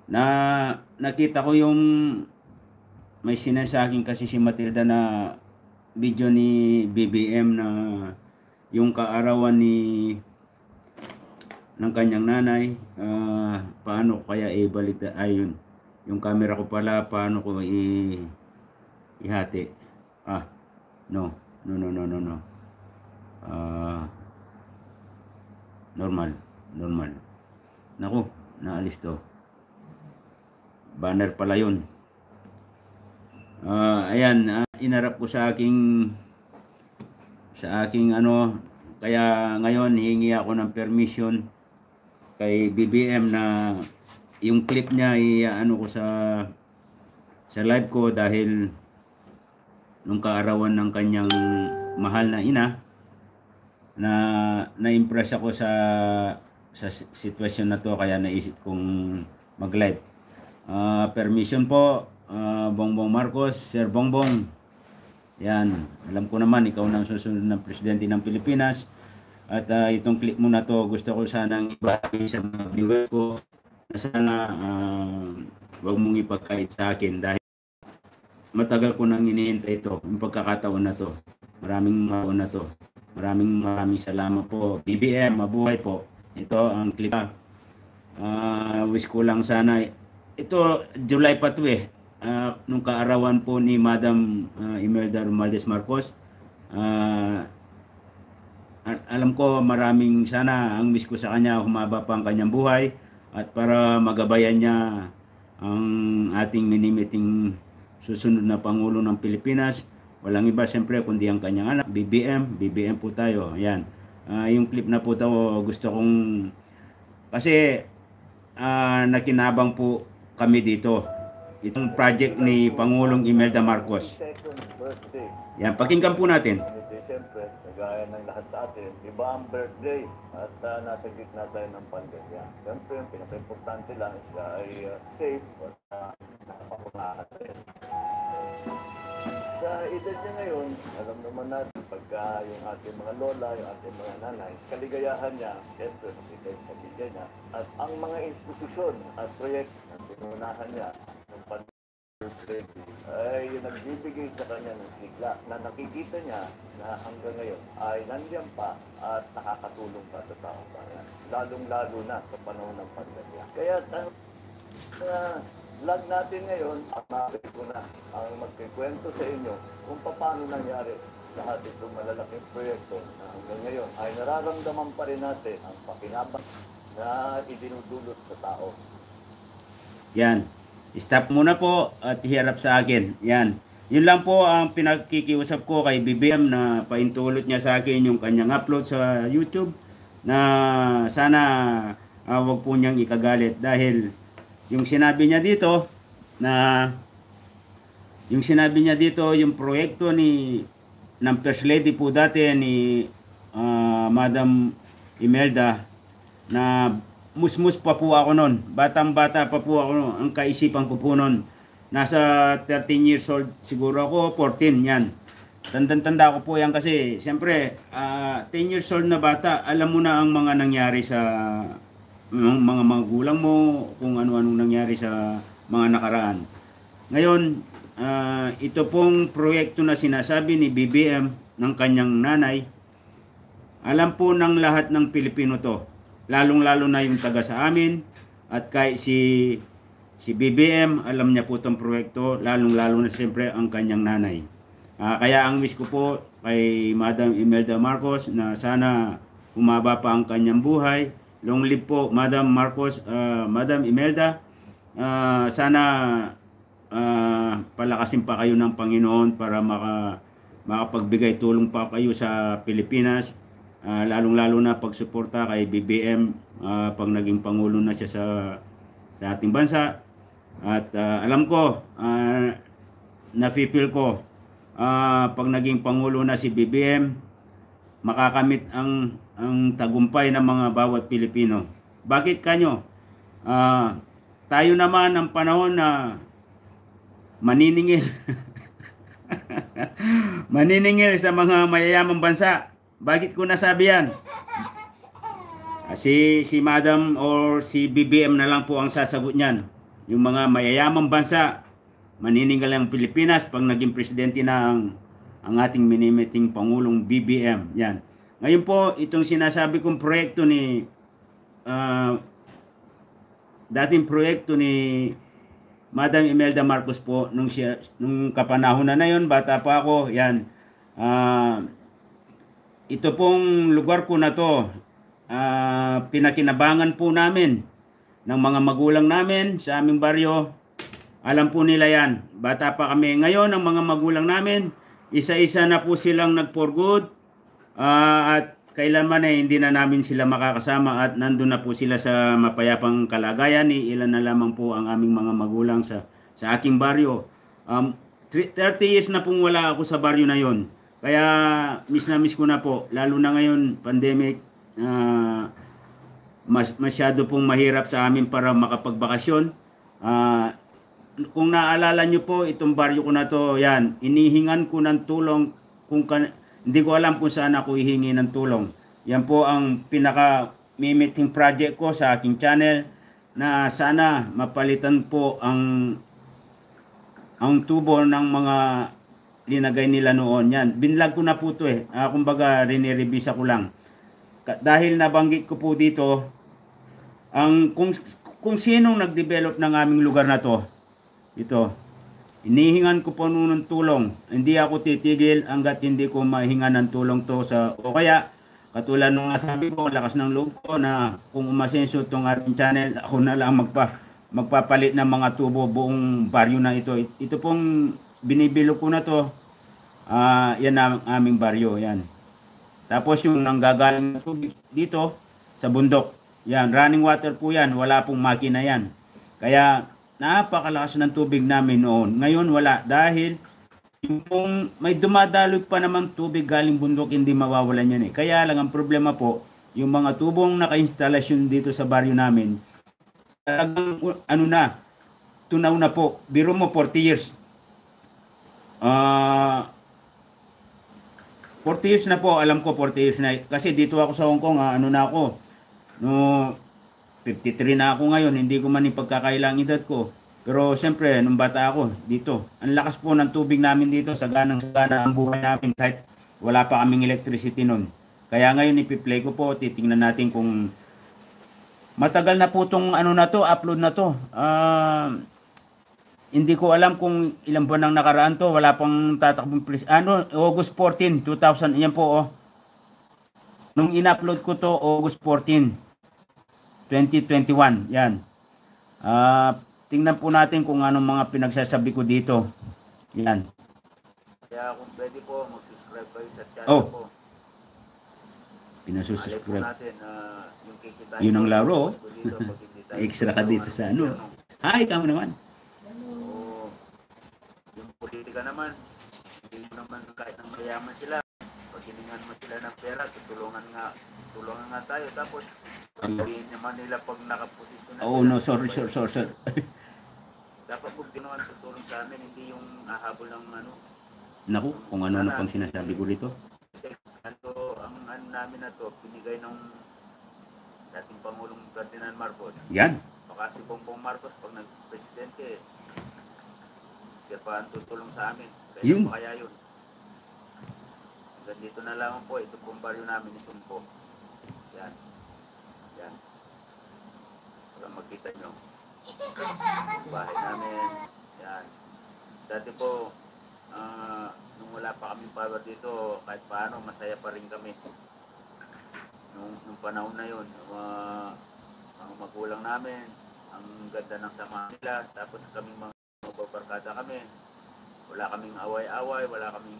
Na nakita ko yung may sinasaking kasi si Matilda na video ni BBM na yung kaarawan ng kanyang nanay. Paano kaya ibalik ayun yung camera ko pala, paano ko ihati. No, no, no, no, no, no. Normal, normal. Naku, naalis to. Banner pala yun. Ayan, inarap ko sa aking ano, kaya ngayon hihingi ako ng permission kay BBM na yung clip niya ano ko sa live ko, dahil nung kaarawan ng kanyang mahal na ina na na-impress ako sa sitwasyon na to, kaya naisip kong mag-live. Permission po, Bongbong Marcos, Sir Bongbong. Yan, alam ko naman ikaw na susunod ng presidente ng Pilipinas. At itong clip mo na to, gusto ko sanang ibahagi sa mga viewers ko. Sana wag mong ipagkait sa akin dahil matagal ko nang hinihintay ito, yung pagkakataon na to. Maraming salamat po. BBM, mabuhay po. Ito ang clip. Wish ko lang sana, ito July pa to nung kaarawan po ni Madam Imelda Romualdez Marcos. Alam ko maraming sana ang wish ko sa kanya, humaba pa ang kanyang buhay at para magabayan niya ang ating minimiting susunod na Pangulo ng Pilipinas. Walang iba siyempre kundi ang kanyang anak, BBM po tayo. Ayan. Yung clip na po to, gusto kong, kasi nakinabang po kami dito. Itong project ni Pangulong Imelda Marcos. Yan, pakinggan po natin. Siyempre, kagaya ng lahat sa atin, iba ang birthday at nasa gitna tayo ng pandemya. Siyempre, ang pinaka-importante lang siya ay safe at nakapakunahan rin. Sa edad niya ngayon, alam naman natin pagka yung ating mga lola, yung ating mga nanay, kaligayahan niya, siyempre, makita yung pamilya niya, at ang mga institusyon at proyekto na pinunahan niya ng pandemya ay nagbibigay sa kanya ng sigla na nakikita niya na hanggang ngayon ay nandiyan pa at nakakatulong pa sa taong bayan. Lalong-lalo na sa panahon ng pandemya. Kaya vlog natin ngayon, amapit ko na ang magkikwento sa inyo kung paano nangyari lahat itong malalaking proyekto na hanggang ngayon ay nararamdaman pa rin natin ang pakinabang na idinudulot sa tao. Yan. Stop muna po at hiharap sa akin. Yan. Yun lang po ang pinagkikiusap ko kay BBM na paintulot niya sa akin yung kanyang upload sa YouTube na sana wag po niyang ikagalit dahil yung sinabi niya dito yung proyekto ng First Lady po dati ni Madam Imelda na musmus pa po ako noon. Batang-bata pa po ako noon. Ang kaisipan ko po noon. Nasa 13 years old siguro ako, 14 yan. Tanda ko po yan kasi siyempre 10 years old na bata, alam mo na ang mga nangyari sa mga magulang mo, kung ano-anong nangyari sa mga nakaraan. Ngayon, ito pong proyekto na sinasabi ni BBM ng kanyang nanay, alam po ng lahat ng Pilipino to. Lalong-lalo na yung taga sa amin at kahit si BBM, alam niya po itong proyekto, lalong-lalo na siyempre ang kanyang nanay. Kaya ang wish ko po kay Madam Imelda Marcos na sana humaba pa ang kanyang buhay. Long live po Madam Marcos, Madam Imelda. Sana palakasin pa kayo ng Panginoon para makapagbigay tulong pa kayo sa Pilipinas. Lalong-lalo na pagsuporta kay BBM pag naging Pangulo na siya sa ating bansa. At alam ko, nafe-feel ko, pag naging Pangulo na si BBM, makakamit ang tagumpay ng mga bawat Pilipino. Bakit kanyo? Tayo naman ang panahon na maniningil maniningil sa mga mayayamang bansa. Bakit ko nasabi yan? Si Madam or si BBM na lang po ang sasagot niyan. yung mga mayayamang bansa, maniningil ang Pilipinas pag naging presidente na ang ating minimiting Pangulong BBM. Yan. Ngayon po, itong sinasabi kong proyekto ni dating proyekto ni Madam Imelda Marcos po nung kapanahon na yon, bata pa ako. Yan. Ito pong lugar ko na to, pinakinabangan po namin ng mga magulang namin sa aming baryo. Alam po nila yan. Bata pa kami. Ngayon, ang mga magulang namin, isa-isa na po silang nag-for good. At kailanman hindi na namin sila makakasama at nandun na po sila sa mapayapang kalagayan. Ilan na lamang po ang aming mga magulang sa aking baryo. 30 years na pong wala ako sa baryo na yon. Kaya miss na miss ko na po. Lalo na ngayon, pandemic, masyado pong mahirap sa amin para makapagbakasyon. Kung naalala nyo po, itong baryo ko na to, yan, inihingan ko ng tulong hindi ko alam kung saan ako hihingi ng tulong. Yan po ang pinaka-meeting project ko sa aking channel na sana mapalitan po ang tubo ng mga linagay nila noon. Yan, binlag ko na po ito kumbaga rinirevisa ko lang. Dahil nabanggit ko po dito, kung sinong nag-develop ng aming lugar na to, ito, inihingan ko po noon ng tulong. Hindi ako titigil hanggat hindi ko mahingan ng tulong to o kaya, katulad nung nasabi ko, lakas ng loob ko na kung umasenso itong ating channel, ako na lang magpapalit ng mga tubo buong baryo na ito. Ito pong binibilo ko na to, yan ang aming baryo, yan. Tapos yung nanggagaling tubig dito sa bundok, yan, running water po yan, wala pong makina yan. Kaya, napakalakas ng tubig namin noon. Ngayon wala dahil yung may dumadaloy pa naman tubig galing bundok, hindi mawawalan yan Kaya lang ang problema po, yung mga tubong naka-instalasyon dito sa baryo namin, talagang tunaw na po. Biro mo 40 years. 40 years na po, alam ko 40 years na. Kasi dito ako sa Hong Kong, na ako. 53 na ako ngayon, hindi ko man ipagkakailang edad ko. Pero siyempre, nung bata ako, dito. Ang lakas po ng tubig namin dito, saganang-sagana ang buhay namin kahit wala pa kaming electricity nun. Kaya ngayon ipi-play ko po, titingnan natin kung matagal na po itong upload na to. Hindi ko alam kung ilang buwan nang nakaraan to, wala pang tatakbong August 14, 2000, yan po Nung in-upload ko to, August 14. 2021, yan. Tingnan po natin kung anong mga pinagsasabi ko dito. Yan. Kaya kung pwede po, mag-subscribe kayo sa channel ko. Pinasusubscribe. Natin, yung kikitain yun ang laro. Dito, Extra ka dito sa Hi, kamo naman. Yung politika naman, hindi mo naman kahit ang mayaman sila. Pag hiningan mo sila ng pera, tulungan nga tayo. Tapos, hindi naman nila pag nakaposisyon na sila. Sorry. Dapat kung ginawan tutulong sa amin, hindi yung ahabol ng Naku, kung ano na pang sinasabi ko dito. Kasi ang namin na to, pinigay ng dating Pangulong Ferdinand Marcos. Yan. Baka si Bongbong Marcos pag nag-presidente, siya pa ang tutulong sa amin. Kaya yun. Hanggang dito na lang po, ito pong baryo namin ni Sumpo. Yan. Para makita nyo. Bahay namin. Yan. Dati po, nung wala pa kaming power dito, kahit paano, masaya pa rin kami. Nung panahon na yun, mga magulang namin, ang ganda ng sama nila, tapos kaming mga magbabarkada kami. Wala kaming away-away, wala kaming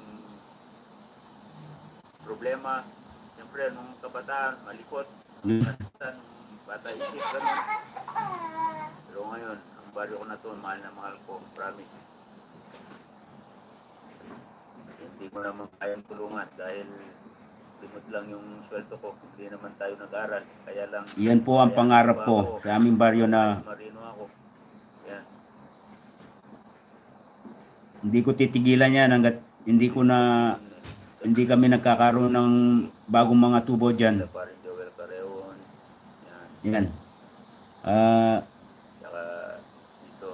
problema. Siyempre, nung kabataan, malikot. Bata isip, ganun. Pero ngayon, ang baryo ko na to, mahal na mahal ko, promise. Hindi ko naman kayang tulungan dahil limot lang yung sweldo ko. Hindi naman tayo nag-aral. Kaya lang... Yan po ang pangarap ko sa aming baryo na... Marino ako. Yan. Hindi ko titigilan yan hanggat hindi kami nagkakaroon ng bagong mga tubo dyan. Yan. Saka dito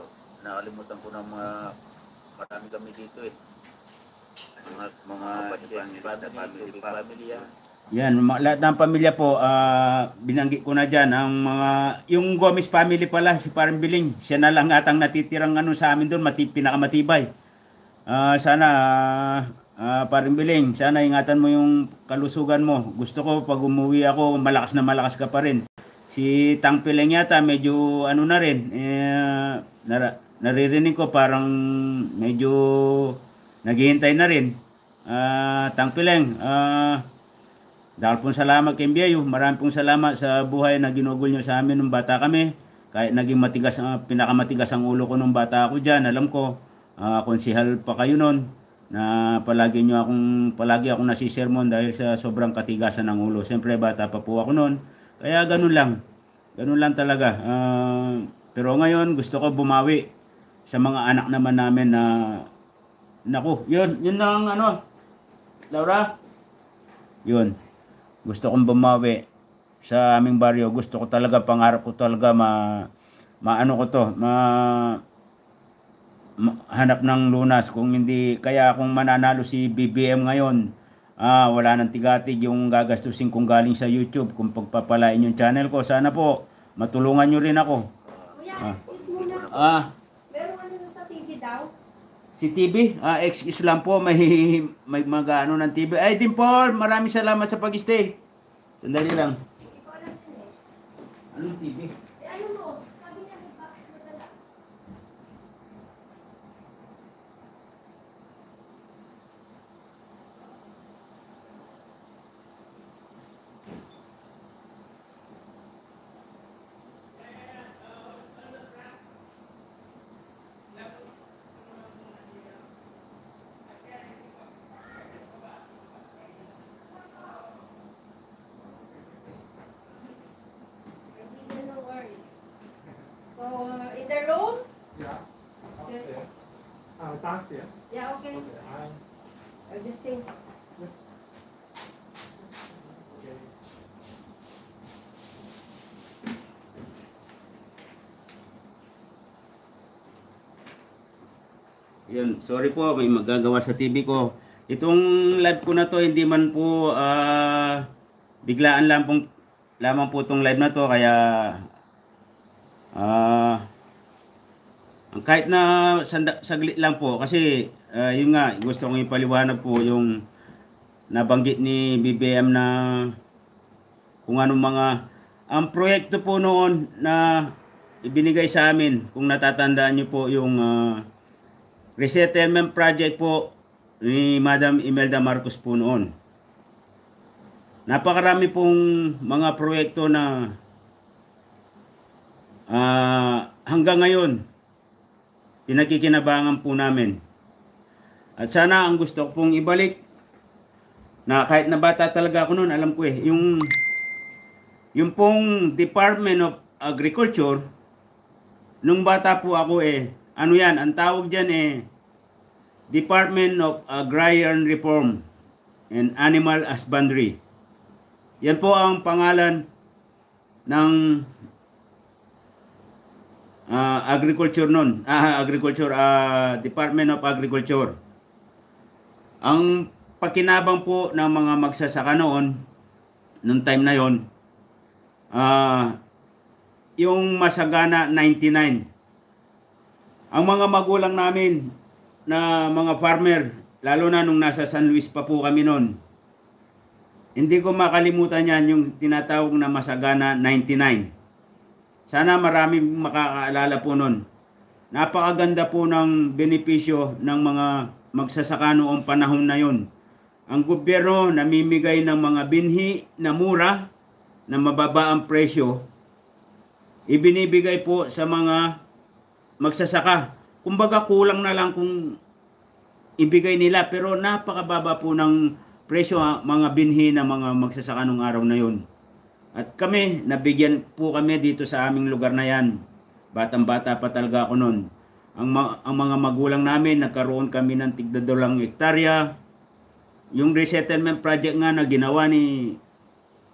nakakalimutan ko ng mga marami kami dito eh. Mga family pa. Yan, lahat ng pamilya po, binanggit ko na dyan, ang mga, yung Gomez family pala, si Parang Biling, siya na lang atang natitirang ano sa amin doon, pinakamatibay. Sana, Parang Biling, sana ingatan mo yung kalusugan mo. Gusto ko pag umuwi ako, malakas na malakas ka pa rin. Si Tang Pileng yata, medyo ano na rin, naririnig ko parang medyo naghihintay na rin. Tang Pileng, dahil pong salamat kay Mbiayo. Marami pong salamat sa buhay na ginugol nyo sa amin nung bata kami. Kahit naging matigas, pinakamatigas ang ulo ko nung bata ako dyan. Alam ko, konsihal pa kayo nun na palagi akong nasisermon dahil sa sobrang katigasan ng ulo. Siyempre bata pa po ako nun. Kaya ganun lang. Ganun lang talaga. Pero ngayon gusto ko bumawi sa mga anak naman namin na naku, yun lang ano. Laura? Yun. Gusto kong bumawi sa aming baryo. Gusto ko talaga, pangarap ko talaga maano ko to, hanap ng lunas. Kung hindi, kaya kung mananalo si BBM ngayon, wala nang tigatig yung gagastusin kong galing sa YouTube kung pagpapalain yung channel ko. Sana po, matulungan nyo rin ako. Kuya, excuse muna. Meron ano sa TV daw? Si TV, excuse lang po, may mag-ano ng TV. Ay, Dimpol, maraming salamat sa pag-stay. Sandali lang. Hindi ko alam yun eh. Anong TV? Eh ano mo? Sabi niya may box na dala. No worry. So, in the room? Yeah. Okay. Upstairs. Downstairs. Yeah, okay. Okay. I'll just change. Okay. Yun, sorry po, may magagawa sa TV ko. Itong live ko na to, hindi man po biglaan lamang po itong live na to, kaya kahit na saglit lang po, kasi yun nga, gusto kong ipaliwanag po yung nabanggit ni BBM na kung anong mga ang proyekto po noon na ibinigay sa amin, kung natatandaan nyo po yung resettlement project po ni Madam Imelda Marcos po noon. Napakarami pong mga proyekto na hanggang ngayon pinakikinabangan po namin. At sana ang gusto ko pong ibalik na kahit na bata talaga ako noon, alam ko yung pong Department of Agriculture nung bata po ako ano yan, ang tawag dyan Department of Agrarian Reform and Animal Husbandry. Yan po ang pangalan ng agriculture nun. Department of Agriculture. Ang pakinabang po ng mga magsasaka noon, nung time na yon, yung Masagana 99. Ang mga magulang namin na mga farmer, lalo na nung nasa San Luis pa po kami noon, hindi ko makalimutan yan yung tinatawag na Masagana 99. Sana marami makakaalala po noon. Napakaganda po ng benepisyo ng mga magsasaka noong panahon na yon. Ang gobyerno namimigay ng mga binhi na mura, na mababa ang presyo, ibinibigay po sa mga magsasaka. Kumbaga kulang na lang kung ibigay nila, pero napakababa po ng presyo mga binhi na mga magsasaka nung araw na yon. At kami, nabigyan po kami dito sa aming lugar na yan. Batang-bata pa talaga ako noon. Ang mga magulang namin, nagkaroon kami ng tigda 2 hektarya. Yung resettlement project nga na ginawa ni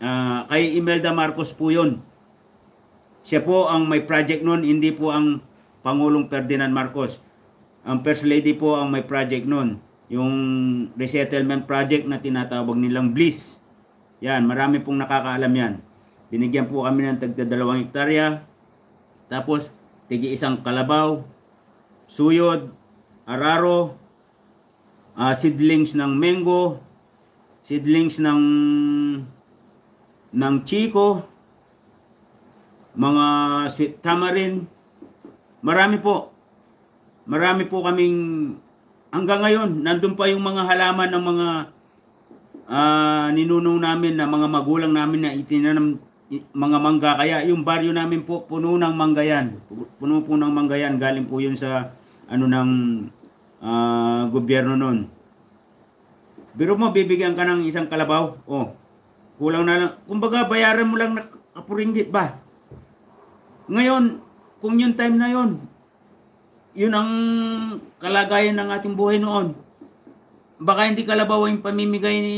kay Imelda Marcos po yun. Siya po ang may project noon, hindi po ang Pangulong Ferdinand Marcos. Ang First Lady po ang may project nun. Yung resettlement project na tinatawag nilang BLIS. Yan, marami pong nakakaalam yan. Binigyan po kami ng tagda 2 hektarya. Tapos, tigi 1 kalabaw, suyod, araro, seedlings ng mango, seedlings ng chiko, mga sweet tamarind. Marami po kaming hanggang ngayon nandun pa yung mga halaman ng mga ninunong namin na mga magulang namin na itinanam mga mangga. Kaya yung baryo namin po puno ng mangga yan. Puno po ng mangga yan. Galing po yun sa ng gobyerno nun. Biro mo, bibigyan ka ng 1 kalabaw. Oh, kulang na lang. Kumbaga, bayaran mo lang na kapuringgit ba? Ngayon, kung yung time na yun, yun ang kalagayan ng ating buhay noon. Baka hindi kalabaw yung pamimigay ni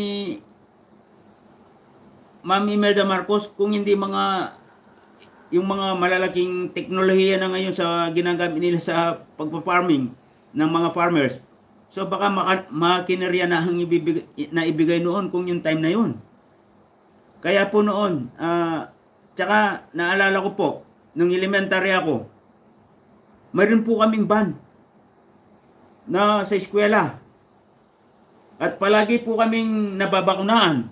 Ma'am Imelda Marcos kung hindi yung mga malalaking teknolohiya na ngayon sa ginagamit nila sa pagpa-farming ng mga farmers. So baka makinerya na ang ibigay noon kung yung time na yun. Kaya po noon, tsaka naalala ko po, nung elementary ako, mayroon po kaming van na sa eskwela. At palagi po kaming nababakunahan.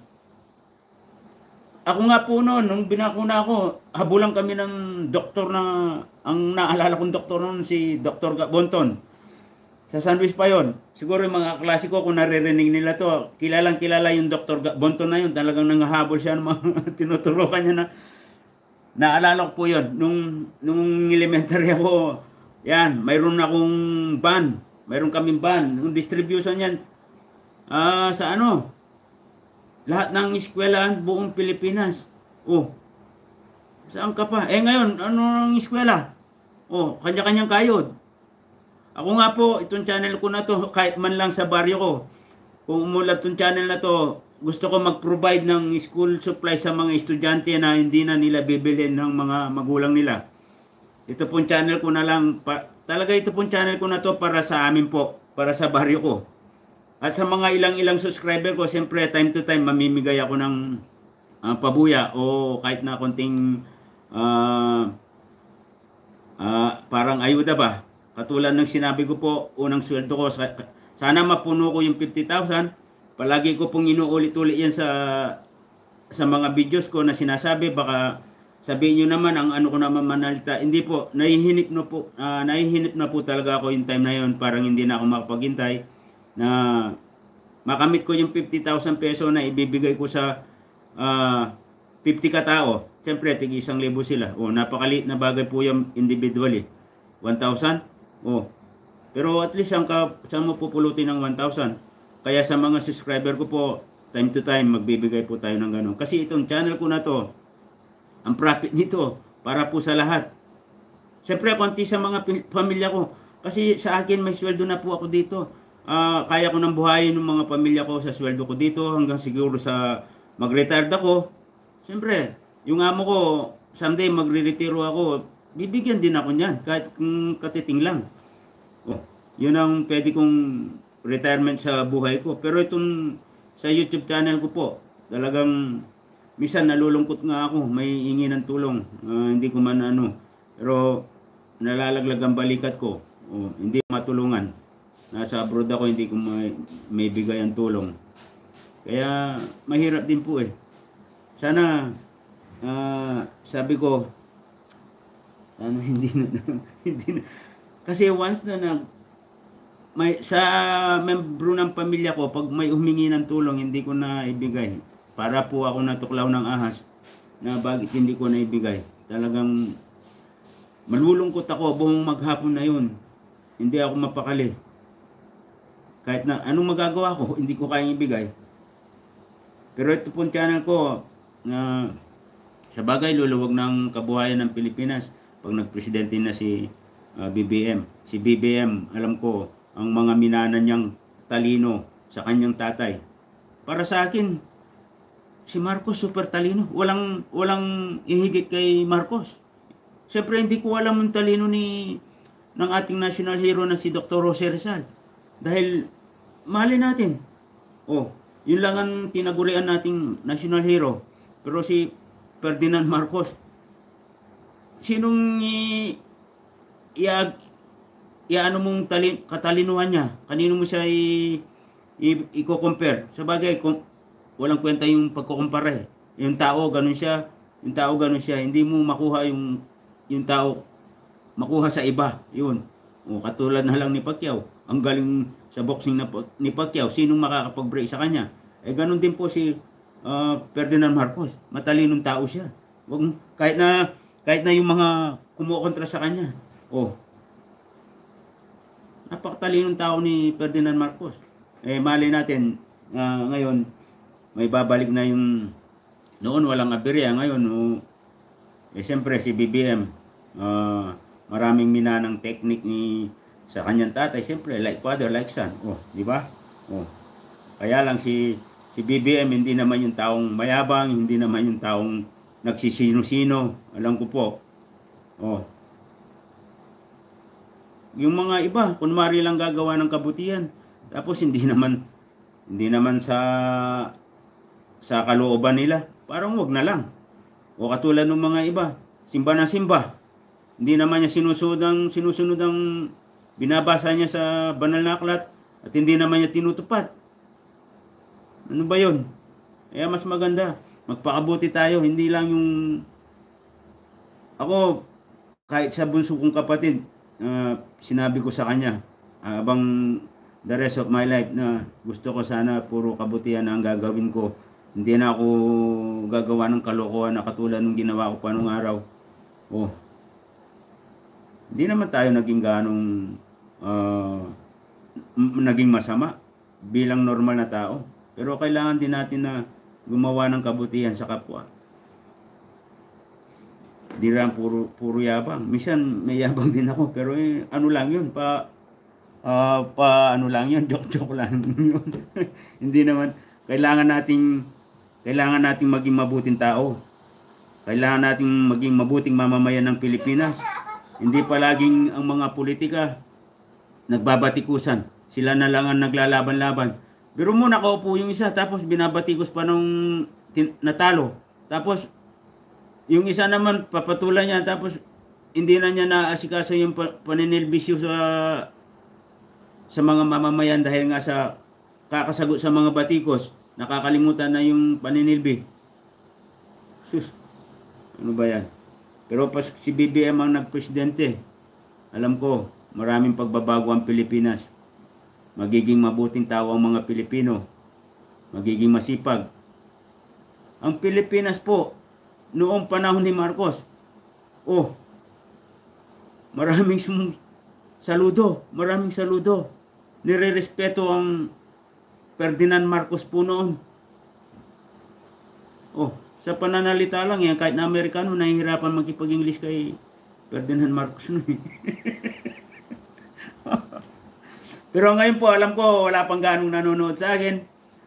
Ako nga po noon, nung binakuna ako, habulan kami ng doktor ang naalala kong doktor noon, si Dr. Bonton. Sa San Luis pa yun. Siguro yung mga klase ko, kung naririnig nila to, kilalang kilala yung Dr. Bonton na yun. Talagang nangahabol siya ng mga tinuturukan niya na. Naalala ko po yun. Nung elementary ako, yan, mayroon akong van. Mayroon kaming van. Yung distribution yan, sa lahat ng eskwelahan buong Pilipinas. Oh, saan ka pa? Ngayon, ano ng eskwela? Oh, kanya-kanyang kayod. Ako nga po, itong channel ko na to, kahit man lang sa baryo ko, kung umulat itong channel na to, gusto ko mag-provide ng school supplies sa mga estudyante na hindi na nila bibilin ng mga magulang nila. Ito pong channel ko na lang, talaga ito pong channel ko na to para sa amin po, para sa baryo ko. At sa mga ilang subscriber ko, siyempre time to time mamimigay ako ng pabuya o kahit na konting parang ayuda ba. Katulad ng sinabi ko po, unang sweldo ko, sana mapuno ko yung 50,000. Palagi ko pong inuulit-ulit yan sa mga videos ko na sinasabi. Baka sabihin nyo naman, ang ano ko naman manalita. Hindi po, nahihinip na po talaga ako yung time na yun. Parang hindi na ako makapaghintay na makamit ko yung 50,000 peso na ibibigay ko sa 50 katao. Siyempre, tig 1,000 sila. O, napakaliit na bagay po yung individually. 1,000? O, pero at least saan mo pupulutin ng 1,000? Kaya sa mga subscriber ko po, time to time, magbibigay po tayo ng gano'n. Kasi itong channel ko na to, ang profit nito, para po sa lahat. Siyempre, konti sa mga pamilya ko. Kasi sa akin, may sweldo na po ako dito. Kaya ko nang buhayin ng mga pamilya ko sa sweldo ko dito hanggang siguro sa mag-retired ako. Siyempre, yung amo ko, someday magre-retiro ako, bibigyan din ako niyan kahit katiting lang. Oh, yun ang pwede kong retirement sa buhay ko. Pero itong sa YouTube channel ko po, talagang minsan nalulungkot nga ako, may hingi ng tulong. Hindi ko man pero nalalaglag ang balikat ko. Oh, hindi matulungan. Nasa abroad ako, hindi ko may bigay ang tulong. Kaya mahirap din po eh. Sana sabi ko hindi na. Kasi once na sa membro ng pamilya ko, pag may humingi ng tulong, hindi ko na ibigay. Para po ako natuklaw ng ahas na bakit hindi ko na ibigay. Talagang malulungkot ako buong maghapon na yun. Hindi ako mapakali. Kahit na anong magagawa ko, hindi ko kayang ibigay. Pero ito pong channel ko, na sa bagay luluwag ng kabuhayan ng Pilipinas pag nagpresidente na si BBM. Si BBM, alam ko, ang mga minana niyang talino sa kanyang tatay. Para sa akin, si Marcos super talino. Walang ihigit kay Marcos. Siyempre hindi ko alam ang talino ni ng ating national hero na si Dr. Jose Rizal. Dahil mahalin natin. Oh, yun lang ang tinagurian nating national hero. Pero si Ferdinand Marcos, sinong ano mong katalinuhan niya? Kanino mo siya i-compare? Sa bagay, walang kwenta yung pagkukumpara eh. Yung tao, ganun siya. Yung tao, ganun siya. Hindi mo makuha yung tao, makuha sa iba. Yun. O, katulad na lang ni Pacquiao. Ang galing sa boxing ni Pacquiao. Sinong makakapag-break sa kanya? Eh, ganun din po si Ferdinand Marcos. Matalinong tao siya. Kahit na yung mga kumukontra sa kanya. Oh, napakatalinong tao ni Ferdinand Marcos. Eh, mali natin, ngayon, may babalik na yung, noon walang aberya, ngayon, siyempre si BBM, maraming minanang technique sa kanyang tatay, siyempre, like father, like son. Oh, di ba? Oh, kaya lang si BBM, hindi naman yung taong mayabang, hindi naman yung taong nagsisino-sino, alam ko po. Oh, yung mga iba, kunwari lang gagawa ng kabutihan. Tapos hindi naman sa kalooban nila. Parang wag na lang. O katulad ng mga iba, simba na simba. Hindi naman niya sinusunod ang binabasa niya sa banal na aklat at hindi naman niya tinutupad. Ano ba 'yon? Kaya mas maganda, magpakabuti tayo, hindi lang yung ako kahit sa bunso kong kapatid, sinabi ko sa kanya habang the rest of my life na gusto ko sana puro kabutihan ang gagawin ko. Hindi na ako gagawa ng kalokohan na katulad ng ginawa ko pa nung araw. Oh, hindi naman tayo naging ganong naging masama bilang normal na tao. Pero kailangan din natin na gumawa ng kabutihan sa kapwa. Di lang puro yabang. Minsan may yabang din ako, pero ano lang 'yun, ano lang 'yun, joke lang 'yun. Hindi naman kailangan nating maging mabuting tao. Kailangan nating maging mabuting mamamayan ng Pilipinas. Hindi palaging ang mga politika nagbabatikusan. Sila na lang ang naglalaban-laban. Pero muna nakaupo yung isa, tapos binabatikos pa nung natalo. Tapos yung isa naman, papatulan niya, tapos hindi na niya naasikaso yung paninilbisyo sa mga mamamayan dahil nga sa kakasagot sa mga batikos, nakakalimutan na yung paninilbi. Sus, ano ba yan? Pero pas si BBM ang nagpresidente, alam ko, maraming pagbabago ang Pilipinas. Magiging mabuting tao ang mga Pilipino. Magiging masipag. Ang Pilipinas po, noong panahon ni Marcos, maraming saludo. Nire-respeto ang Ferdinand Marcos po noon. Sa pananalita lang yan, kahit na Amerikano, nahihirapan makipag-English kay Ferdinand Marcos noon. Pero ngayon po, alam ko, wala pang ganong nanonood sa akin.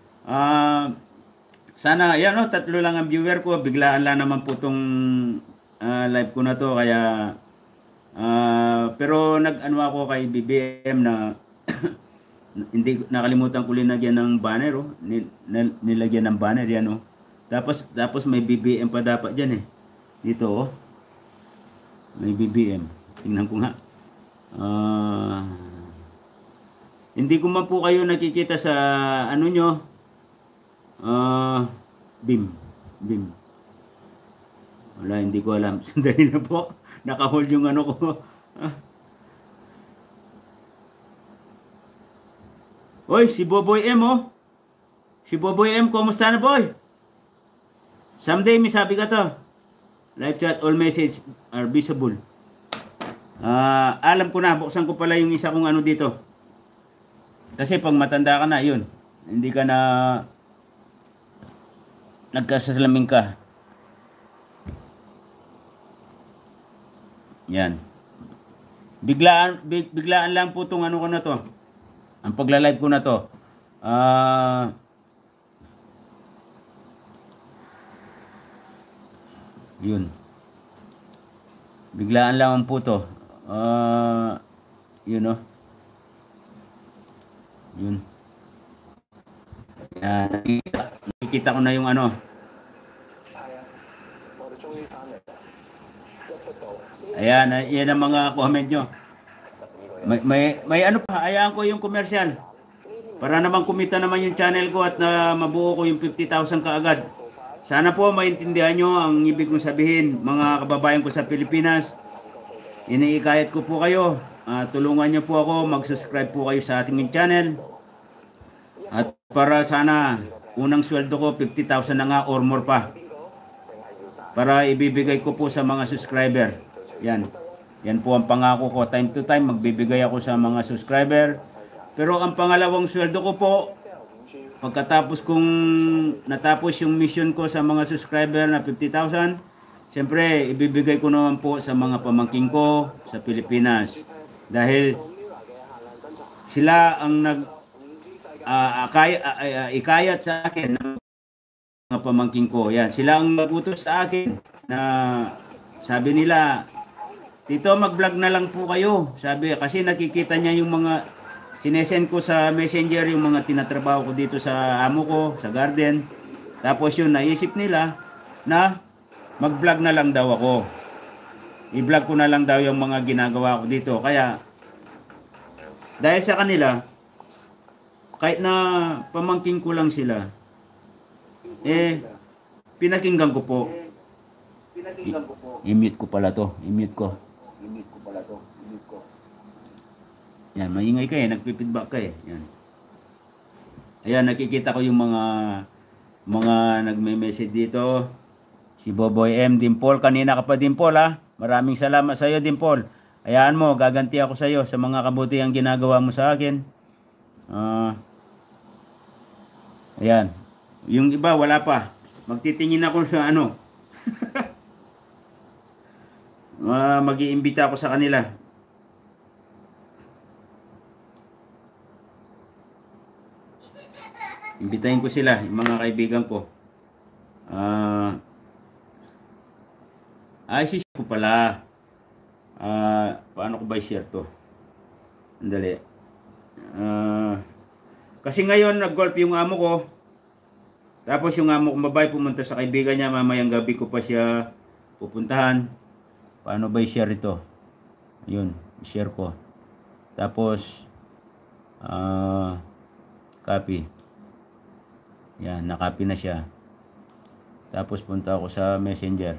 Sana, yan tatlo lang ang viewer ko. Biglaan lang naman po itong live ko na to. Kaya, pero nag-ano ako kay BBM na hindi nakalimutan ko linagyan ng banner. Nilagyan ng banner yan. Tapos may BBM pa dapat dyan eh. Dito may BBM. Tingnan ko nga. Hindi ko man po kayo nakikita sa ano nyo. BIM. Wala, hindi ko alam. Sandali na po. Naka-hold yung ano ko. Oy, si Boboy M Si Boboy M, kumusta na boy? Someday may sabi ka to. Live chat, all message are visible. Alam ko na, buksan ko pala yung isa kong ano dito. Kasi pag matanda ka na, yun. Hindi ka na nagkasalamin ka. Yan. Biglaan lang po itong ano ko na to. Ang pagla-live ko na to. Yun. Biglaan lang po to. Yun know. Yun. Yan, nakikita ko na yung ano. Ayan, yan ang mga comment nyo. May ano pa, ayaan ko yung commercial. Para naman kumita naman yung channel ko at na mabuo ko yung 50,000 kaagad. Sana po maintindihan nyo ang ibig kong sabihin, mga kababayan ko sa Pilipinas. Iniikayat ko po kayo. Tulungan nyo po ako, mag-subscribe po kayo sa ating channel. At para sana unang sweldo ko 50,000 na nga or more pa. Para ibibigay ko po sa mga subscriber. Yan. Yan po ang pangako ko. Time to time magbibigay ako sa mga subscriber. Pero ang pangalawang sweldo ko po, pagkatapos kong natapos yung mission ko sa mga subscriber na 50,000, siyempre ibibigay ko naman po sa mga pamangking ko sa Pilipinas. Dahil sila ang ikayat sa akin ng mga pamangking ko. Yan, sila ang nagutos sa akin na sabi nila, Tito, mag-vlog na lang po kayo. Sabi, kasi nakikita niya yung mga sinesend ko sa messenger, yung mga tinatrabaho ko dito sa amo ko, sa garden. Tapos yun, naisip nila na mag-vlog na lang daw ako. I-vlog ko na lang daw yung mga ginagawa ko dito. Kaya, dahil sa kanila, kahit na pamangking ko lang sila, pinakinggan ko po. I-mute ko pala to. I-mute ko. Yan, maingay ka nagpipidback ka Yan. Ayan, nakikita ko yung mga nagme-message dito. Si Boboy M. Dimpol, kanina ka pa Dimpol ha. Maraming salamat sa iyo Dimpol. Hayaan mo, gaganti ako sa iyo sa mga kabutihang ginagawa mo sa akin. Ayan. Yung iba wala pa. Magtitingin ako sa ano. Mag-iimbita ako sa kanila. Imbitahin ko sila, yung mga kaibigan ko. Si ko pala. Paano ko ba i-share to? Andali. Kasi ngayon nag-golf yung amo ko. Tapos yung amo kong babae pumunta sa kaibigan niya. Mamayang gabi ko pa siya pupuntahan. Paano ba i-share ito? Ayun, i-share ko. Tapos copy. Yan, nakopy na siya. Tapos punta ako sa Messenger.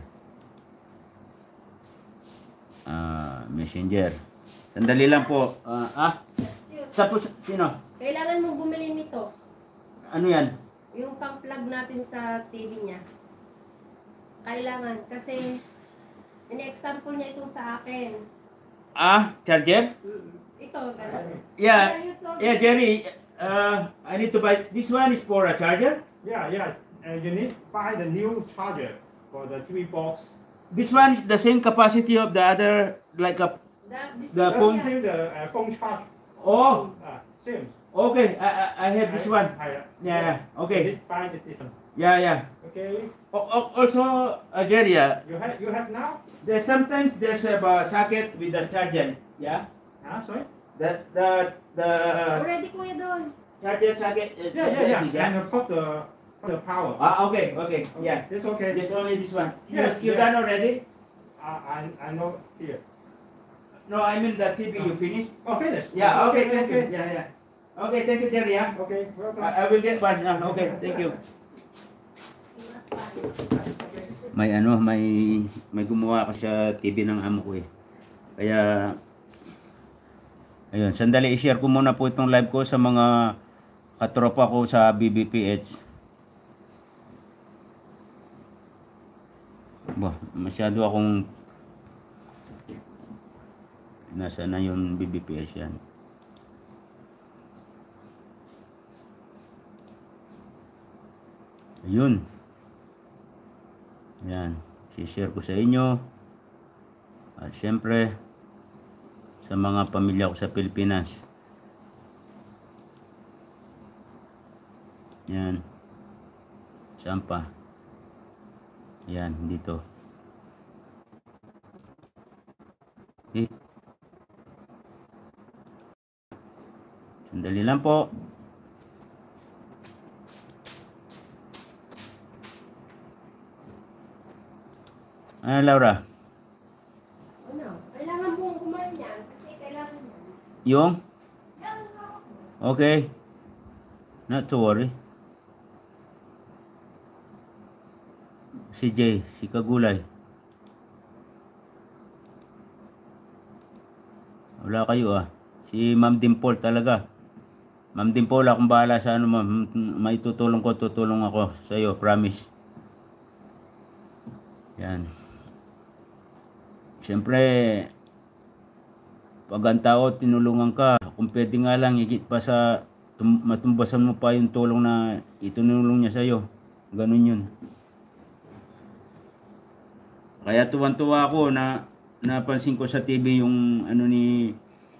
Messenger. Sandali lang po. Tapos, sino? Kailangan mong bumili nito. Ano yan? Yung pang-plug natin sa TV niya. Kailangan. Kasi, in-example niya ito sa akin. Charger? Ito, ganun. Yeah, Jerry. I need to buy. This one is for a charger? Yeah. You need to buy the new charger for the TV box. This one is the same capacity of the other, like the phone? Same the phone charge. Oh, Same. okay. I have this one. Yeah. You Okay. need to buy this one. Yeah. Okay. Also, Jerry, You have now? sometimes there's a socket with the charger. Yeah. Sorry? The Already kuya doon. charger socket. Yeah. And put the power. Okay. Yeah. It's okay. There's only this one. Yes, You yes. done already? I know here. No, I mean the TV. You finished? Oh, finished. Yeah. Okay. Thank you. Okay. Yeah. Okay. Thank you, Jerry. Yeah. Okay. Welcome. I will get one. Okay. Thank you. May gumawa kasi sa TV ng amo ko Kaya ayun, sandali i-share ko muna po itong live ko sa mga katropa ko sa BBPH. Masyado akong nasa na yung BBPH yan. Ayun. Yan, i-share ko sa inyo. At syempre sa mga pamilya ko sa Pilipinas. Yan. Saan pa? Yan, dito. Sandali lang po. Laura, Ano? Kailangan mong kumain yan kasi kailangan yan. yung? Okay. Not to worry. Si Jay, si Kagulay. Wala kayo ah. Si Ma'am Dimple talaga. Ma'am Dimple, akong bahala sa ano ma'am. May tutulong ako sa iyo, promise. Yan. Siyempre, pag ang tao tinulungan ka, kung pwede nga lang, higit pa sa matumbasan mo pa yung tulong na itinulong niya sa iyo. Ganun yun. Kaya tuwan-tuwa ako na napansin ko sa TV yung ano ni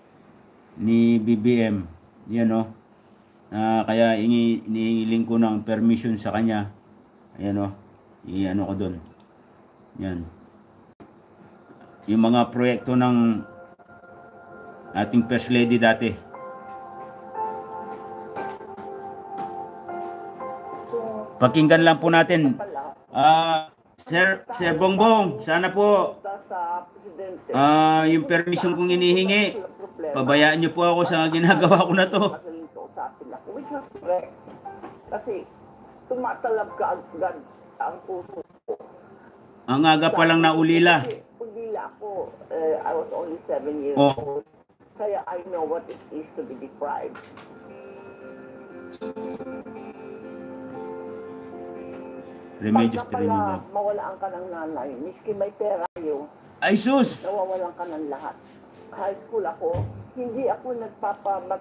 BBM. Yan o. Kaya inihiling ko ng permission sa kanya. Ayan o. I-ano ko doon. Yan. Yung mga proyekto ng ating First Lady dati. Pakinggan lang po natin. Sir Bongbong, sana po Sa presidente, yung permission kong inihingi, pabayaan niyo po ako sa ginagawa ko na to. magaling kausapin ako, which was correct. Kasi tumatalab ka agad ang puso ko. Ang aga pa lang naulila. Kasi ulila ako, I was only 7 years Oh. old. Kaya I know what it is to be deprived. Remedios Pagka training pala lab. mawalaan ka ng nanay, miski may pera kayo, Ay sus! nawawalan ka ng lahat. High school ako, hindi ako nagpapamat.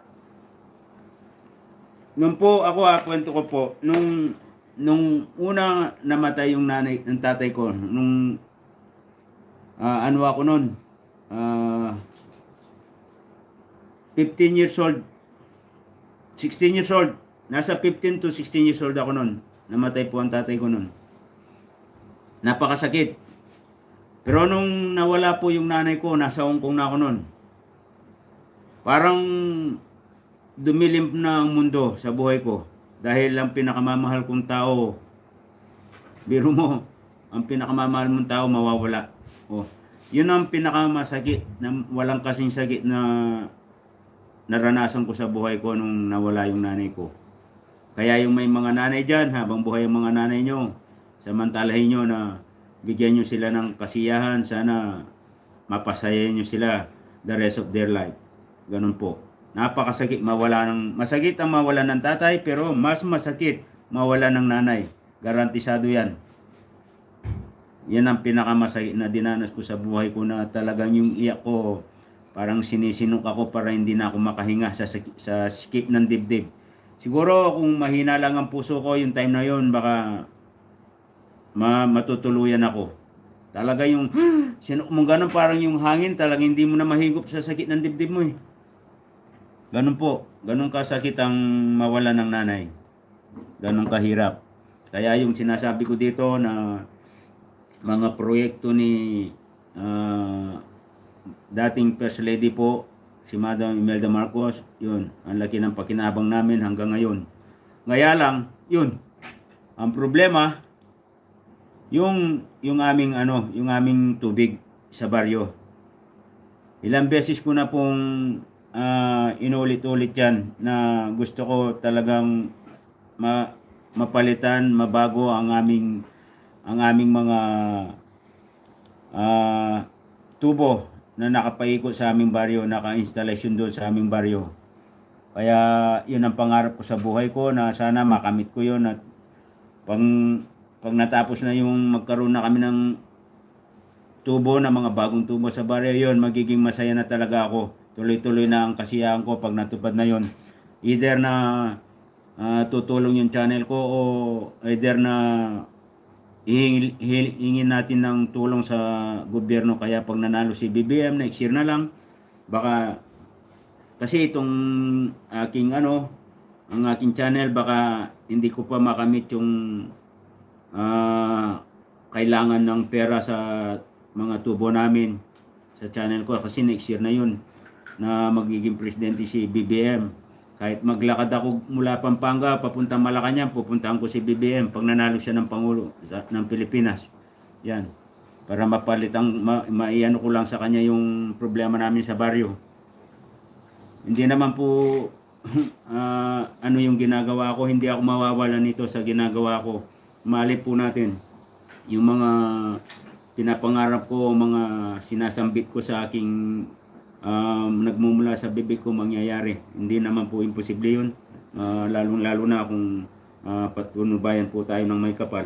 Nung po ako kwento ko po, nung una namatay yung nanay ng tatay ko, nung ano ako noon, 15 years old, 16 years old, nasa 15 to 16 years old ako noon. Namatay po ang tatay ko noon. Napakasakit. Pero nung nawala po yung nanay ko, nasa Hong Kong na ako noon. Parang dumilim na ang mundo sa buhay ko. Dahil ang pinakamamahal kong tao, biro mo, ang pinakamamahal mong tao mawawala. Oh, yun ang pinakamasakit, na walang kasing sakit na naranasan ko sa buhay ko nung nawala yung nanay ko. Kaya yung may mga nanay dyan, habang buhay ang mga nanay nyo, samantalahin nyo na bigyan nyo sila ng kasiyahan, sana mapasayahin nyo sila the rest of their life. Ganun po. Napakasakit masakit ang mawala ng tatay, pero mas masakit mawala ng nanay. Garantisado yan. Yan ang pinakamasakit na dinanas ko sa buhay ko, na talagang yung iyak ko, parang sinisinok ako para hindi na ako makahinga sa sikip ng dibdib. Siguro kung mahina lang ang puso ko yung time na yon, baka matutuluyan ako. Talaga yung sinok mong ganun, parang yung hangin, talagang hindi mo na mahigop sa sakit ng dibdib mo eh. Ganun po, ganun kasakit ang mawala ng nanay. Ganun kahirap. Kaya yung sinasabi ko dito na mga proyekto ni dating First Lady po, si Madam Imelda Marcos, yun, ang laki ng pakinabang namin hanggang ngayon. Ngaya lang, yun, ang problema, yung aming tubig sa baryo. Ilang beses ko na pong inulit-ulit yan, na gusto ko talagang mapalitan, mabago ang aming mga tubo na nakapaikot sa aming baryo, naka-installation doon sa aming baryo. Kaya yun ang pangarap ko sa buhay ko, na sana makamit ko yun, at pag natapos na yung magkaroon na kami ng tubo, na mga bagong tubo sa baryo, yun, magiging masaya na talaga ako. Tuloy-tuloy na ang kasiyahan ko pag natupad na yun. Either na tutulong yung channel ko, o either na hingin natin ng tulong sa gobyerno. Kaya pag nanalo si BBM, next year na lang, baka kasi itong aking ang aking channel, baka hindi ko pa makamit yung kailangan ng pera sa mga tubo namin sa channel ko, kasi next year na yun na magiging presidente si BBM. Kahit maglakad ako mula Pampanga papunta Malacanang, pupuntahan ko si BBM pag nanalo siya ng Pangulo ng Pilipinas. Yan. Para mapalit maiano ko lang sa kanya yung problema namin sa baryo. Hindi naman po ano yung ginagawa ko, hindi ako mawawala nito sa ginagawa ko. Mali po natin yung mga pinapangarap ko, mga sinasambit ko sa aking nagmumula sa bibig ko mangyayari. Hindi naman po imposible yun. Lalo na kung patunubayan po tayo ng may kapal.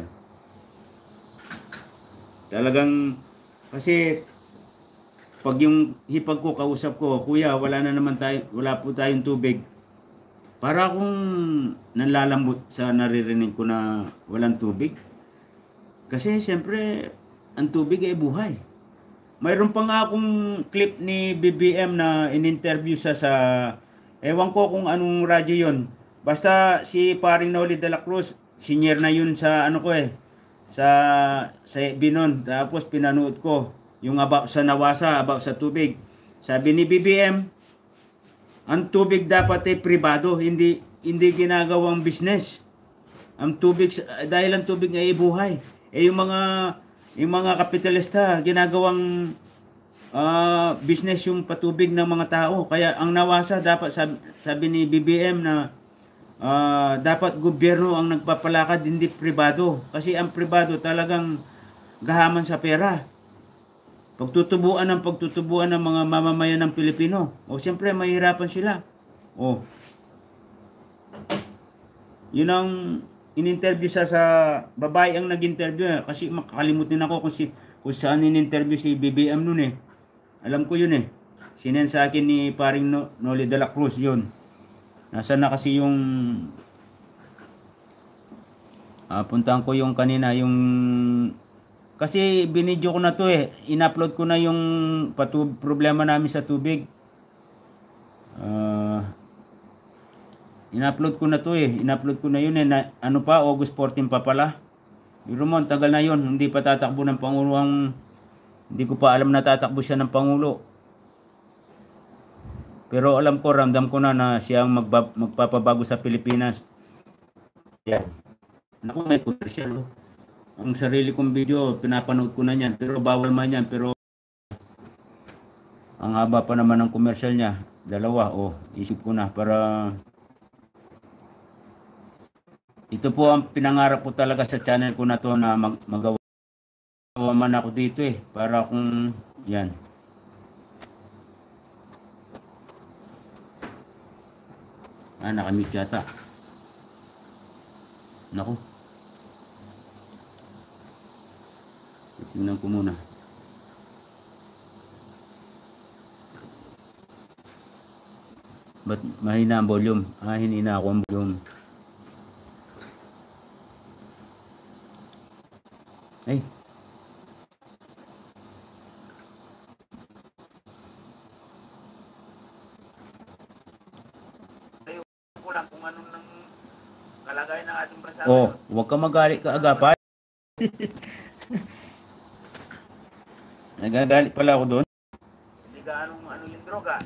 Talagang kasi pag yung hipag ko kausap ko, kuya, wala po tayong tubig. Para akong nanlalambot sa naririnig ko na walang tubig. Kasi siyempre ang tubig ay buhay. Mayroon pa nga akong clip ni BBM na in-interview sa ewan ko kung anong radyo yon. Basta si Paring Noli de la Cruz, senior na yun sa ano ko sa Binon. Tapos pinanood ko yung about sa Nawasa, about sa tubig. Sabi ni BBM, ang tubig dapat ay pribado, hindi ginagawang business. Ang tubig, dahil ang tubig ay buhay. Yung mga kapitalista, ginagawang business yung patubig ng mga tao. Kaya ang Nawasa, dapat sabi ni BBM na dapat gobyerno ang nagpapalakad, hindi pribado. Kasi ang pribado talagang gahaman sa pera. Pagtutubuan ng mga mamamayan ng Pilipino. O siyempre, mahirapan sila. O. Yun ang in-interview sa babae ang nag-interview. Kasi makakalimutin ako kung saan in-interview si BBM nun eh. Alam ko yun eh. Sinend sa akin ni Paring Noli de la Cruz yun. Nasaan na kasi yung puntahan ko yung kanina yung kasi binidyo ko na to eh. In-upload ko na yung problema namin sa tubig. In-upload ko na to eh. In-upload ko na yun eh. Ano pa? August 14 pa pala. Pero mo, tagal na yun. Hindi pa tatakbo ng Pangulo hindi ko pa alam na tatakbo siya ng Pangulo. Pero alam ko, ramdam ko na siya ang magpapabago sa Pilipinas. Yan. Naku, may commercial. Ang sarili kong video, pinapanood ko na yan. Pero bawal man yan. Pero ang haba pa naman ng commercial niya. 2. Isip ko na para ito po ang pinangarap ko talaga sa channel ko na to na magawa man ako dito eh. Para kung yan. Nakamute yata. Naku. Tingnan ko muna. Ba't mahina ang volume? Hinina ako ang volume. Ay. Kulang kung anong nang kalagayan ng ating bansa. Huwag ka magalit ka agapay. Nagagalit pala ako doon. Hindi ka ano yung droga.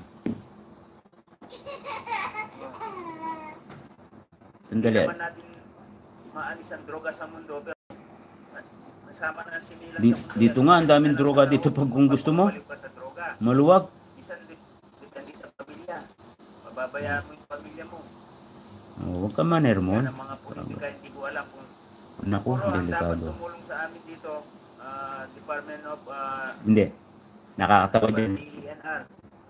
Sandali. Hindi naman natin maalis ang droga sa mundo, pero kasama na si Milan sa mundo. Dito nga, ang daming droga dito pag kung gusto mo. Maluwag. Isang depende sa pamilya. Mababayaan mo yung pamilya mo. Huwag ka maner mo. Yan ang mga politika, hindi ko alam kung Naku, ang dapat delikado. tumulong sa amin dito, Department of Hindi. Nakakatawa dyan. DENR.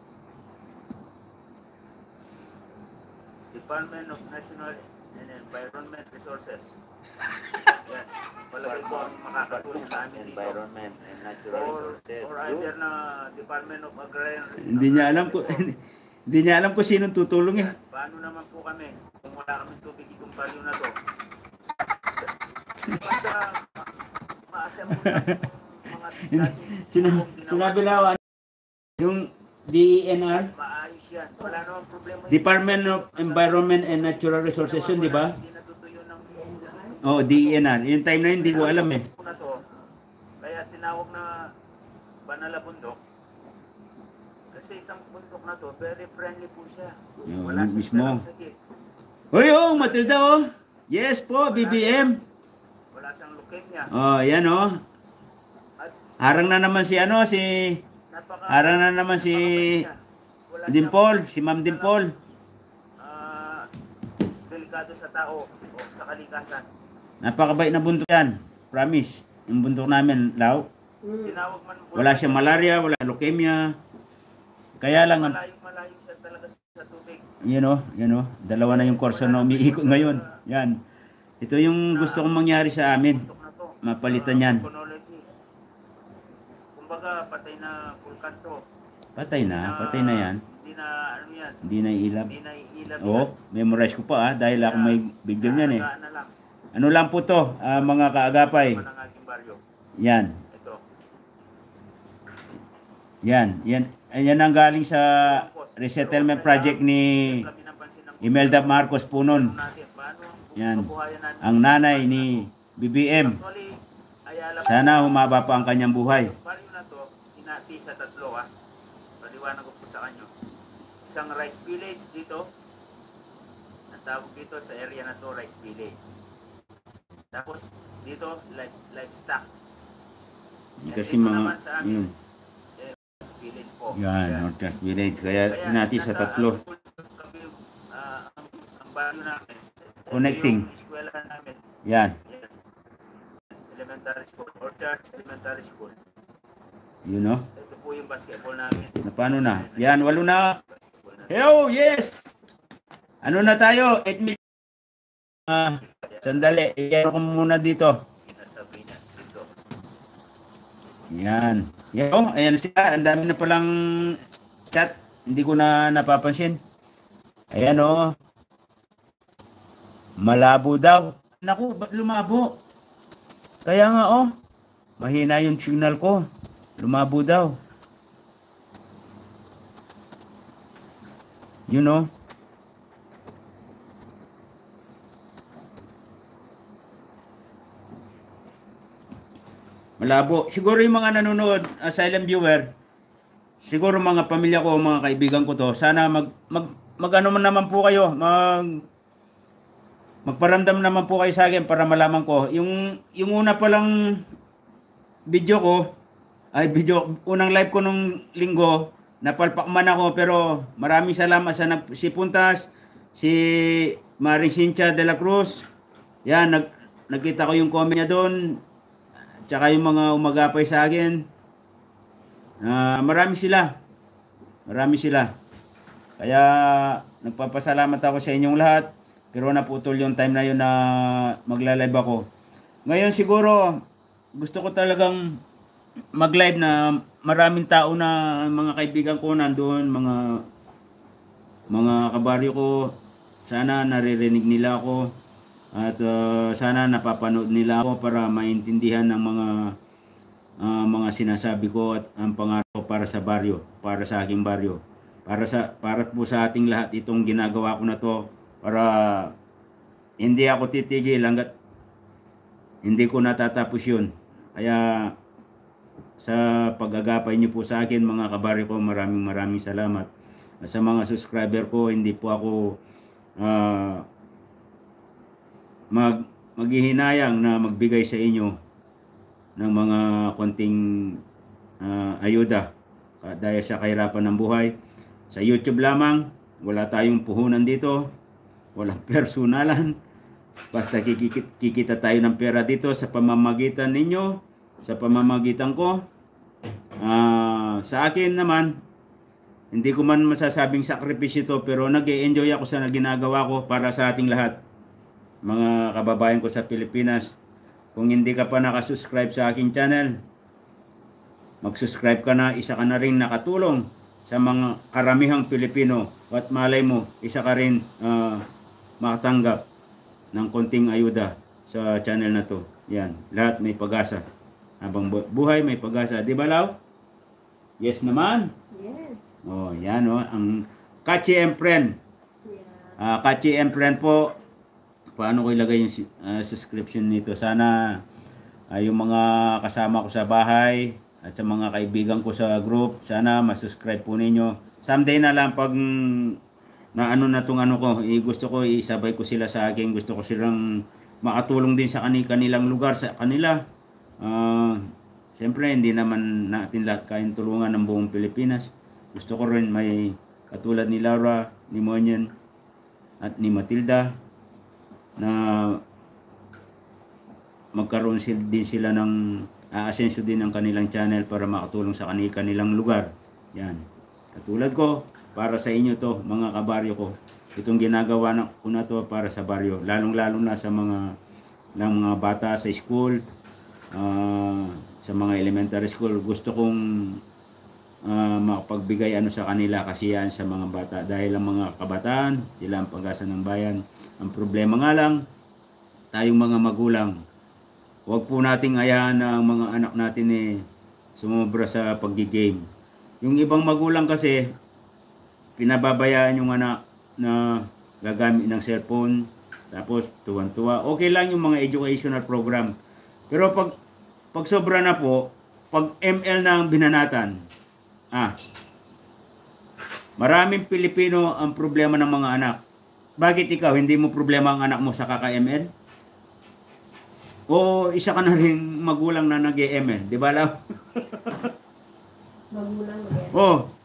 Department of National and Environment Resources. Yan. Palagay ko ang makakatulong sa amin dito. Environment and Natural Resources. Or either na Department of Agrarian. Hindi niya alam ko. Hindi niya alam kung sinong tutulong eh. Yan. Paano naman po kami kung wala kami tubig itong palyo na to? Basta ma-assemble natin yung mga Sinabi na yung DENR, maayos yan. Wala namang problema. Department of Environment and Natural Resources yun, di ba? Hindi natutuyo ng DENR. Yung time na yun, hindi ko alam eh. na to. Kaya tinawag na Banala Bundok. Kasi itang bundok na to, very friendly po siya. Yun, Wala siyang mismo. dalang sakit. Uy, oh, Matilda, oh. Yes po, BBM. Wala siyang leukemia. Oh, yan, oh. At Harang na naman si ano, si... Harang na naman si... Wala siyang, Dimpol, si Ma'am Dimpol. delikado sa tao o sa kalikasan. Napakabait na buntok yan. Promise. Yung buntok namin, Lau. Tinawag man Wala siyang malaria, wala leukemia. Kaya lang, malayo siya talaga sa tubig. yun o. Dalawa na yung kurso na umiikot ngayon. Yan. Ito yung gusto kong mangyari sa amin. Buntok na to. Mapalitan yan. Volcanology. Kumbaga, patay na vulkan to. Patay na yan. Hindi na, ano yan, Hindi na iilab. hindi na iilap. Oo, memorize ko pa dahil ako may big deal yan eh. Alagaan na lang. Ano lang po to, mga kaagapay. Naman ang aking baryo. Yan. Ito. Yan ang galing sa resettlement project ni Kami napansin ng Imelda Marcos Punon. natin. Paano Yan. kabuhayan natin? Ang nanay ni BBM. Actually, Ayala Sana humaba pa ang kanyang buhay. Yung baryo na to, hinati sa tatlo Paliwanag ko po sa kanyo. Isang rice village dito. Ang tawag dito sa area na to, rice village. Tapos dito, livestock. Kasi Dito mga naman sa amin, yun. rice village po. Yan, Northwest Village. Kaya hinati sa nasa tatlo. kami, ang baryo namin. Connecting. Yung eskwela namin. Yan. Yan. Elementary school, Orchard Elementary School. Yun o. Ito po yung basketball namin. Na paano na? Yan, 8 na. Yo, yes! Ano na tayo? 8 million. Sandali. Iyan ko muna dito. Sinasabi niya dito. Yan. Yan o. Ayan siya. Ang dami na palang chat. Hindi ko na napapansin. Ayan o. Malabo daw. Naku, ba't lumabo? Kaya nga oh. Mahina yung signal ko. Lumabo daw. You know? Malabo. Siguro yung mga nanonood, silent viewer, siguro mga pamilya ko, mga kaibigan ko to, sana mag-ano man naman po kayo, magparamdam naman po kayo sa akin para malaman ko. Yung una palang video ko, unang live ko nung linggo, napalpakman ako, pero maraming salamat sa si Puntas, si Maring Cynthia de la Cruz. Yan, nakita ko yung comment niya doon. Tsaka yung mga umagapay sa akin. Marami sila. Kaya nagpapasalamat ako sa inyong lahat. Pero naputol yung time na yun na magla-live ako. Ngayon siguro, gusto ko talagang mag-live na maraming tao na mga kaibigan ko nandoon, mga kabaryo ko. Sana naririnig nila ako. At sana napapanood nila ako para maintindihan ng mga sinasabi ko at ang pangarap ko para sa baryo, para sa aking baryo. Para po sa ating lahat itong ginagawa ko na to para hindi ako titigil hanggat hindi ko natatapos yun. Kaya sa pag-agapay niyo po sa akin mga kabaryo ko, maraming salamat. Sa mga subscriber ko, hindi po ako maghihinayang na magbigay sa inyo ng mga konting ayuda dahil sa kahirapan ng buhay. Sa YouTube lamang, wala tayong puhunan dito, walang personalan. Basta kikita tayo ng pera dito sa pamamagitan ninyo, sa pamamagitan ko. Sa akin naman, hindi ko man masasabing sakripisyo ito, pero nag-e-enjoy ako sa ginagawa ko para sa ating lahat. Mga kababayan ko sa Pilipinas, kung hindi ka pa nakasubscribe sa aking channel, mag-subscribe ka na, isa ka na rin nakatulong sa mga karamihang Pilipino at malay mo, isa ka rin makatanggap ng konting ayuda sa channel na to. Yan, lahat may pag-asa. Habang buhay may pag-asa. Di ba, Lau? Yes naman. Yes. Oh, yan oh, ang Kachi and Friend. Yeah. Kachi and Friend po. Paano ko ilagay yung subscription nito? Sana yung mga kasama ko sa bahay at sa mga kaibigan ko sa group, sana ma-subscribe po ninyo someday na lang pag na ano na tong ano ko, gusto ko isabay ko sila sa akin, gusto ko silang makatulong din sa kanilang lugar sa kanila. Siyempre hindi naman natin lahat kayang tulungan ng buong Pilipinas. Gusto ko rin may katulad ni Laura, ni Monian at ni Matilda na magkaroon din sila ng aasenso din ng kanilang channel para makatulong sa kanilang lugar. Yan. Katulad ko, para sa inyo to, mga kabaryo ko. Itong ginagawa ko na to para sa baryo. Lalong-lalo na sa mga bata sa school, sa mga elementary school. Gusto kong makapagbigay sa kanila kasiyahan sa mga bata. Dahil ang mga kabataan, sila ang pag-asa ng bayan. Ang problema nga lang, tayong mga magulang, huwag po nating ayahan na ang mga anak natin sumobra sa pag-game. Yung ibang magulang kasi, pinababayaan yung anak na gagamit ng cellphone, tapos tuwan-tuwa. Okay lang yung mga educational program. Pero pag sobra na po, pag ML na ang binanatan, maraming Pilipino ang problema ng mga anak. Bakit ikaw, hindi mo problema ang anak mo sa kaka-ML? O isa ka na rin magulang na nag-ML, di ba lang? Magulang na yan.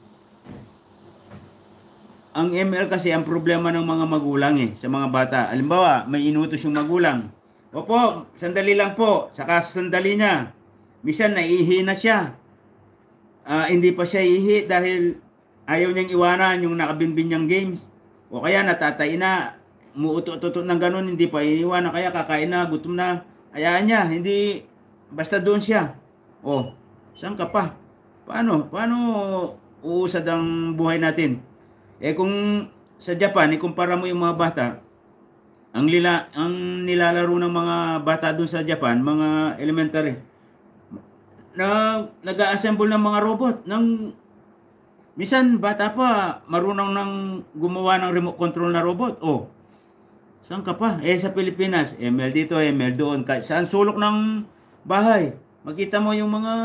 Ang ML kasi ang problema ng mga magulang sa mga bata. Halimbawa, may inutos yung magulang. Opo, sandali lang po. Saka sandali niya. Minsan naihi na siya. Hindi pa siya ihi dahil ayaw niyang iwanan yung nakabinbin niyang games. O kaya natatay na. Muuto-tuto ng ganun, hindi pa iniwanan. Kaya kakain na, gutom na. Hayaan niya, hindi, basta doon siya. Saan ka pa? Paano uusad ang buhay natin? Kung sa Japan, ikumpara mo yung mga bata, ang nilalaro ng mga bata doon sa Japan, mga elementary, na nag-assemble ng mga robot. Minsan, bata pa, marunong nang gumawa ng remote control na robot. Saan ka pa? Sa Pilipinas, ML dito, ML doon. Saan sulok ng bahay? Makita mo yung mga,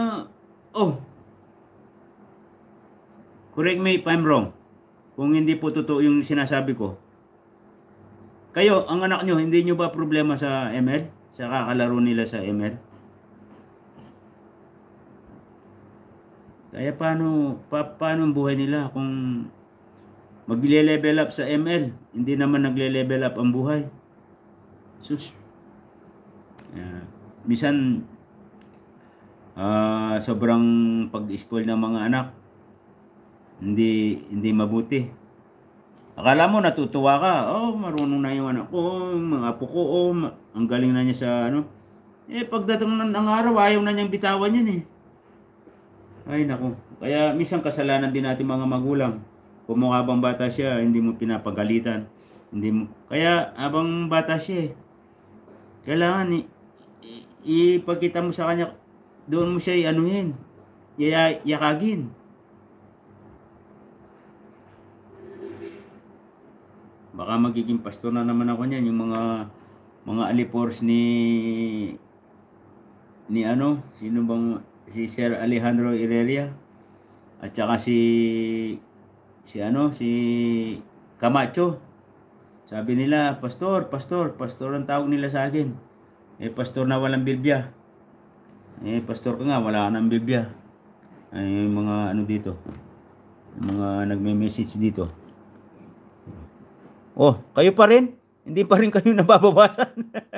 correct me if I'm wrong. Kung hindi po totoo yung sinasabi ko. Kayo, ang anak nyo, hindi nyo ba problema sa ML? Sa kakalaro nila sa ML? Kaya paano ang buhay nila kung magle-level up sa ML? Hindi naman nagle-level up ang buhay. Sus. Minsan, sobrang pag-spoil ng mga anak. Hindi mabuti. Akala mo natutuwa ka, marunong na yung anak ko, mga apo ko, ang galing na niya sa pagdating ng araw, ayaw na niyang bitawan yan Ay nako, kaya minsan kasalanan din natin mga magulang. Kung habang bata siya, hindi mo pinapagalitan. Kaya habang bata siya, kailangan ipagkita mo sa kanya, doon mo siya yakagin. Baka magiging pastor na naman ako niyan, yung mga alipors ni sino bang, si Sir Alejandro Herrera at saka si Camacho. Sabi nila, pastor ang tawag nila sa akin. Pastor na walang Biblia. Pastor ka nga, wala ka ng Biblia. Ay, mga dito. Mga nagme-message dito. Kayo pa rin? Hindi pa rin kayo nababawasan?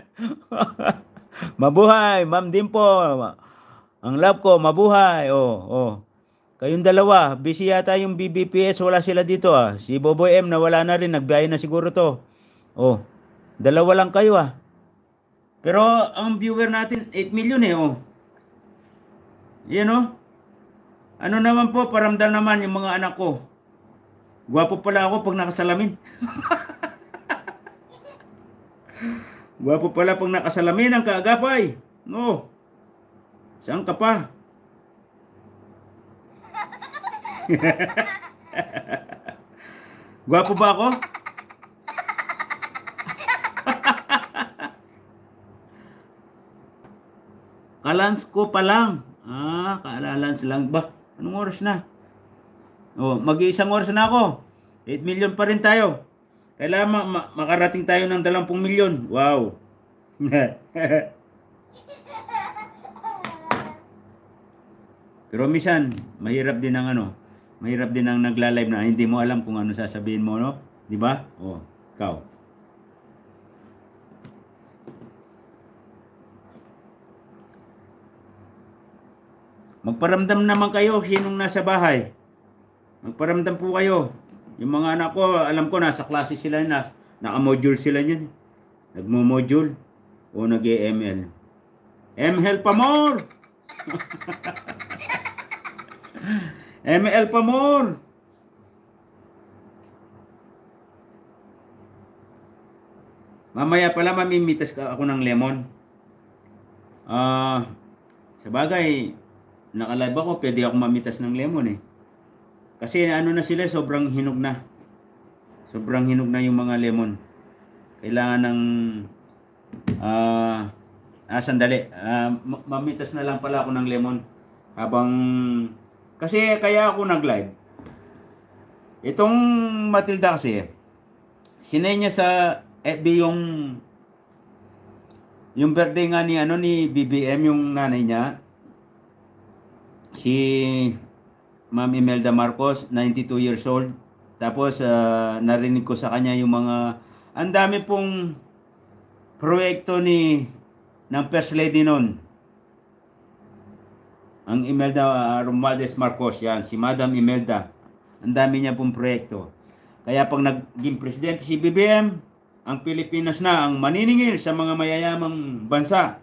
Mabuhay, Ma'am Dimpo. Ang love ko, mabuhay. Kayong dalawa, busy yata yung BBPS, wala sila dito Si Boboy M nawala na rin, nagbiyahe na siguro to. Dalawa lang kayo Pero ang viewer natin 8 million Ano naman po, paramdam naman yung mga anak ko. Gwapo pala ako pag nakasalamin. Gwapo pala pag nakasalamin ang kaagapay. Saan ka pa? Gwapo ba ako? Kalans ko pa lang. Kaalans lang ba? Anong oras na? Oh, mag-iisang oras na ako. 8 million pa rin tayo. Kailangan makarating tayo ng 20 milyon. Wow. Pero minsan, mahirap din ang mahirap din ang nagla-live na hindi mo alam kung ano sasabihin mo, no? Di ba? Oh, ikaw. Magparamdam naman kayo sinong nasa bahay. Magparamdam po kayo. Yung mga anak ko, alam ko nasa klase sila na, naka-module sila niyan. Nagmo-module o nag-ML. ML pa more. ML pa more. Mamaya pala mamimitas ako ng lemon. Sa bagay, naka-live ako, pwede ako mamitas ng lemon eh. Kasi ano na sila, sobrang hinog na. Sobrang hinog na yung mga lemon. Kailangan ng sandali. Mamitas na lang pala ako ng lemon. Kasi kaya ako nag-live. Itong Matilda kasi, sinay niya sa FB yung birthday nga ni BBM, yung nanay niya. Si Ma'am Imelda Marcos, 92 years old. Tapos narinig ko sa kanya yung mga ang dami pong proyekto ng First Lady noon. Ang Imelda Romualdez Marcos, yan, si Madam Imelda. Ang dami niya pong proyekto. Kaya pag naging presidente si BBM, ang Pilipinas na ang maniningil sa mga mayayamang bansa.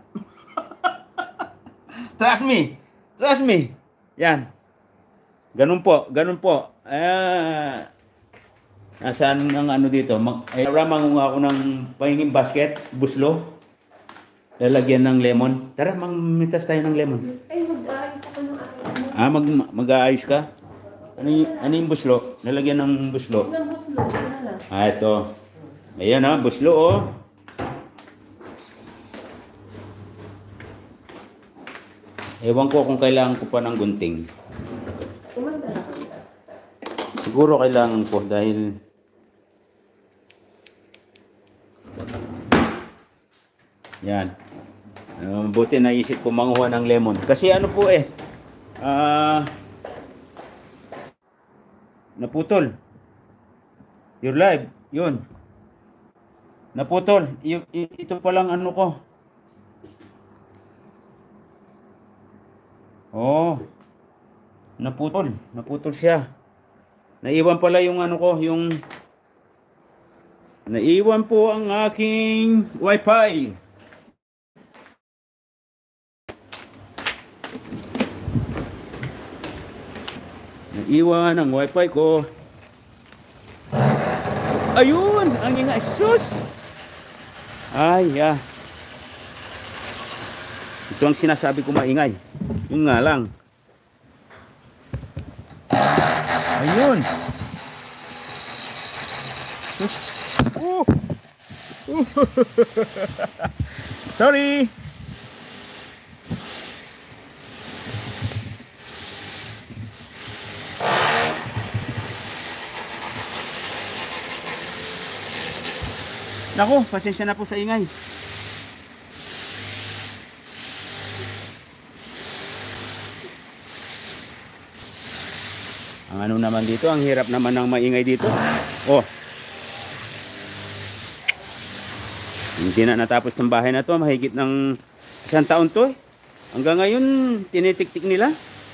Trust me. Trust me. Yan. Ganun po. Nasaan ang dito? Mangunga ako ng pahinging basket, buslo. Lalagyan ng lemon. Tara, mamitas tayo ng lemon. Ay, mag-aayos ako ng aking. Mag-aayos ka? Ano yung buslo? Lalagyan ng buslo. Ng buslo, ano lang. Ito. Ayan buslo oh. Ewan ko kung kailangan ko pa ng gunting. Umanda. Siguro kailangan ko dahil yan. Buti naisip ko manguha ng lemon. Kasi ano po naputol. Your live, yun. Naputol. Ito pa lang ano ko. Oh. Naputol. Naputol siya. Naiwan pala yung naiwan po ang aking wifi. Naiwan ang wifi ko. Ayun! Ang ingay. Sus! Ay, ito ang sinasabi ko maingay. Yung nga lang. Ayun. Sus. Sorry. Nako, pasensya na po sa ingay. Ang ano naman dito, ang hirap naman ng maingay dito. Oh. Hindi na natapos ng bahay na to, mahigit ng 1 taon to. Hanggang ngayon, tinitik-tik nila.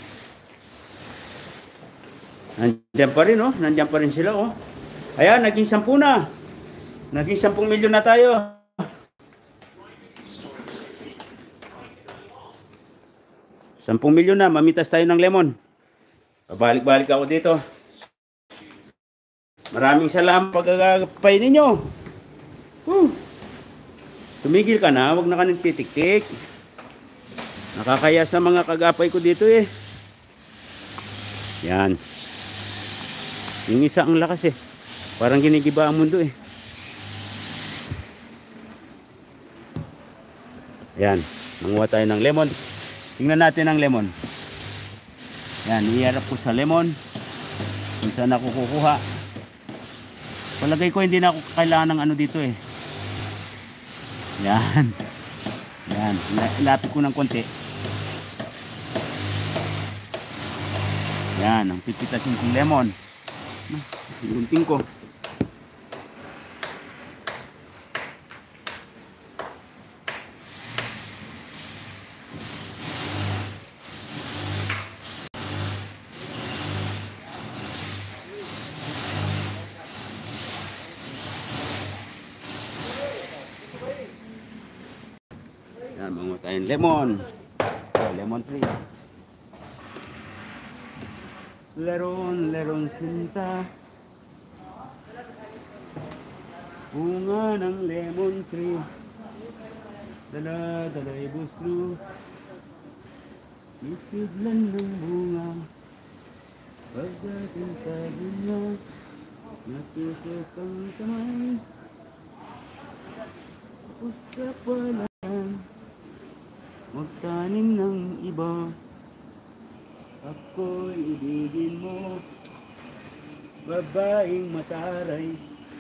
Nandiyan pa rin, oh. Nandiyan pa rin sila, oh. Ayan, naging 10 na. Naging 10 milyon na tayo. Sampung milyon na, mamitas tayo ng lemon. Pabalik-balik ako dito. Maraming salamat pagkakapay ninyo. Tumigil ka na, huwag na ka nagtitik-tik. Nakakaya sa mga kagapay ko dito eh. Yan. Yung isa ang lakas eh. Parang ginigiba ang mundo eh. Yan. Manguha tayo ng lemon. Tingnan natin ang lemon. Yan, iharap ko sa lemon. kung saan ako kukuha. Palagay ko hindi na ako kailangan ng ano dito eh. Yan. Yan. Ilapit ko ng konti. Yan. Ang pipitasin kong lemon. Iunting ko. Yan, mga tayong lemon. Oh, lemon tree. Leron, leron sinta. Bunga ng lemon tree. Dala, dala'y buslo. Isidlan ng bunga. Pagdating sa dunya, natusok ang kamay. Tapos ka pala magtanim ng iba. Ako'y ibigin mo, babaeng mataray.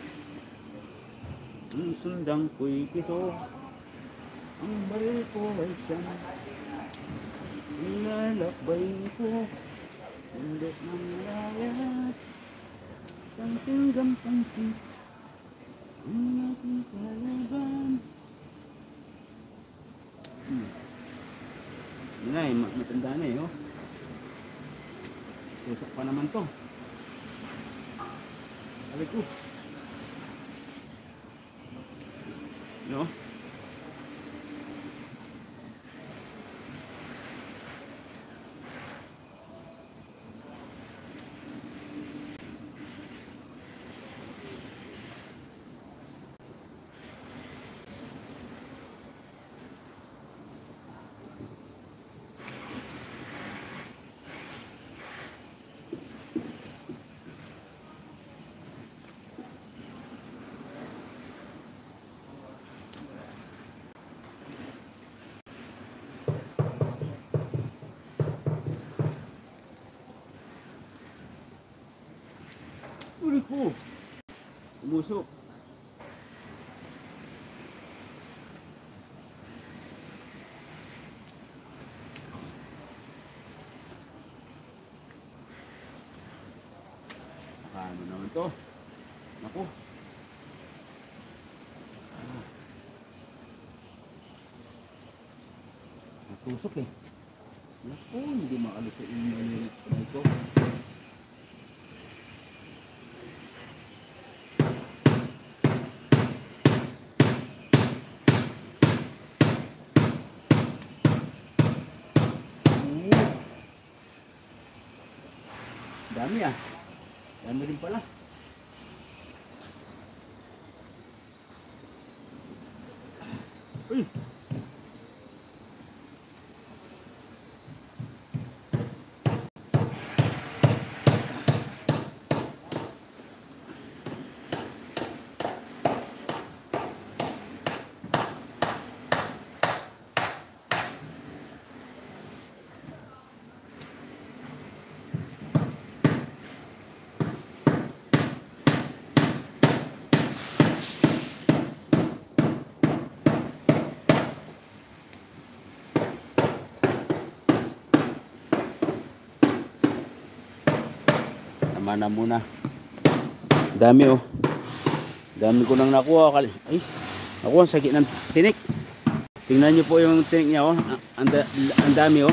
Ang sundang ko'y pito, ang baril ko ay siyang. Ilalakbay ko, sundot ng layat, isang tinggang pansit, ang aking kalaban. Yun na eh, matanda na eh, oh. Tusak pa naman to. Alit ko. No? Uli ko. Umusok. Paano naman to? Naku. Natusok eh. Naku, hindi maalis sa inyo na ito. Dami ah. Dami rin pala. Uy. Tama na muna. Dami oh. Dami ko nang nakuha. Ay, ako ang sakit ng tinik. Tingnan niyo po yung tinik niya oh. Ang dami oh.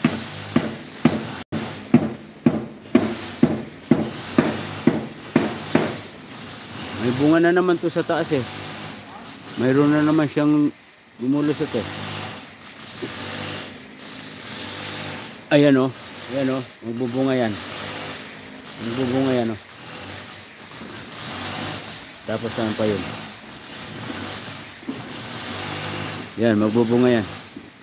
May bunga na naman to sa taas eh. Mayroon na naman siyang gumulusot eh. Ayan oh. Ayan oh. Magbubunga yan. Magbubunga yan oh. Tapos saan pa yun? Yan, magbubunga yan.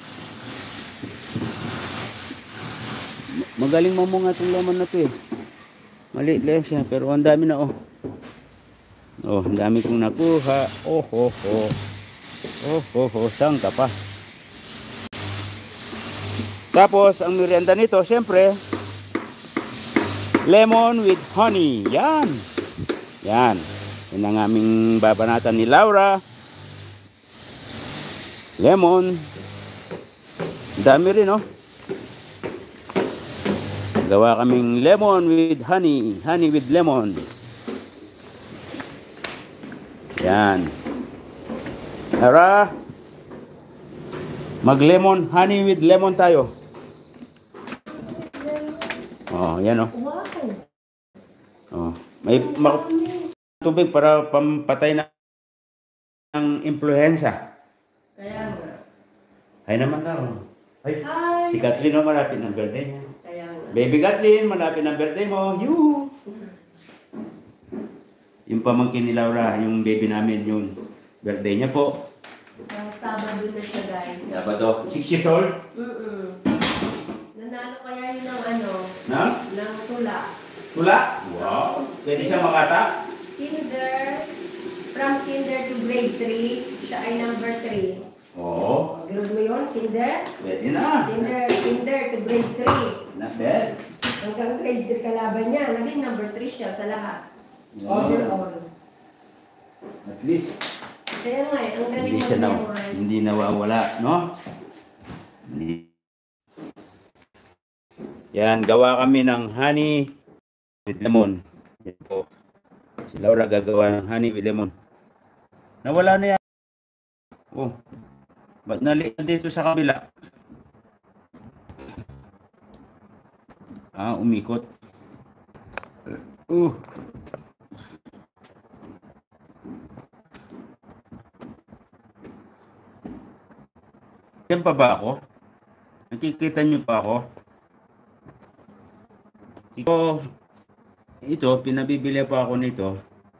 Magaling mamunga itong laman na ito eh. Maliit lang siya pero ang dami na oh. Oh, ang dami kong nakuha. Oh ho ho. Oh ho ho, saan ka pa? Tapos ang merienda nito, syempre lemon with honey. Yan. Yan. Yan ang aming babanatan ni Laura. Lemon. Dami rin, oh. Gawa kaming lemon with honey. Honey with lemon. Yan. Tara. Mag-lemon, honey with lemon tayo. Oh, yan, oh. Wow. Oh, may tubig para pampatay ng impluenza. Kaya nga. Ay naman na. Oh. Ay, Hi. si Kathleen oh, malapit ng birthday niya. Kaya nga. Baby Kathleen, malapit ng birthday mo. Yoo! Yung pamangkin ni Laura, yung baby namin, yung birthday niya po. Sa Sabado na siya, guys. Sabado, 6 years old. Nanalo kaya yun ng ano, Na? ng tula. Tula? Wow! Pwede siya makata? Kinder, from kinder to grade 3, siya ay number 3. Oo. Ganoon mo yun, kinder? Pwede na. Kinder to grade 3. Not bad. Hanggang grade 3 kalaban niya, naging number 3 siya sa lahat. Yeah. Overall. At least, Kaya nga eh, ang galing hindi siya mag-memorize. hindi nawawala, no? Hindi. Yan, gawa kami ng honey with lemon. Yan po. Si Laura gagawa ng honey with lemon. Nawala na yan. Oh. Ba't naliit dito sa kabila? Ah, umikot. Yan pa ba ako? Nakikita niyo pa ako? Ito, pinabibili pa ako nito.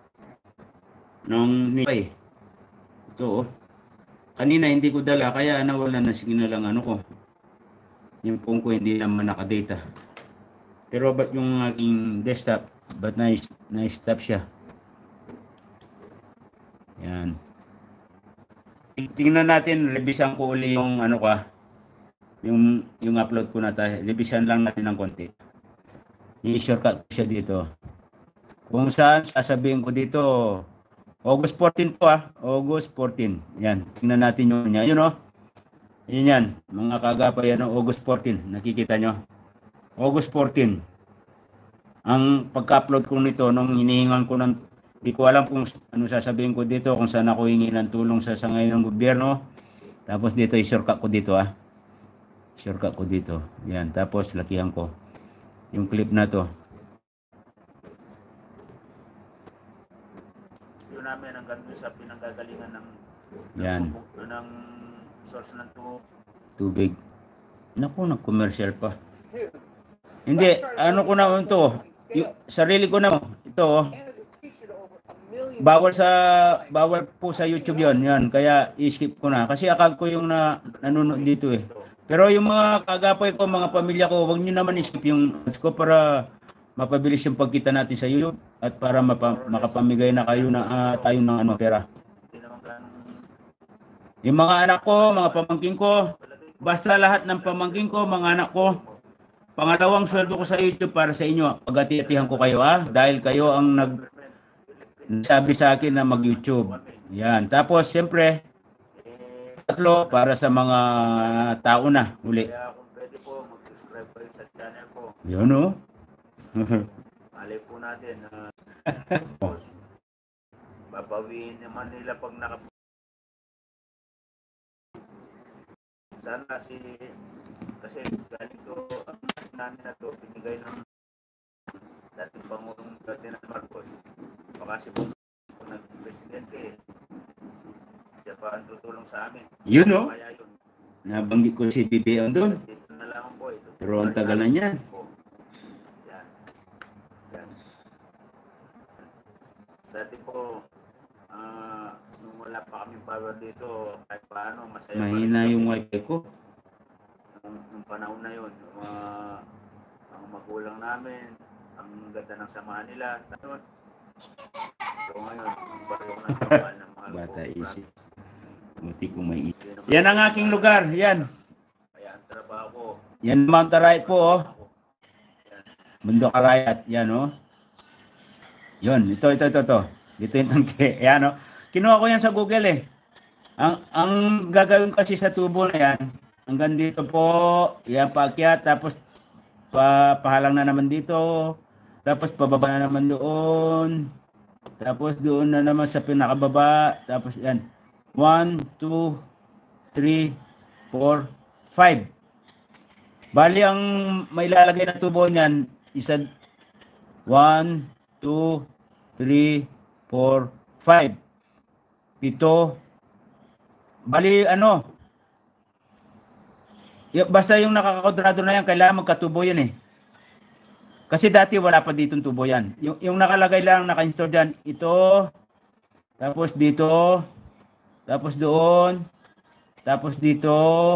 Nipay. Ito, oh. Kanina hindi ko dala, kaya nawala na signal ang ano ko. Yung phone ko hindi naman nakadata. Pero ba't yung aking desktop, ba't na-stop siya? Yan. Tingnan natin, revisan ko uli yung ano ka, yung upload ko na tayo. Revisan lang natin ng konti. I-shortcut ko siya dito. Kung saan, sasabihin ko dito, August 14 po August 14. Yan, tingnan natin yun niya. Yun Yun yan, mga kagapay, August 14. Nakikita nyo? August 14. Ang pagka-upload ko nito, nung hinihingan ko ng, di ko alam kung ano sasabihin ko dito, kung saan ako hingi ng tulong sa sangay ng gobyerno. Tapos dito, i-shortcut ko dito Shortcut ko dito. Yan, tapos lakihan ko yung clip na to. Yun namin hanggang doon sa pinanggagalingan ng Yan. ng source ng Tubig. Naku, nag-commercial pa. Hindi, ano ko na ito. Yung sarili ko na ito. Bawal po sa YouTube yon. Yan, kaya i-skip ko na. Kasi akag ko yung nanonood dito eh. Pero yung mga kagapay ko, mga pamilya ko, huwag nyo naman i-skip yung ads ko para mapabilis yung pagkita natin sa YouTube at para makapamigay na kayo na tayo ng pera. Yung mga anak ko, mga pamangkin ko, basta lahat ng pamangkin ko, mga anak ko, pangalawang sweldo ko sa YouTube para sa inyo. Pag-ati-atihan ko kayo dahil kayo ang nagsabi sa akin na mag-YouTube. Yan. Tapos siyempre, 3 para sa mga tao na uli. Kaya kung pwede po, mag-subscribe kayo sa channel ko. Yun Malay po natin na babawiin naman nila pag sana kasi galing to ang namin na to binigay ng dating Pangulong Ferdinand Marcos. Baka si Bongo nag-presidente siya pa ang tutulong sa amin. Yun Kaya yun. Nabanggit ko si BBM doon. Dito na lang po ito. Pero ang tagal na niyan. Yan. Yan. Dati po, nung wala pa kaming power dito, kahit paano, masaya Mahina yung wifi ko. Nung panahon na yun, yung mga magulang namin, ang ganda ng samahan nila. Tanong, so ngayon, yung baryo na kapal ng mga Bata ko, isip. Muti kong may isip. Yan ang aking lugar. Yan. kaya ang trabaho ko, Yan Mount Aray po. Bundok Arayat, yan oh. Yun, ito. Dito yung tangke, yan oh. Kinuha ko yan sa Google eh. Ang gagawin kasi sa tubo na yan, hanggang dito po, yan paakyat, tapos pahalang na naman dito, tapos pababa na naman doon, tapos doon na naman sa pinakababa, tapos yan, 1, 2, 3, 4, 5. Bali ang may lalagay na tubo niyan, isa 1, 2, 3, 4, 5. 7. Bali ano, basta yung nakakakodrado na yan, kailangan magkatubo yan eh. Kasi dati wala pa ditong tubo yan. Yung nakalagay lang, naka-install dyan, ito, tapos dito, tapos doon, tapos dito,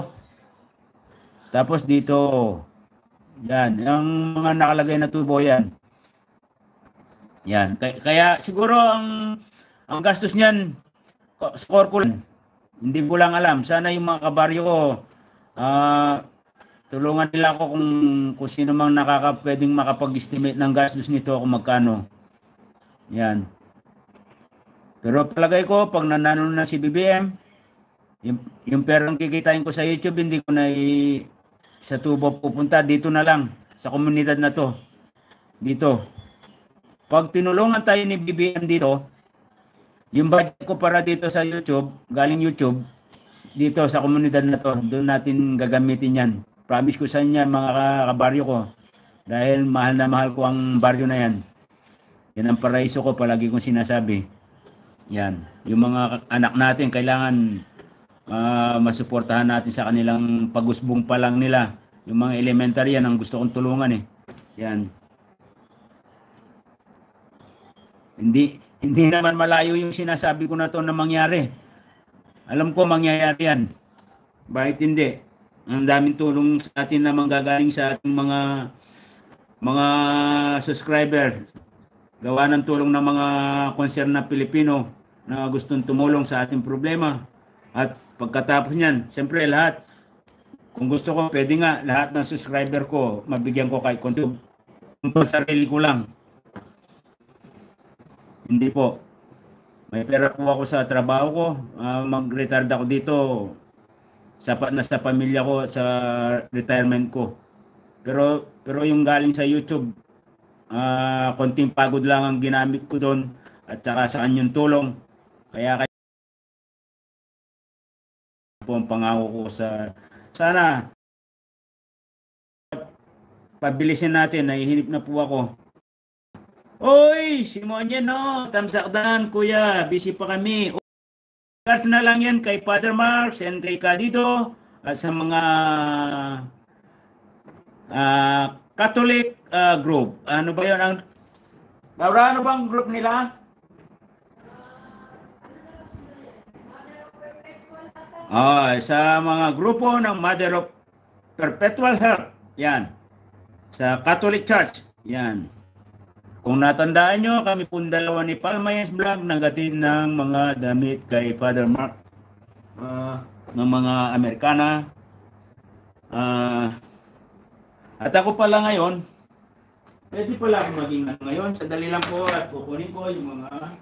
tapos dito. Yan, yung mga nakalagay na tubo yan. Yan, kaya siguro ang gastos niyan, score ko lang. Hindi ko lang alam. Sana yung mga kabaryo ko, tulungan nila ako kung sino mang pwedeng makapag-estimate ng gastos nito kung magkano. Yan. Pero palagay ko, pag nanalo na si BBM, yung perang kikitain ko sa YouTube, hindi ko na sa tubo pupunta. Dito na lang, sa komunidad na to. Dito. Pag tinulungan tayo ni BBM dito, yung budget ko para dito sa YouTube, galing YouTube, dito sa komunidad na to, doon natin gagamitin yan. Promise ko sa inyo mga kabaryo ko, dahil mahal na mahal ko ang baryo na yan. Yan ang paraiso ko, palagi kong sinasabi. Yan. Yung mga anak natin, kailangan masuportahan natin sa kanilang pag-usbong pa lang nila. Yung mga elementary yan, ang gusto kong tulungan eh. Yan. Hindi naman malayo yung sinasabi ko na to na mangyari. Alam ko mangyayari yan. Bakit hindi? Ang daming tulong sa atin na manggagaling sa ating mga subscriber. Gawa ng tulong ng mga concern na Pilipino na gustong tumulong sa ating problema. At pagkatapos niyan, siyempre lahat, kung gusto ko, pwede nga lahat ng subscriber ko, mabigyan ko kahit kung sarili ko lang. Hindi po. May pera po ako sa trabaho ko. Mag-retire ako dito. Sapat na sa pamilya ko, sa retirement ko. Pero yung galing sa YouTube, konting pagod lang ang ginamit ko doon. At saka sa kanyang tulong. Kaya po ang pangako ko sana pabilisin natin. Nahihinip na po ako. Oy, Simon yan no, tamsakdan kuya, busy pa kami. Cards na lang yan kay Father Marks and kay Kadito at sa mga Catholic group. Ano ba yun? Laura, ano bang group nila? Sa mga grupo ng Mother of Perpetual Help. Yan. Sa Catholic Church. Yan. Kung natandaan nyo, kami pong dalawa ni Palmayes Vlog naghatid ng mga damit kay Father Mark ng mga Amerikana. At ako pala ngayon, pwede pala ako maging ngayon. Sandali lang po at kukunin ko yung mga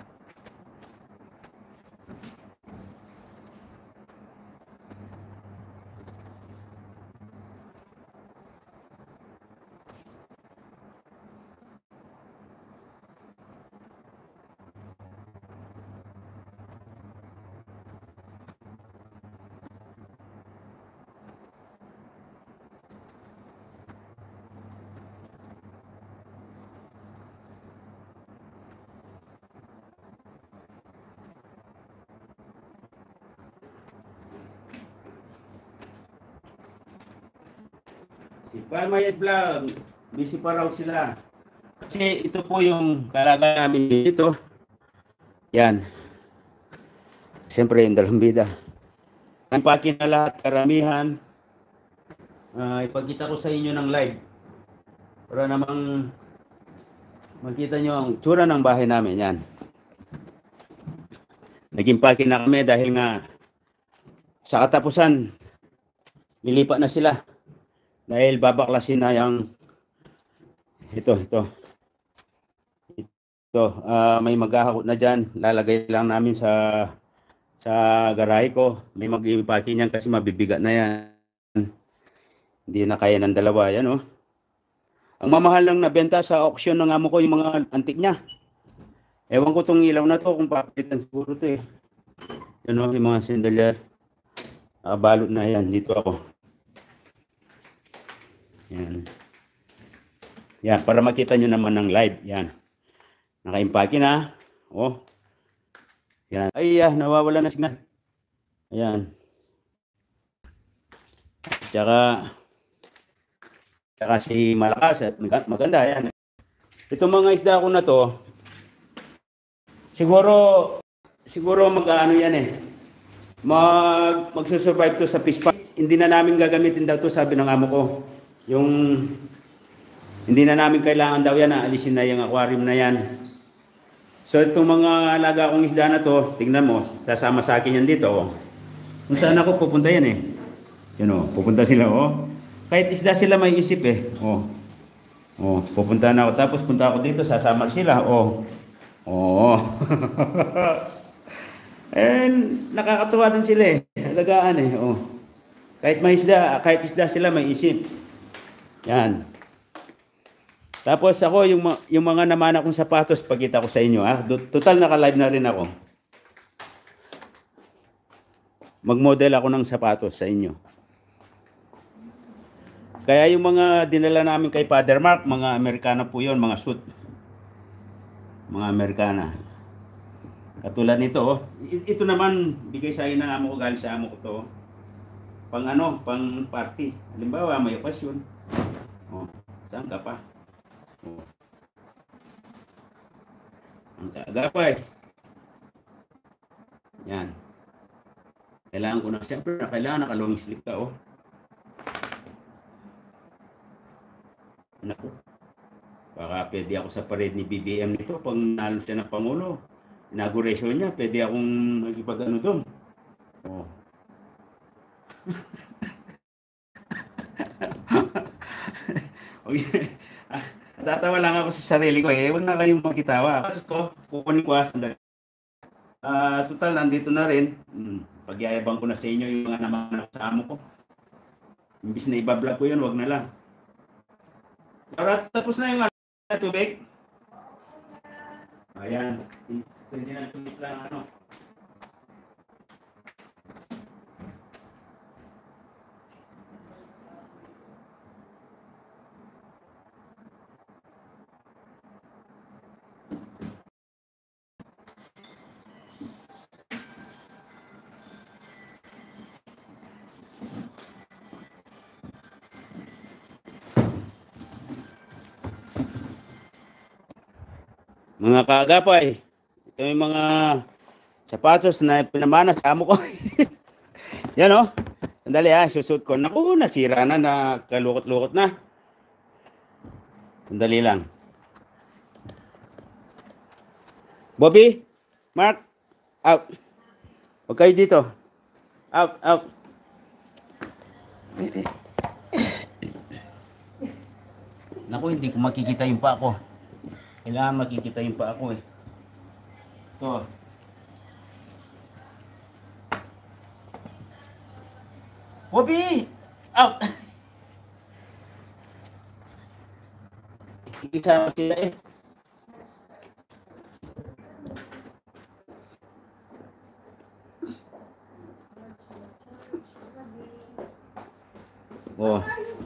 si Palmayes Vlog, busy pa raw sila. Kasi ito po yung kalagayan namin dito. Yan. Siyempre yung dalawang bida. Ang pakin na lahat, karamihan. Ipagkita ko sa inyo ng live. Para namang makita nyo ang tsura ng bahay namin. Yan. Naging pakin na kami dahil nga sa katapusan, lilipat na sila. Dahil babaklasin na Ito. May maghahakot na dyan. Lalagay lang namin sa garahe ko. May mag-impake niyan kasi mabibigat na yan. Hindi na kaya ng dalawa. Yan oh. Ang mamahal lang nabenta sa auction ng amo ko yung mga antik niya. Ewan ko tong ilaw na to kung papalitan siguro to eh. Yan oh, yung mga sandalyer. Nakabalot na yan. Dito ako. Yan. Yan, para makita nyo naman ng live. Yan. Naka-impake na. Oh. Yan. Ay, nawawala na signal. Ayan. Tsaka si malakas at maganda. Yan. Itong mga isda ko na to, siguro mag-ano yan eh. Magsusurvive to sa fish pond. Hindi na namin gagamitin daw to, sabi ng amo ko. Yung hindi na namin kailangan daw yan, alisin na yung aquarium na yan. So itong mga alaga kong isda na to, tingnan mo, sasama sa akin yan dito. Oh. Kung saan ako pupunta yan eh. Yan oh, pupunta sila oh. Kahit isda sila may isip eh. Oh. Oh, pupunta na ako. Tapos punta ako dito, sasama sila. Oh. Oh. And nakakatuwa din sila eh. Alagaan eh. Oh. Kahit isda sila may isip. Yan. Tapos ako, yung mga naman akong sapatos, pagkita ko sa inyo. Total naka-live na rin ako. Mag-model ako ng sapatos sa inyo. Kaya yung mga dinala namin kay Father Mark, mga Amerikana po yun, mga suit. Mga Amerikana. Katulad nito, oh. Ito naman, bigay sa akin ng amo ko, galing sa amo ko to. Pang party. Halimbawa, may okasyon. Oh, saan ka pa? Oh. Ang kaagapay. Yan. Kailangan ko na, siyempre, kailangan naka-long sleeve ka, oh. Naku. Baka pwede ako sa parade ni BBM nito pag nalo siya ng Pangulo. Inauguration niya, pwede akong magipag-ano doon. Oh. Okay. Tatawa lang ako sa sarili ko eh. Huwag na kayong makitawa. Kasi ko, kukunin ko sandali. Total, nandito na rin. Pagyayabang ko na sa inyo yung mga naman sa amo ko. Imbis na ibablog ko yun, wag na lang. Tapos na yung tubig. Ayan. Hindi na tubig lang ano. Mga kaagapay, ito yung mga sapatos na pinamana sa amo ko. Yan o. Sandali susut ko. Naku, nasira na, nakalukot-lukot na. Sandali lang. Bobby, Mark, out. Huwag kayo dito. Out. Naku, hindi ko makikita yung pa ko. Kailangan makikita yung pa ako eh. Ito. Bobby! Out! Ikisama sila eh. Oh.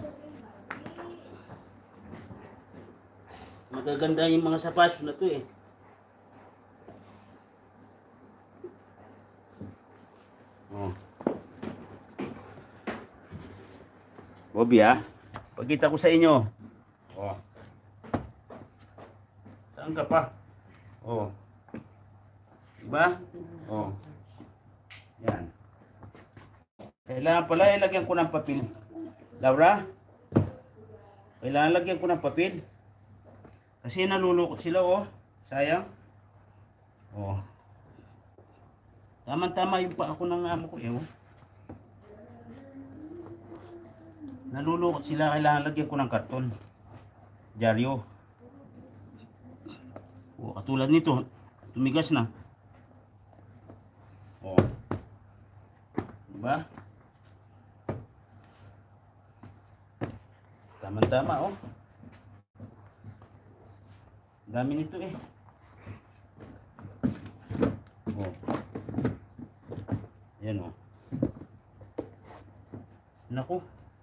Magaganda yung mga sapatos na to eh. Oh. Bobby pagkita ko sa inyo. Oh. Saan ka pa? Oh. Diba? Oh. Yan. Kailangan pala ilagyan ko ng papel. Laura? Kailangan lagyan ko ng papel. Kasi nalulukot sila oh. Sayang. Oh. Tama-tama yung pa ako ng amo ko eh. Oh. Nalulukot sila, kailangan lagyan ko ng karton. Dyaryo. Oh, katulad nito, tumigas na. Oh. Diba? Tama-tama, oh. Dami nito eh. Oh. Ayan, oh. Naku.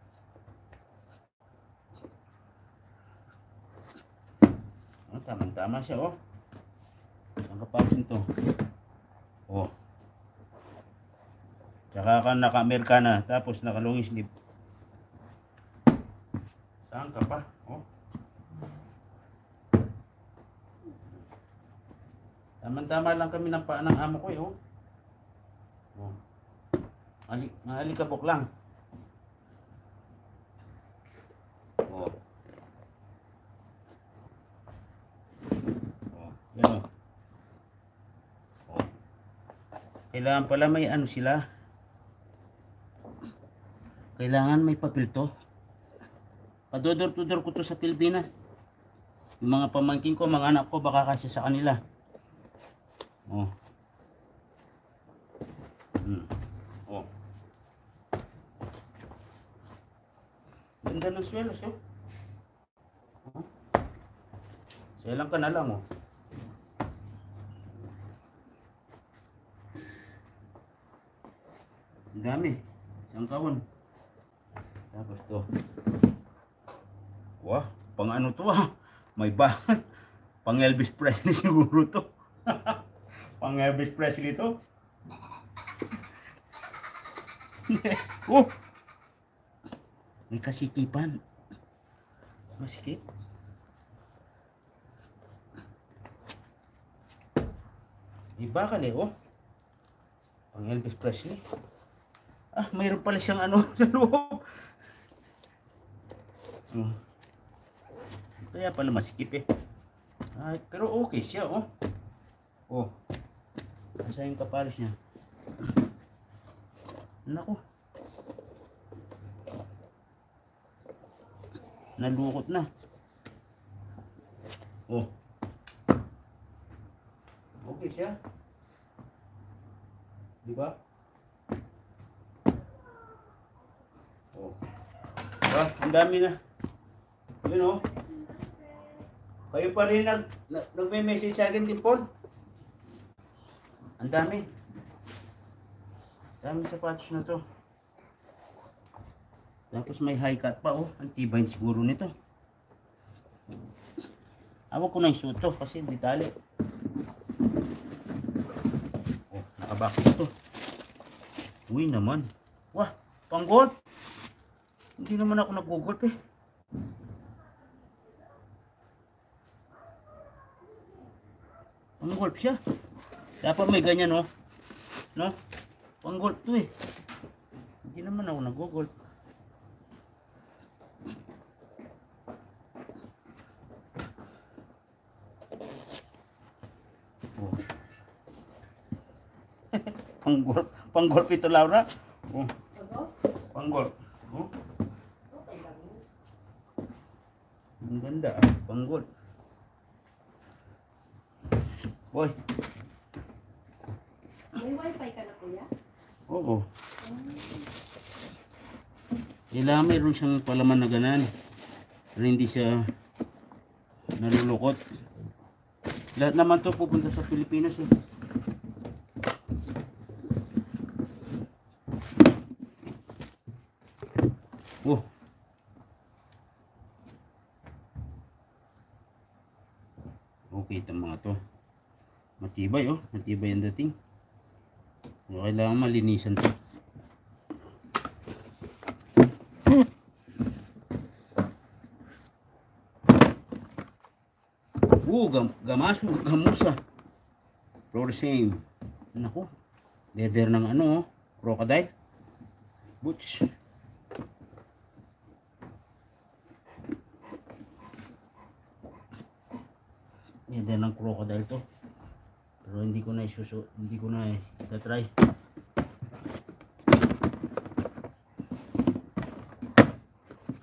Oh, tama-tama siya, oh. Ang kapasin to. Oh. Tsaka ka naka-Amerikana, tapos naka-long sleeve. Saan ka pa? Oh. Tama-tama lang kami ng paa ng amo ko, eh, oh. Oh. Alikabok lang. Oh. Oh, yan, oh. Oh. Kailangan pala may ano sila. Kailangan may papel to. Padodor-tudor ko to sa Pilipinas. Yung mga pamangkin ko, mga anak ko, baka kasi sa kanila. Oh. Oh. Ganda ng swelos, oh. Oh. Selang ka na lang, oh. Ang dami. Isang kahon. Tapos to. Wah, pang ano to, ah. May bahan. Pang Elvis Presley siguro to. Pang Elvis Presley to. Oh. May kasikipan. Masikip. May bakal eh, oh. Pang Elvis Presley. Ah, mayroon pala siyang ano sa loob. Oh. Kaya pala masikip eh. Ay, pero okay siya, oh. Oh. Asa yung kapalos niya? Naku. Nalukot na. Oh. Okay siya. Di ba? Oh. Ah, ang dami na. Yun, oh. Kayo pa rin nagme-message sa akin, Timpol. Ang dami. Daming sapatos na to. Tapos may high cut pa, oh. Ang tibay siguro nito. Awag ko na yung suto kasi hindi tali. Oh, nakabak ito. Uy naman. Wah, pang-golf. Hindi naman ako nag-golf eh. Pang-golf siya. Dapat may ganyan, oh. No? Pang-golf to eh. Hindi naman ako nag-golf. Oh. Pang-golf. Pang-golf ito, Laura. Oh. Pang-golf. Oh. Ang ganda, ah. Pang-golf. Boy. May wifi ka na, kuya? Oo. Kailangan mayroon siyang palaman na ganan. Pero hindi siya nalulukot. Lahat naman to pupunta sa Pilipinas eh. Oh. Okay itong mga to. Matibay, oh. Matibay ang dating. So, kailangan malinisan to. Gamusa. For the same. Naku. Leather ng ano, oh. Crocodile. Boots. Leather ng crocodile to. Pero hindi ko na itatry.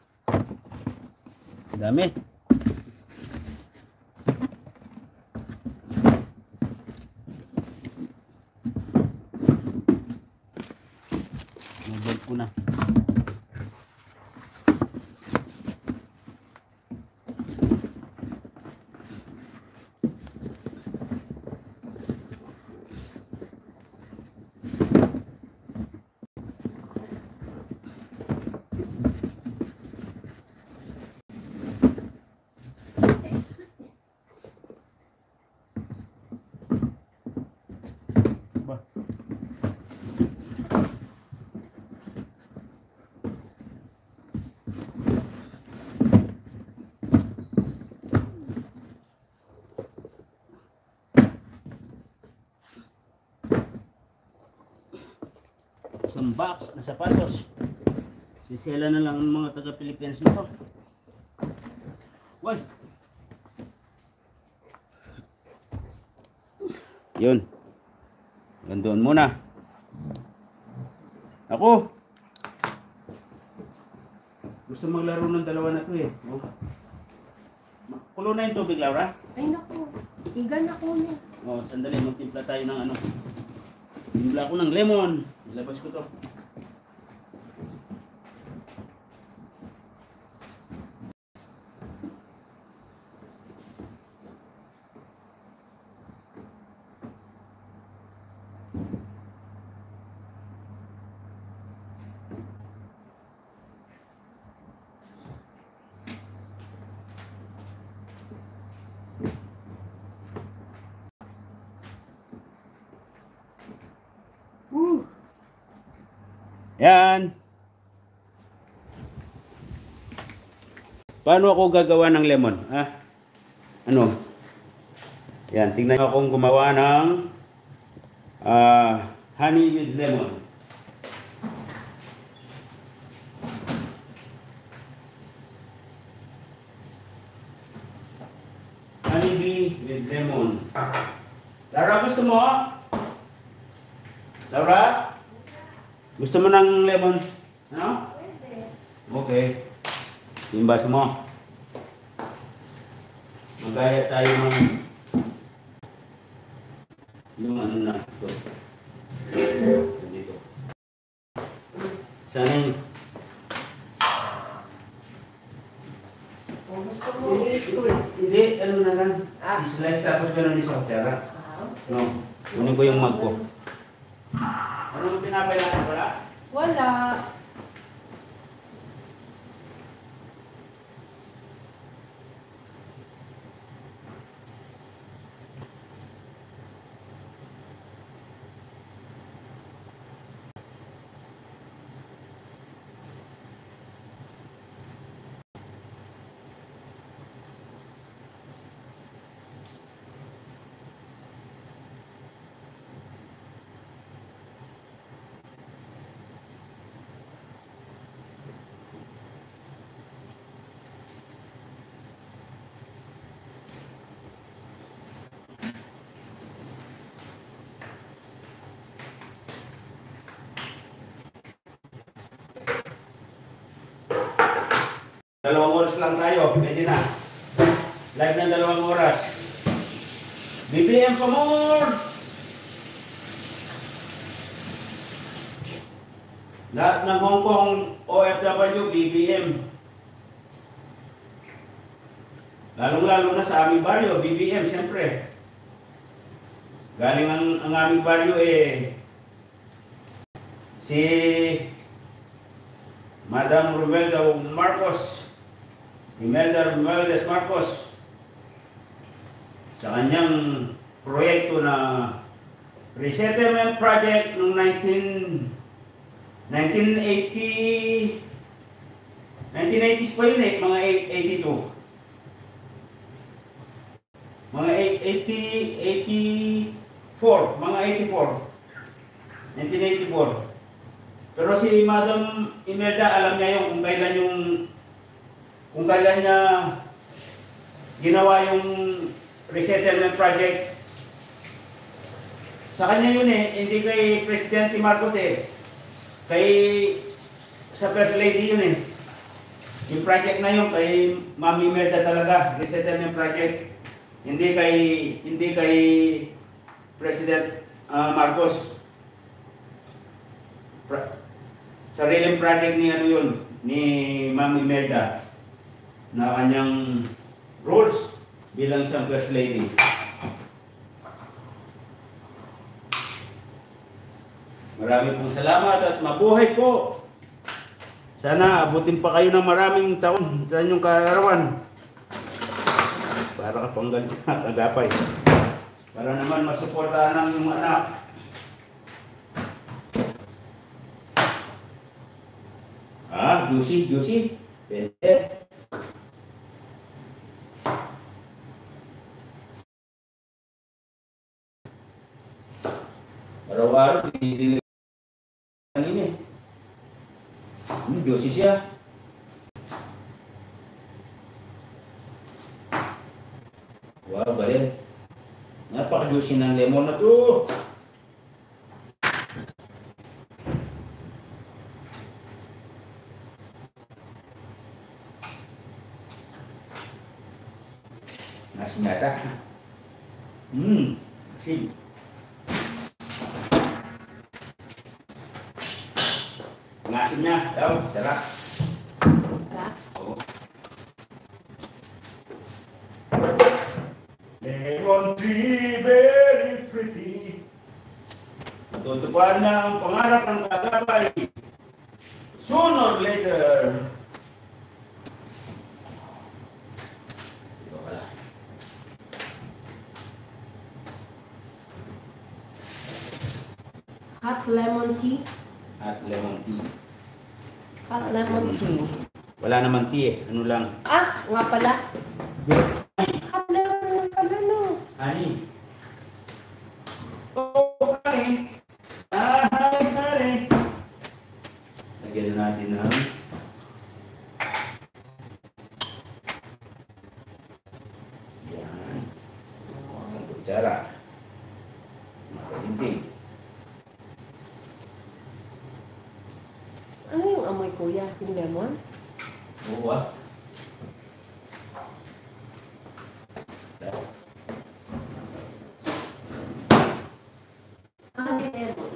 Dami. ko na. Ba. Isang box na sapatos. Sisela na lang ang mga taga-Pilipinas nito. Why? Yun. Gandoon muna. Ako. Gusto maglaro ng dalawa na to eh. Oh. Kulo na yung tubig, Laura. Ay naku, igan ako niya. Oh, sandali, magtimpla tayo ng ano. Timpla ko ng lemon. Ilabas ko to. Yan. Paano ako gagawa ng lemon? Ano? Yan, tingnan nyo akong gumawa ng honey with lemon. Honey bee with lemon. Laura, gusto mo? Laura? Gusto mo ng lemon? Ano? Okay. Timbas mo. Magaya tayo ng yung ano na ito. Dito. Sana yung Gusto mo i-squeeze. hindi, ano na lang. I-slice tapos gano'n sa kutsara. No. Kunin ko yung mug ko. Ano yung tinapay natin? Wala? Wala. Dalawang oras lang tayo, pwede na. Live ng 2 oras. BBM pa more! Lahat ng Hong Kong OFW, BBM. Lalong-lalo na sa aming baryo, BBM, siyempre. Galing ang aming baryo si Madam Romelda Marcos. Imelda Romualdez Marcos sa kanyang proyekto na resettlement project noong 1980 1980s pa yun mga 82 mga 84 mga 84 1984. Pero si Madam Imelda alam niya yung kung kailan niya ginawa yung resettlement project. Sa kanya yun hindi kay Presidente Marcos kay sa First Lady yun Yung project na yun kay Mami Imelda talaga, resettlement project. Hindi kay President Marcos. sariling project ni ano yun, ni Ma'am Imelda na kanyang roles bilang isang First Lady. Marami pong salamat at mabuhay po. Sana abutin pa kayo ng maraming taon sa inyong kaarawan. Para ka pang agapay. Para naman masuportahan ng iyong anak. Juicy. Pwede. Araw-araw, pinili ini. Juicy siya. Wow, galing. Napaka-juicy ng lemon na to. Nasi nyata. Asin. Ngasimnya, daw, sarap. Sarap? Oo. Lemon tree, very pretty. Matutupad na ang pangarap ng kagabay. Sooner or later. Ito pala. Hot lemon tea. At lemon tea. Hot lemon tea. Wala naman tea eh. Ano lang. Ah, nga pala. Hot lemon pala, no? Honey. Oh, honey. Honey. Lagyan na natin ng yan. Isang kutsara. Makalinting. Ano yung amoy, kuya? Yung lemon? Oo ah. Ano yung lemon?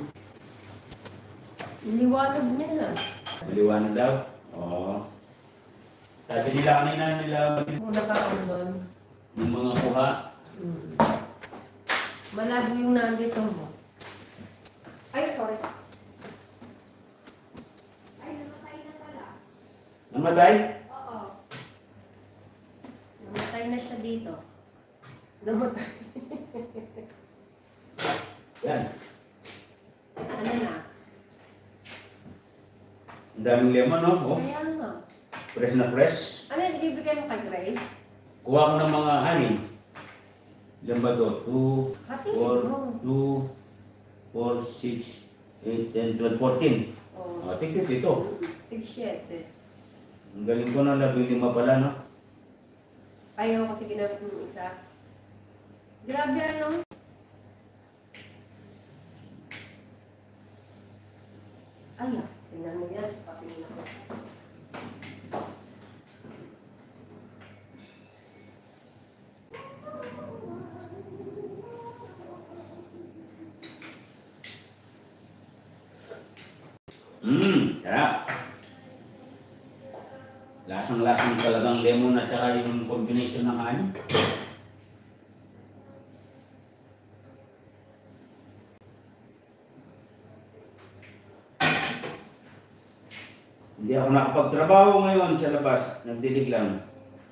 Liwanag nila. Maliwanag daw? Oo. Sabi nila kanina Kung nakakaulon. yung mga kuha. Malabo yung nandito mo. Ay, sorry. Ay, namatay na pala. Namatay? Oo. Namatay na siya dito. Namatay. Yan. Ano na? Ang daming lemon, no? Oh. Kaya nga. Fresh na fresh. Ano yung ibibigay mo kay Grace? Kuha ko ng mga honey. Ilan ba ito? 2, Hati 4, 2, 4, 6, 8, 10, 12, 14. Oh. Tigpip ito. Tig 7. Ang galing ko na 15 pala, no? Ayaw kasi ginamit mo isa. Grabe ano? Ay, tingnan mo yan. Papilin ako. Sarap. Lasang-lasang talagang lemon at saka yung combination ng honey. Hindi ako nakapagtrabaho ngayon sa labas. Nagdilig lang.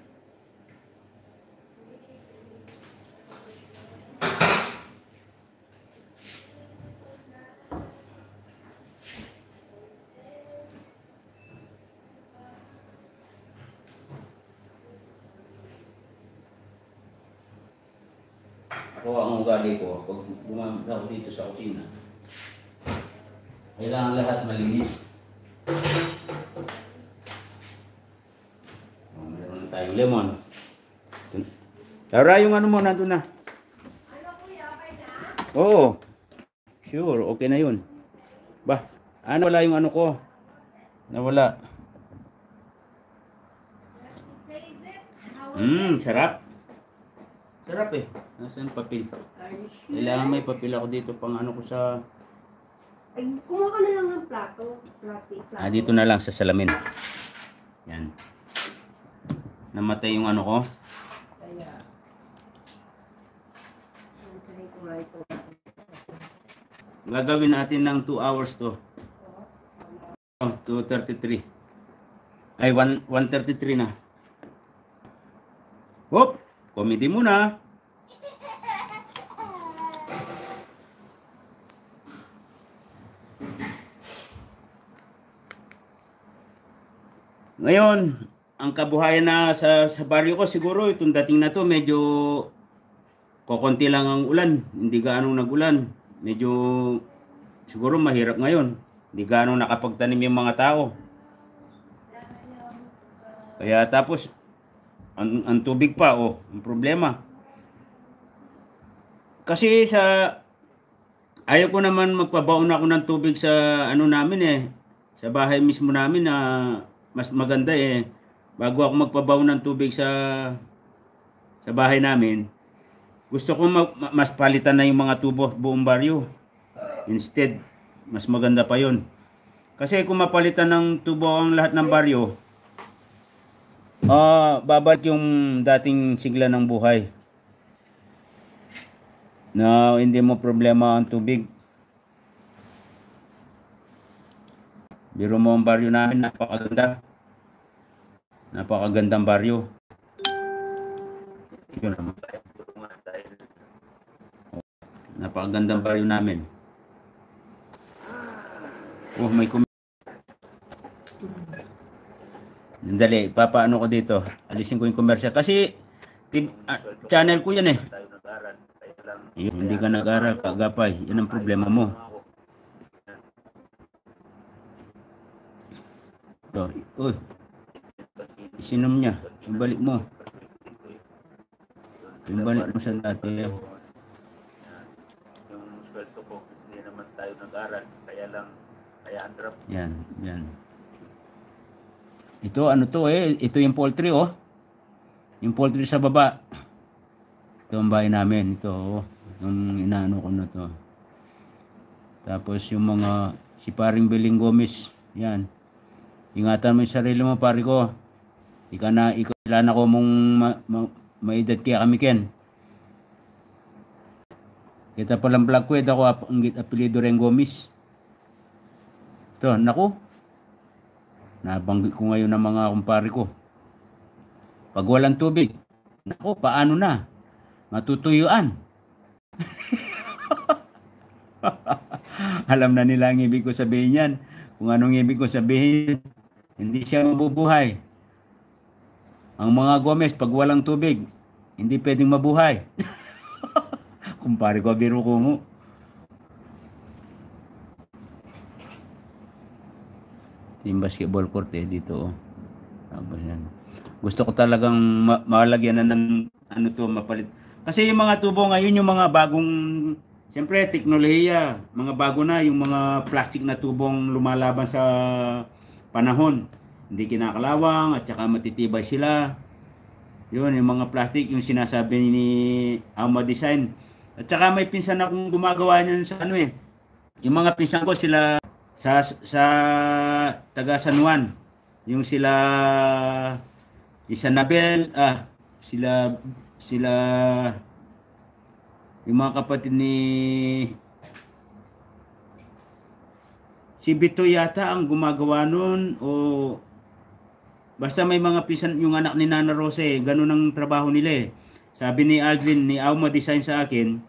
Ako ang ugali ko, pag gumamit ako dito sa kusina, kailangan lahat malinis. Meron na tayong lemon. Laura, yung ano mo, nandun na. Ano kuya, okay na? Oo. Sure, okay na yun. Ba, wala yung ano ko. Nawala. Sarap. Sarap eh. Nasaan papel? Are you sure? Kailangan may papel ako dito pang ano ko sa Ay, kumuha ka na lang ng plato. Plato. Dito na lang sa salamin. Yan. Namatay yung ano ko. Kaya, nandiyan ko nga ito. Gagawin natin ng 2 hours to. 2:33. Ay, 1:33 na. Hop! Comedy muna. Ngayon, ang kabuhayan na sa baryo ko siguro itong dating na to medyo kokonti lang ang ulan, hindi gaano nag-ulan. Medyo siguro mahirap ngayon. Hindi gaano nakapagtanim yung mga tao. Kaya tapos ang tubig pa ang problema. Kasi ayaw ko naman magpabaon ako ng tubig sa ano namin sa bahay mismo namin na mas maganda bago ako magpabaon ng tubig sa bahay namin. Gusto ko mas palitan na yung mga tubo buong baryo. Instead, mas maganda pa yon. Kasi kung mapalitan ng tubo ang lahat ng baryo, babalik yung dating sigla ng buhay. Na hindi mo problema ang tubig. Biro mo ang baryo namin, napakaganda. Napakagandang baryo. Yun naman. Napakagandang baryo namin. May Dali, papaano ko dito? Alisin ko yung commercial. Kasi, channel ko yan hindi ka nag-aral, kagapay. Yan ang problema mo. Ito, isinom niya. Ibalik mo. Ibalik mo sa dati. Yung sweldo ko, hindi naman tayo nag-aral. Kaya ang drop. Yan. Ito, ano to ito yung poultry Yung poultry sa baba. Ito ang bahay namin. Ito yung inaano ko na to. Tapos yung mga, si paring Beling Gomez. Yan. Ingatan mo yung sarili mo, pare ko. Ilan ako mong maedad kaya kami ken. Kita palang vlog ko, ako ang apelido rin Gomez. Ito, naku. Nabanggit ko ngayon ng mga kumpare ko. Pag walang tubig, naku, paano na? Matutuyuan. Alam na nila ang ibig ko sabihin yan. Kung anong ibig ko sabihin, hindi siya mabubuhay. Ang mga Gomez, pag walang tubig, hindi pwedeng mabuhay. Kumpare ko, biro ko mo. Yung basketball court dito Tapos yan. Gusto ko talagang malagyan na ng mapalit. Kasi yung mga tubo ngayon, yung mga bagong, siyempre teknolohiya, mga bago na yung mga plastic na tubong lumalaban sa panahon. Hindi kinakalawang at saka matitibay sila. Yun, yung mga plastic, yung sinasabi ni Auma Design. At saka may pinsan akong gumagawa niyan sa Yung mga pinsan ko sila sa taga San Juan, yung sila Isanabel, sila yung mga kapatid ni si Bito yata ang gumagawa nun, o basta may mga pisan yung anak ni Nana Rose, ganun ang trabaho nila Sabi ni Aldrin ni Auma Design sa akin,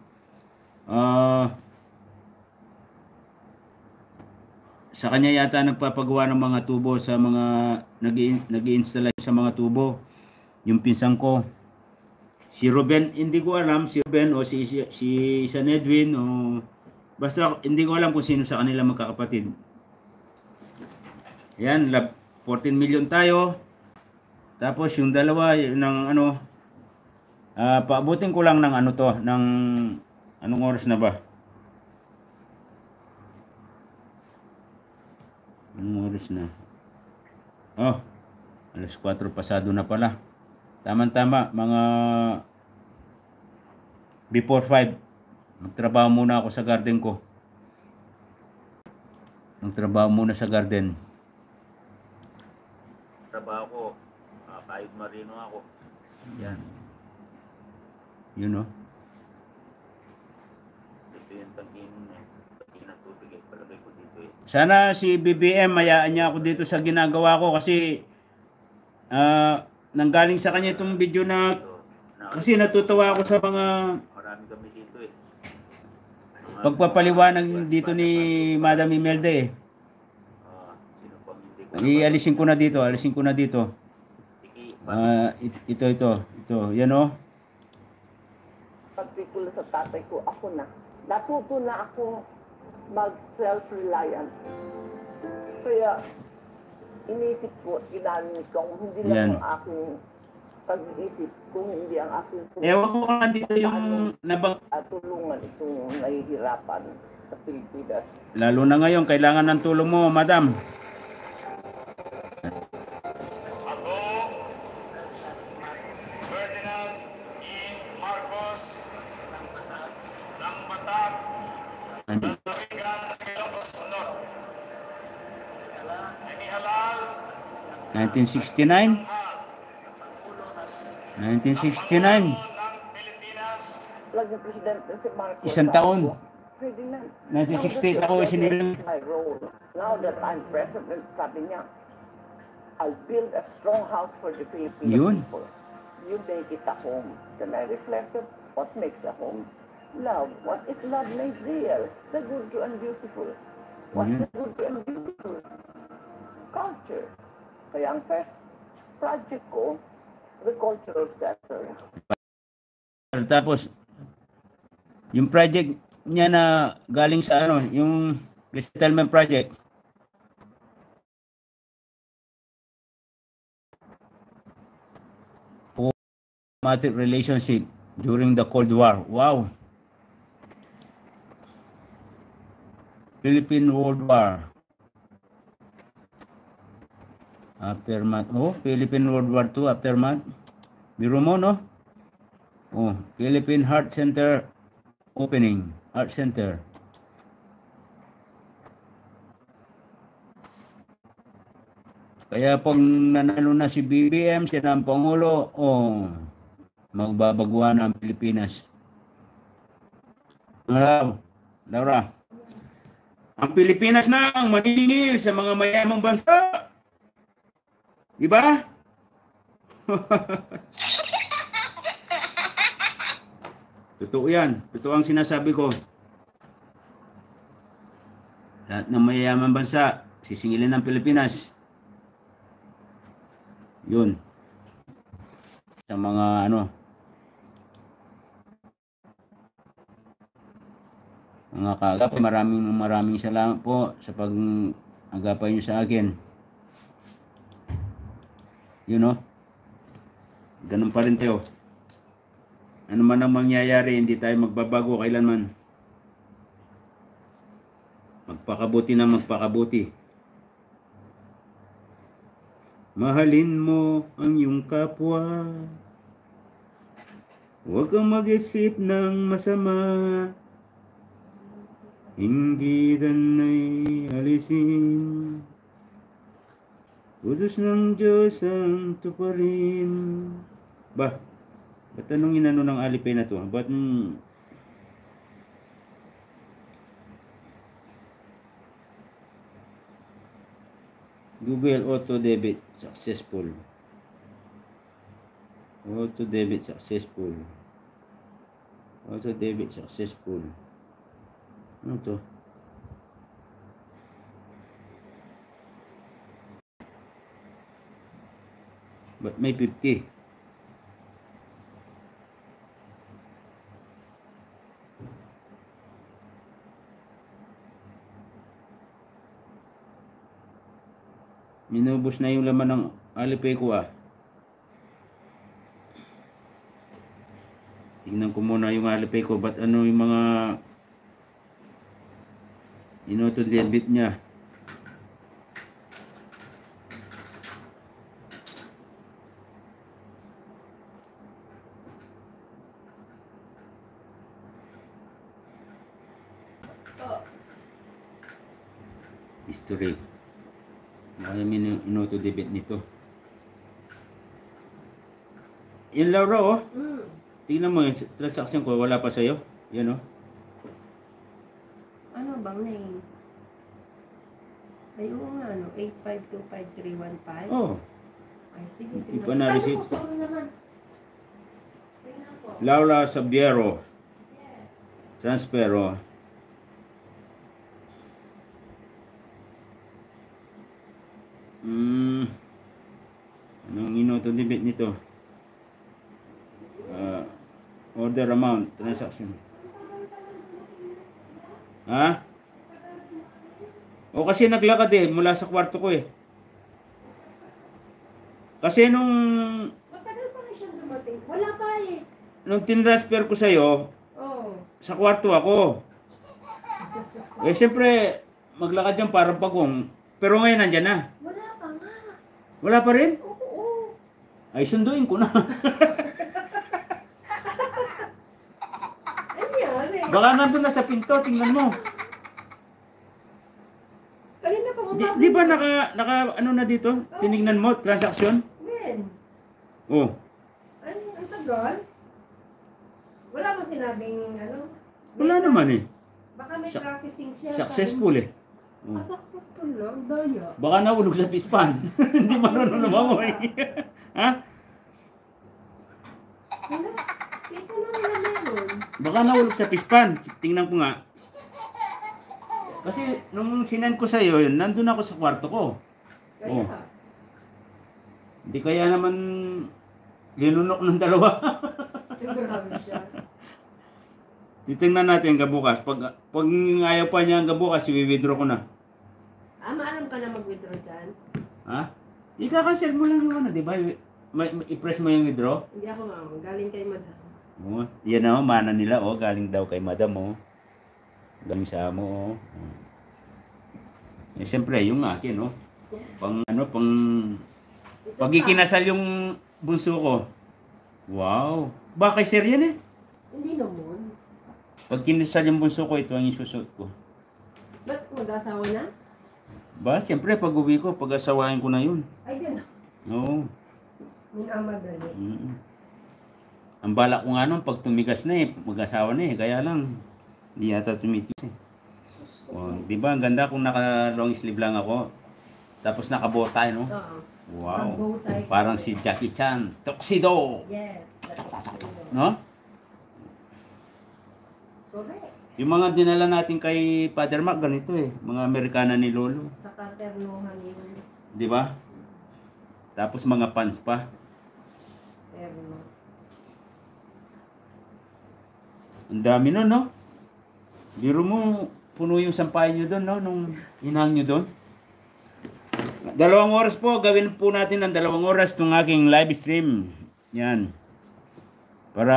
sa kanya yata nagpapagawa ng mga tubo sa mga nag-i-install sa mga tubo. Yung pinsan ko, si Ruben, hindi ko alam si Ruben o si San Edwin o basta hindi ko alam kung sino sa kanila magkakapatid. Yan, 14 million tayo. Tapos yung dalawa ng paabutin ko lang ng ng anong oras na ba? Anong oras na? Alas 4 pasado na pala. Tama-tama, mga before 5. Magtrabaho muna ako sa garden ko. Nagtrabaho muna sa garden. Trabaho ko, kahit marino ako. Yan. You know? Ito yung tangkin ng tubig eh. Palagay ko dito eh. Sana si BBM hayaan niya ako dito sa ginagawa ko kasi nanggaling sa kanya itong video na kasi natutuwa ako sa mga Marami kami dito eh. pagpapaliwanag dito ni Madam Imelda eh. Sino pang hindi ko Alisin ko na dito. Tiki, Ito. Yan oh. Particular sa tatay ko, ako na. Natuto na ako mag-self-reliant. Kaya, inisip ko, ginamit ko, hindi Yan. lang ang aking pag-iisip, kung hindi ang aking Ewan ko nga dito yung nabang at tulungan itong nahihirapan sa Pilipinas. lalo na ngayon kailangan ng tulong mo, Madam. Ako, Ferdinand E. Marcos, ng Batak, Lalawigan ng Ilocos Norte. Inihalal 1969. ng Pilipinas Laging presidente si Marcos. Isang taon. Ferdinand. 1968 ako sinilang. My role. Now that I'm president, sabi niya, I'll build a strong house for the Filipino Yun. people. You make it a home. Then I reflected, what makes a home? Love. What is love made real? The good, true, and beautiful. What's the good, true, and beautiful? Culture. Kaya ang first project ko, the cultural center. Tapos yung project niya na galing sa yung resettlement project. Diplomatic relationship during the Cold War. Wow. Philippine World War. Aftermath. Philippine World War II aftermath. Biro mo, no? Philippine Heart Center opening. Art Center. Kaya pag nanalo na si BBM, siya na ang Pangulo, magbabaguhan ang Pilipinas. Laura, ang Pilipinas na ang maniningil sa mga mayamang bansa. Diba? Totoo yan. Totoo ang sinasabi ko. Lahat ng mayayaman bansa, sisingilin ng Pilipinas. Yun. Sa mga mga kaagapay, maraming salamat po sa pag-agapay nyo sa akin. Ganun pa rin tayo. Ano man ang mangyayari, hindi tayo magbabago kailanman. Magpakabuti na magpakabuti. Mahalin mo ang iyong kapwa. Huwag kang mag-isip ng masama. Inggitan ay alisin. Utos ng Diyos ang tuparin. Ba't anong inano ng Alipay na to? Ba't Google Auto Debit successful. Auto Debit successful. Auto Debit successful. Ano to? Ba't may 50? Minubos na yung laman ng Alipay ko Tingnan ko muna yung Alipay ko. Ba't ano yung mga inoto debit niya? History. Kaya in-auto-debit nito. Yan, Laura, oh. Tingnan mo yung transaction ko. Wala pa sa'yo. Yan, oh. Ano bang name? Ay, oo nga, ano? 8525-315. Oh. Ay, sige. Hindi tingnan pa ko. na-receive. Ano po, sorry naman. Tingnan po. Laura Sabiero. Transfer, oh. Anong in-auto-debit nito? Order amount, transaction. Ha? O kasi naglakad eh, mula sa kwarto ko eh. Kasi nung Matagal pa na siyang dumating. Wala pa eh. nung tinransfer ko sa'yo, Oh. sa kwarto ako. Eh siyempre, maglakad yan parang pagong. Pero ngayon nandyan na. Wala pa nga. Wala pa rin? Oo. Ay, sunduin ko na. Ano yan eh? Baka nandun na sa pinto, tingnan mo. Kanina pa Di ba naka ano na dito? Tinignan mo, transaction? Ben, Oh. ang tagal? Wala bang sinabing ano? Wala naman eh. Baka may Suc- processing siya. Successful eh. Sabi mo, successful lang. Daya. Baka nahulog sa pispan. Hindi marunong lumangoy. Ha? Wala. Dito na wala meron. Baka nahulog sa pispan. Tingnan ko nga. Kasi nung sinend ko sa'yo yun, nandun ako sa kwarto ko. Kaya. Oh. Hindi kaya naman linunok ng dalawa. Grabe siya. Titingnan natin hanggang bukas. Pag ayaw pa niya hanggang bukas, i-withdraw ko na. Maalam ka na mag-withdraw dyan? Ha? Ika-cancel mo lang yung ano, di ba? I-press mo yung withdraw. Hindi ako ma'am. Galing kay madam. Oh, yan o, mana nila. Oh, galing daw kay madam. Oh. Galing sa amo. Oh. Eh, siyempre, yung akin. Oh. Pang ano, pang... Ito Pag pa. ikinasal yung bunso ko. Wow. Baka sir yan eh. Hindi naman. Pag kinasal yung bunso ko, ito ang isusot ko. Ba't mag-asawa na? Ba, siyempre, pag uwi ko, pag-asawain ko na yun. Ay, gano'n. Oo. Minamadali. Ang balak ko nga nun, pag tumigas na eh, mag-asawa na eh. Kaya lang, hindi yata tumitis eh. Oh, di ba, ang ganda kung naka-long sleeve lang ako. Tapos naka-bowtie, no? Oo. Wow. Naka-bowtie. Parang si Jackie Chan. Tuxedo! Yes. That's No? correct. Yung mga dinala natin kay Father Mac, ganito eh. Mga Amerikana ni Lolo. Saka ternuhan yun. Di ba? Tapos mga pants pa. Terno. Ang dami nun, no? Biro mo, puno yung sampayan nyo doon, no? Nung inang nyo doon. 2 oras po, gawin po natin ng 2 oras itong aking live stream. Yan. Para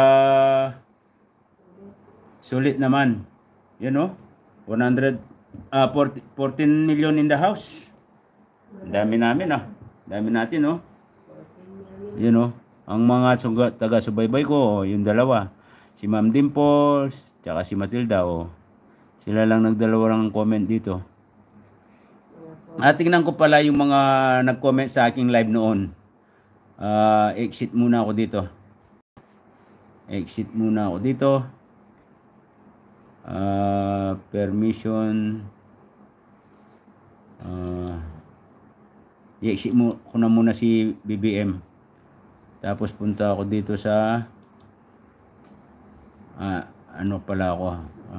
sulit naman. Yan, no? 14 million in the house. Ang dami namin, ah. Dami natin, no? Yan, no? Ang mga taga-subaybay ko, yung dalawa. Si Ma'am Dimples, tsaka si Matilda, oh. Sila lang nagdalawang comment dito. At tingnan ko pala yung mga nag-comment sa aking live noon. Exit muna ako dito. Exit muna ako dito. Permission. I-exit ko na muna si BBM. Tapos punta ako dito sa ano pala ako.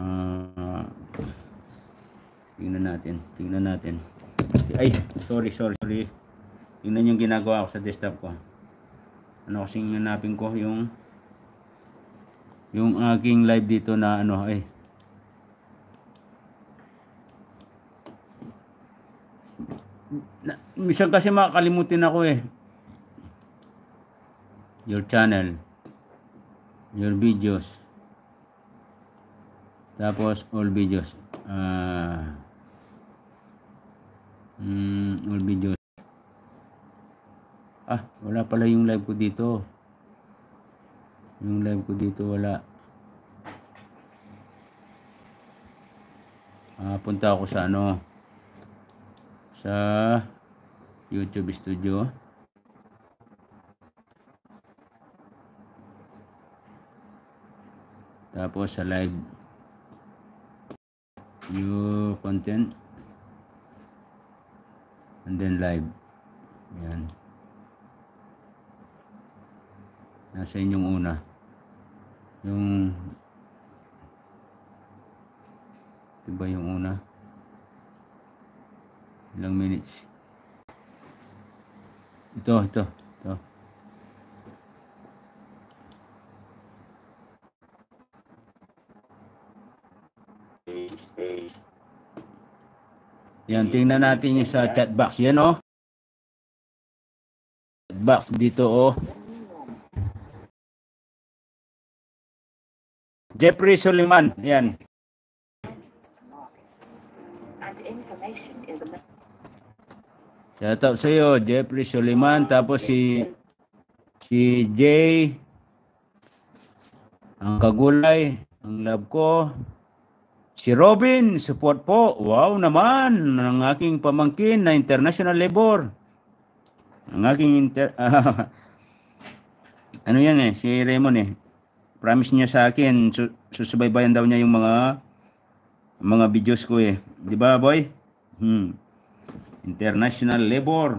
Tingnan natin. Ay, sorry. Tingnan yung ginagawa ko sa desktop ko. Ano kasing hanapin ko yung aking live dito na ano ay. Minsan kasi makakalimutin ako eh. Your channel. Your videos. Tapos all videos. All videos. Wala pala yung live ko dito. Yung live ko dito wala. Punta ako sa ano. sa YouTube Studio. Tapos sa live new content and then live. Yan. Nasa inyong una. Yung diba yung una? Ilang minutes? Ito. Yan, tingnan natin yung sa chat box. Yan oh. Chat box dito oh. Jeffrey Suleiman. Yan. Shout out sa iyo, Jeffrey Suleiman. Tapos si Jay. Ang kagulay. Ang love ko. Si Robin, support po. Wow naman, ng aking pamangkin na international labor. Ang aking ano yan eh, si Raymond eh. Promise niya sa akin, susubaybayan daw niya yung mga videos ko eh. Di ba, boy? International labor.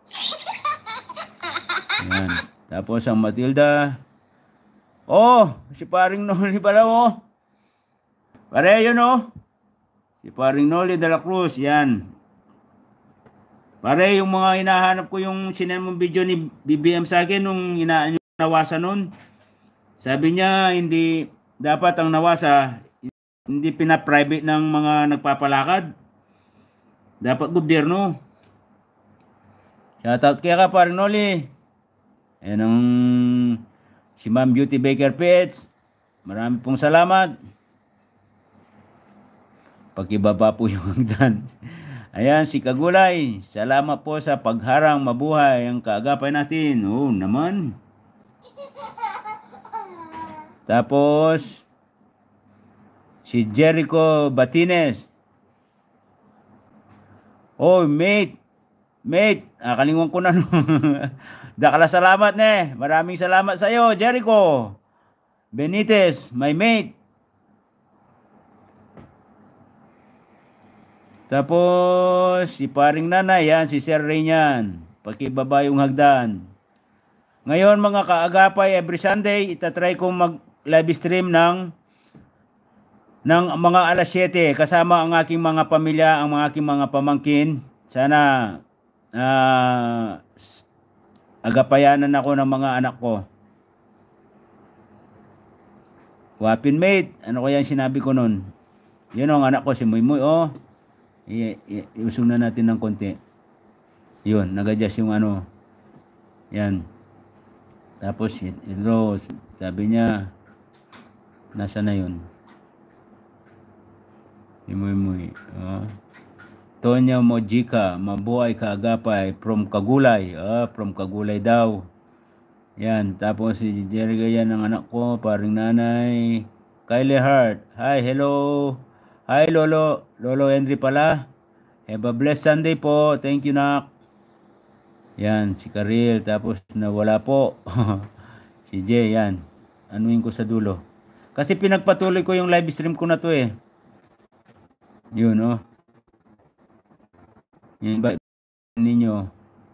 Yan. Tapos ang Matilda. Oh, si paring Noli pala oh. Pare yun oh. Si paring Noli de la Cruz, yan. Pare, yung mga hinahanap ko yung sinend mong video ni BBM sa akin nung nawasa nun. Sabi niya, hindi dapat ang nawasa, hindi pina-private ng mga nagpapalakad. Dapat gobyerno. Shoutout kaya ka paring Noli. Ayan ang si Ma'am Beauty Baker Pets. Marami pong salamat. Pagkibaba po yung hagdan. Ayan, si Kagulay. Salamat po sa pagharang mabuhay ang kaagapay natin. Oo naman. Tapos, si Jericho Batines. Oh, mate. Kalimutan ko na no. Dakala salamat ne. Maraming salamat sa iyo, Jericho Benitez, my mate. Tapos, si paring nanay, yan, si Sir Rainian. Pakibaba yung hagdan. Ngayon, mga kaagapay, every Sunday, itatry kong mag-live stream ng mga alas 7. Kasama ang aking mga pamilya, ang aking mga pamangkin. Sana, agapayanan ako ng mga anak ko. Wapin mate, ano kaya yung sinabi ko nun? Yun ang anak ko, si Muymoy, oh. Iusong na natin ng konti. Yun, nag-adjust yung ano. Yan. Tapos, ito, sabi niya, nasa na yun? Imoy. Tonya Mojika, mabuhay kaagapay, from Kagulay. From Kagulay daw. Yan, tapos si Jerica yan ang anak ko, paring nanay. Kylie Hart, hi, hello. Hi, Lolo Henry pala. Have a blessed Sunday po. Thank you, Nak. Yan, si Karil. Tapos nawala po. Si Jay, yan. Anuin ko sa dulo. Kasi pinagpatuloy ko yung live stream ko na to eh. Yun, oh. Yan ba ninyo?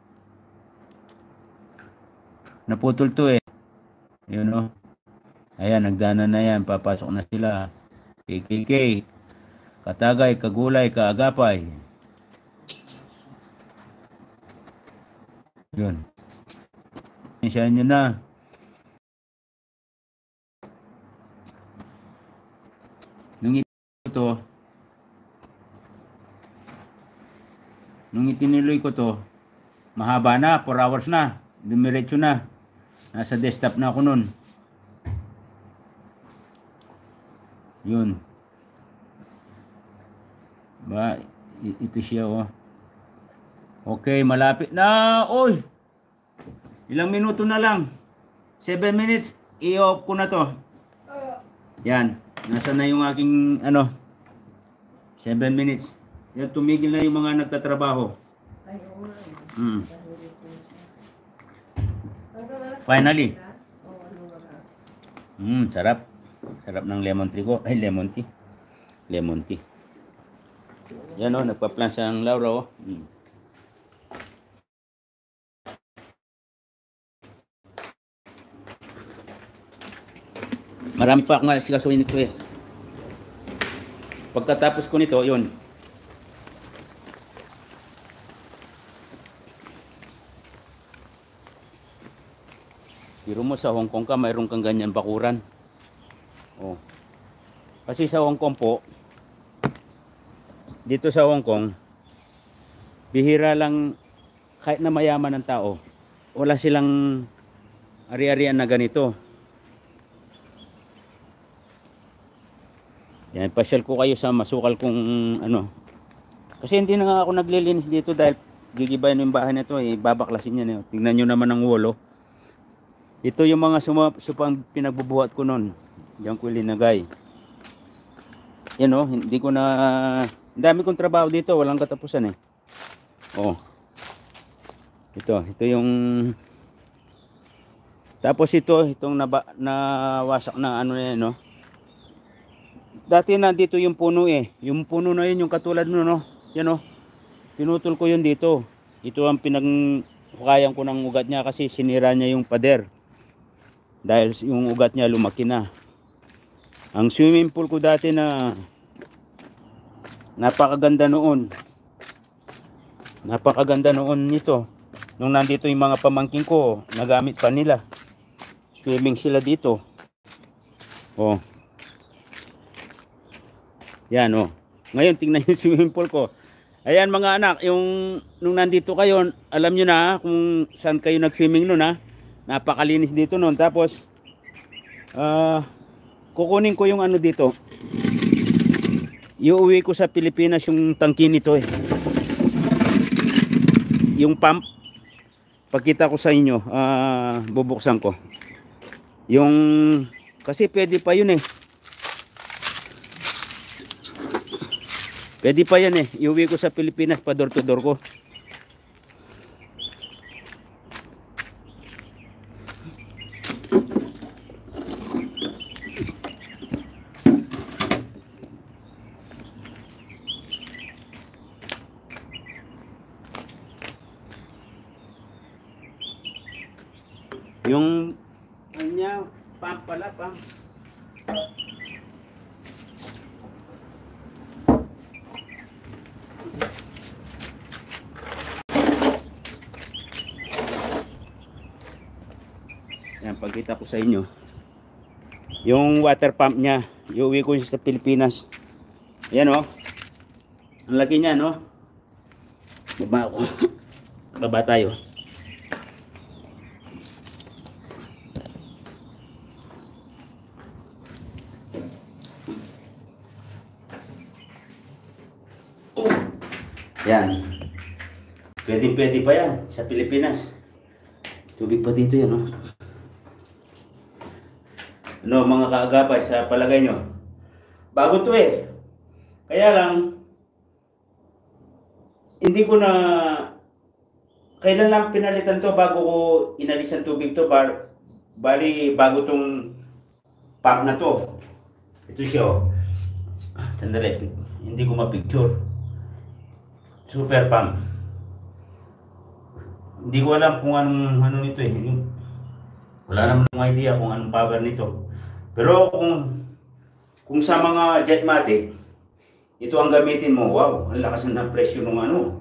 Naputol to eh. Yun, oh. Ayan, nagdana na yan. Papasok na sila. KKK. Katagay, Kagulay, Kaagapay. Yun. Insyahan nyo na. Nung itiniloy ko to, mahaba na, 4 hours na. Dumiretso na. Nasa desktop na ako nun. Yun. Ba, ito siya oh. Okay, malapit na. Oy. Ilang minuto na lang. 7 minutes. I-off ko na to. Yan. Nasa na yung aking ano. 7 minutes. Yan, tumigil na yung mga nagtatrabaho. Mm. Hanggang alas Finally. 6 na? Oo, anong oras? Sarap. Sarap ng lemon tea ko. Ay, lemon tea. Lemon tea. Yan o, nagpa-plan siya ng Laura o. Marami pa akong asikasuhin nito eh. Pagkatapos ko nito, yun. Biro mo sa Hong Kong ka, mayroon kang ganyan bakuran. Oh. Kasi sa Hong Kong po, dito sa Hong Kong, bihira lang kahit na mayaman ng tao, wala silang ari-arian na ganito. Yan, pasyal ko kayo sa masukal kong ano. Kasi hindi na nga ako naglilinis dito dahil gigibayan yung bahay na to, babaklasin yan. Tingnan nyo naman ang wall, oh. Ito yung mga supang pinagbubuhat ko noon. Diyan ko linagay. Yan o, hindi ko na... Ang dami kong trabaho dito, walang katapusan eh. Oh. Ito yung... Tapos itong nawasak na ano na yan, no? Dati nandito yung puno eh. Yung puno na yun, yung katulad no, no? Yan o. Pinutol ko yun dito. Ito ang pinaghukayan ko ng ugat niya kasi sinira niya yung pader. Dahil yung ugat niya lumaki na. Ang swimming pool ko dati na napakaganda noon. Napakaganda noon nito. Nung nandito yung mga pamangkin ko, nagamit pa nila. Swimming sila dito. Oh. Yan oh. Ngayon tingnan yung swimming pool ko. Ayan mga anak, yung nung nandito kayo, alam nyo na kung saan kayo nag-swimming noon ha. Napakalinis dito noon. Tapos kukunin ko yung ano dito. Iuwi ko sa Pilipinas yung tangki nito eh. Yung pump. Pakita ko sa inyo. Bubuksan ko. Yung kasi pwede pa yun eh. Pwede pa yan eh. Iuwi ko sa Pilipinas pa door to door ko. Yung kanya pump pala, pump. Yan, pagkita ko sa inyo. Yung water pump niya, iuwi ko sa Pilipinas. Yan oh. Ang laki niya, no? Baba ako. Baba tayo. Yan. Pwede pa yan sa Pilipinas. Tubig pa dito yan, no? Ano mga kaagapay sa palagay nyo? Bago to eh. Kaya lang, hindi ko na... Kailan lang pinalitan to bago ko inalis ang tubig to. Bali, bago tong pump na to. Ito siya, oh. Sandali, hindi ko ma-picture. Super pump. Hindi ko alam kung anong ano nito eh. Wala naman ng idea kung anong power nito. Pero kung sa mga Jetmatic, ito ang gamitin mo. Wow, ang lakas ng presyo ng ano,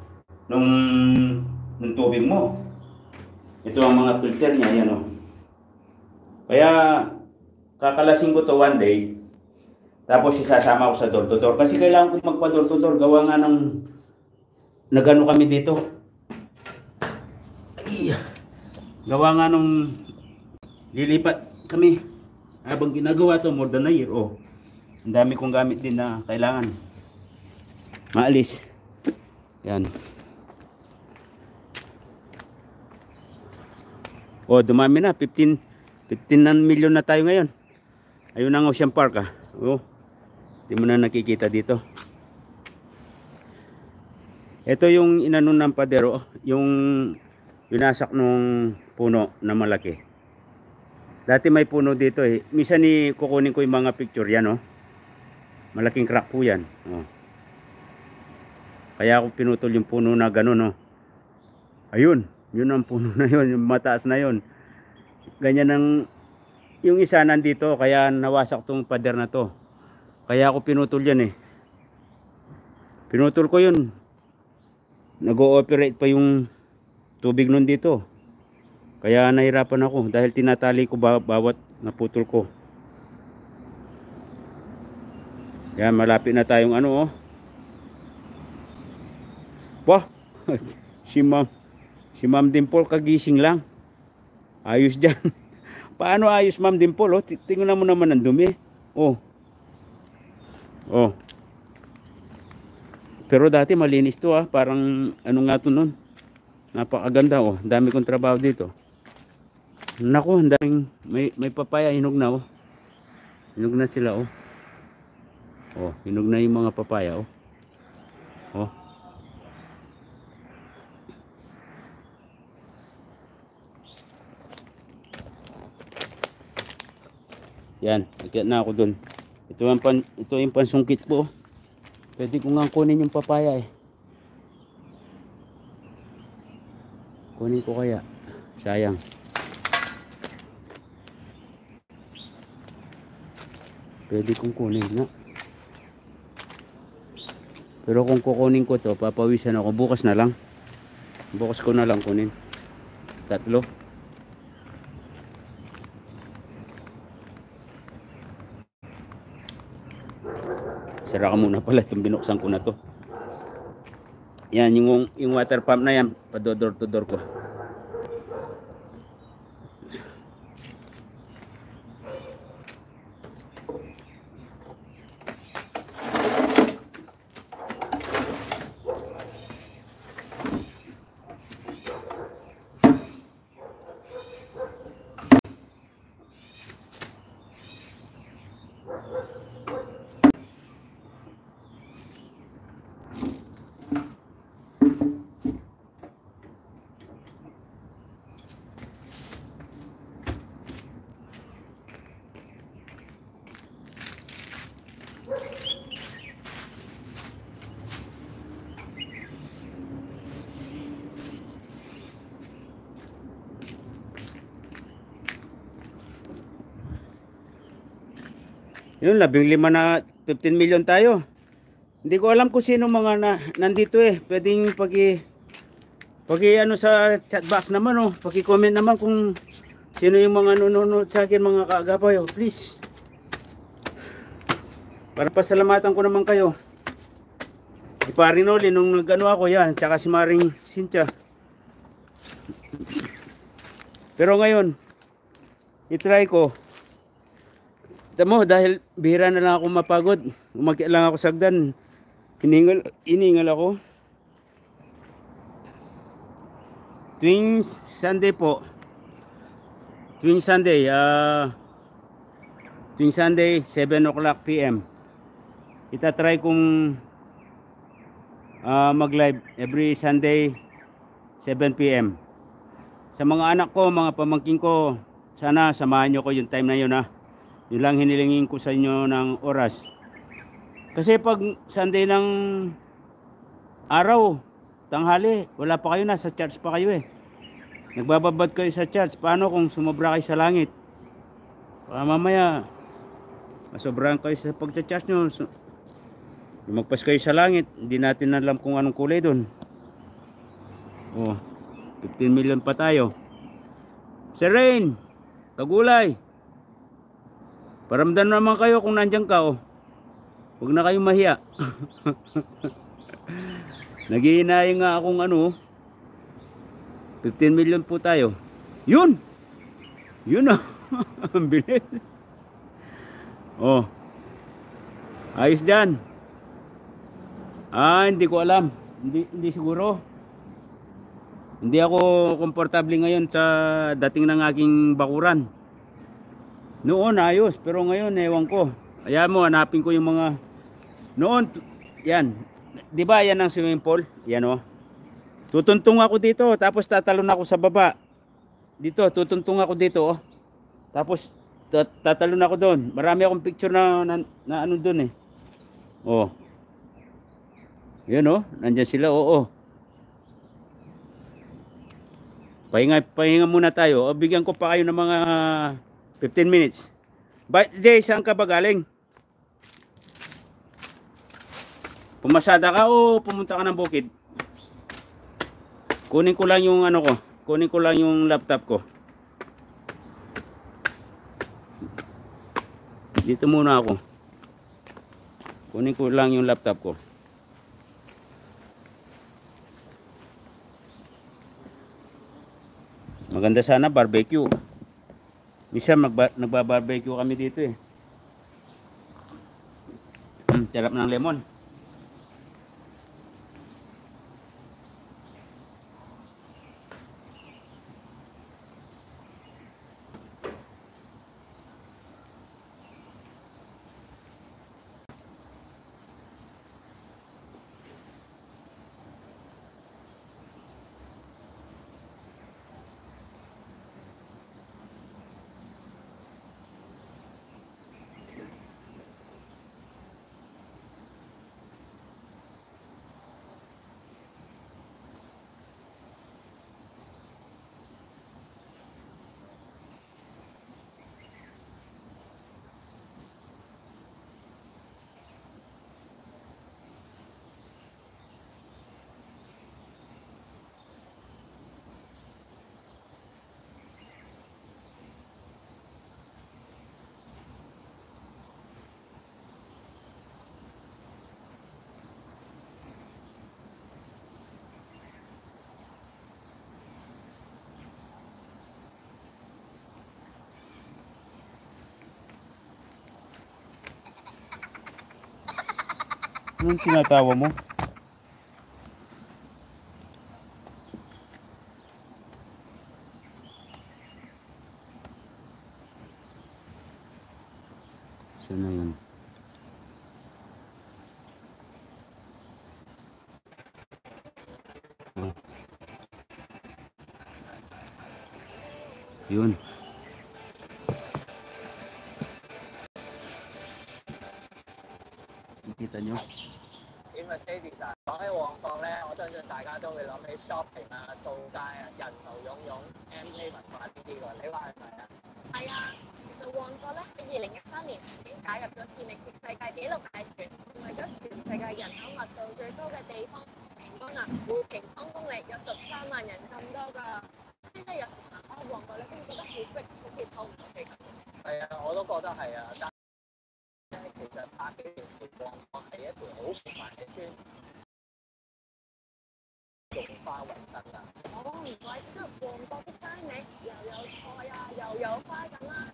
nung tubig mo. Ito ang mga filter niya, yan oh. Kaya kakalasin ko to one day. Tapos isasama ko sa door to door. Kasi kailangan ko magpa door to door. Gawa nga ng nagano kami dito. Ay, gawa nga nung lilipat kami. Habang ginagawa to more than a year. Oh, ang dami kong gamit din na kailangan maalis. Yan. Oh, dumami na. 15 million na tayo ngayon. Ayun ang Ocean Park ah. Oh, hindi mo na nakikita dito. Ito yung inano ng padero, yung winasak nung puno na malaki. Dati may puno dito eh. Minsan kukunin ko yung mga picture yan, oh. Malaking crack po yan. Oh. Kaya ako pinutol yung puno na ganun, oh. Ayun, yun ang puno na yun, yung mataas na yun. Ganyan ang, yung isa nandito, kaya nawasak tong pader na to. Kaya ako pinutol yan eh. Pinutol ko yun. Nag-ooperate pa yung tubig nun dito. Kaya nahirapan ako dahil tinatali ko bawat naputol ko. Yan, malapit na tayong ano, oh. Wah, si Ma'am Dimple kagising lang. Ayos dyan. Paano ayos, Ma'am Dimple, oh? Tingnan mo naman ang dumi. Oh. Oh. Pero dati malinis to, ah. Parang ano nga to nun. Napakaganda, oh. Dami kong trabaho dito. Naku, ang daming may papaya, hinog na, oh. Hinog na sila, oh. Oh, hinog na yung mga papaya, oh. Oh. Yan, ikat na ako dun. Ito yung pansungkit po, oh. Pwede ko nga kunin yung papaya, eh. Kunin ko kaya. Sayang. Pwede kong kunin nga. Pero kung kukunin ko to, papawisan ako. Bukas na lang. Bukas ko na lang kunin. 3. Sara ka muna pala itong binuksan ko na to. Yan, yung water pump na yan, padodor to door ko. Yun, 15 na 15 million tayo. Hindi ko alam kung sino mga nandito eh. Pwedeng pagi ano sa chat box naman, oh. Paki-comment naman kung sino yung mga nanonood sa akin, mga kaagapay, oh. Please. Para pasalamatan ko naman kayo. Si Parinoli nung nagano ako yan, tsaka si Maring Cynthia. Pero ngayon, itry ko. Tamo, dahil bihira na lang ako mapagod. Umakyat lang ako sa hagdan. Hiningal ako. Tuwing Sunday po. Tuwing Sunday 7 o'clock PM. Itatry kong mag-live every Sunday 7 PM. Sa mga anak ko, mga pamangkin ko, sana samahan nyo ko yung time na yun, ha. Yun lang hinilingin ko sa inyo ng oras. Kasi pag Sunday ng araw, tanghali, wala pa kayo, nasa church pa kayo eh. Nagbababad kayo sa church. Paano kung sumobra kayo sa langit? Mamaya, masobrahan kayo sa pagcha-church nyo. Lumagpas kayo sa langit, hindi natin alam kung anong kulay doon. Oh, 15 million pa tayo. Sir Rain, Kagulay, paramdam naman kayo kung nandiyan ka, oh. Huwag na kayong mahiya. Naghihinayang nga akong ano, 15 million po tayo. Yun! Yun, oh. Ang bilis. Oh. Ayos dyan. Hindi ko alam. Hindi siguro. Hindi ako komportable ngayon sa dating ng aking bakuran. Noon ayos, pero ngayon ewan ko. Kaya mo, hanapin ko yung mga noon, yan, Di ba yan ang swimming pool? Yan oh. Tutuntong ako dito, tapos tatalon ako sa baba. Dito, tutuntong ako dito oh. Tapos tatalon ako doon. Marami akong picture na ano doon eh. Oh. Yan oh, nandiyan sila, oo. Pahinga muna tayo. O, bigyan ko pa kayo ng mga 15 minutes. Jay, saan ka ba galing? Pumasada ka o pumunta ka ng bukid? Kunin ko lang yung ano ko. Kunin ko lang yung laptop ko. Dito muna ako. Kunin ko lang yung laptop ko. Maganda sana barbecue. Minsan nagba-barbecue kami dito eh. Sarap ng lemon. Anong tinatawa mo? Saan na yun? Oh. Yun. Kita nyo? In Mercedes 啊，講起旺角咧，我相信大家都會諗起 shopping 啊、掃街啊、人頭湧湧、MK 文化呢啲喎，你話係咪啊？ 係啊，其實旺角咧喺2013年已經加入咗健力士世界紀錄大全，成為咗全世界人口密度最高嘅地方，平均啊每平方公里有13萬人咁多㗎。所以咧有時行開旺角咧都會覺得好逼，好似透唔到氣咁。 係啊，我都覺得係啊，但係其實百幾年前旺角係一條好繁華嘅村，種花為生㗎。 哦，唔怪之得旺角啲街尾又有菜啊，又有花咁啦。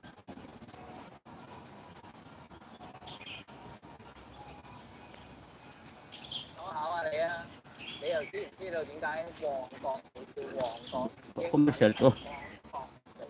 我考下你啊，你又知唔知道點解旺角會叫旺角？ Commercial to. 旺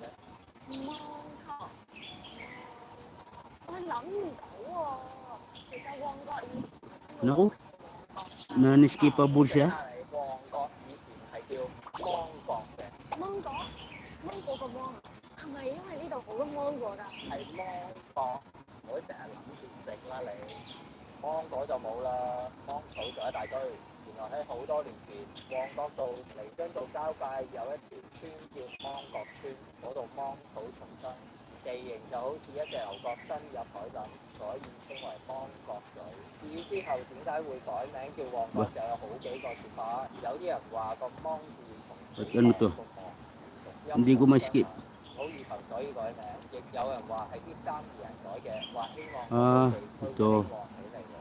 角，我諗唔到喎。其實旺角以前 Naku, na-skippable siya. 旺角以前係叫芒角嘅， 芒果，芒果個芒，係咪因為呢度好多芒果㗎？ 係芒角，唔好成日諗住食啦你。芒果就冇啦，芒草就一大堆。原來喺好多年前，旺角道彌敦道交界有一條村叫芒角村，嗰度芒草叢生，地形就好似一隻牛角伸入海咁，所以稱為芒角咀。至於之後點解會改名叫旺角，就有好幾個説法。有啲人話個芒字同死亡個芒字 Hindi ko ma-skip. 好易頭所以改名，亦有人話係啲生意人改嘅，話希望 ito. 地區旺起嚟喎。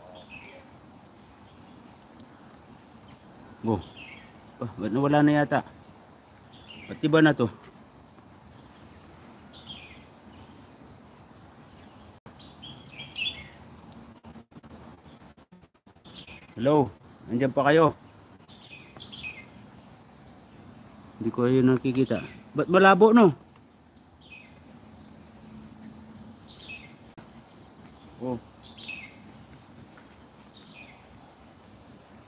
Oh. Ba't nawala na yata? Ba't iba na to? Hello? Nandiyan pa kayo? Hindi ko kayo nakikita. Ba't malabo no? Oh.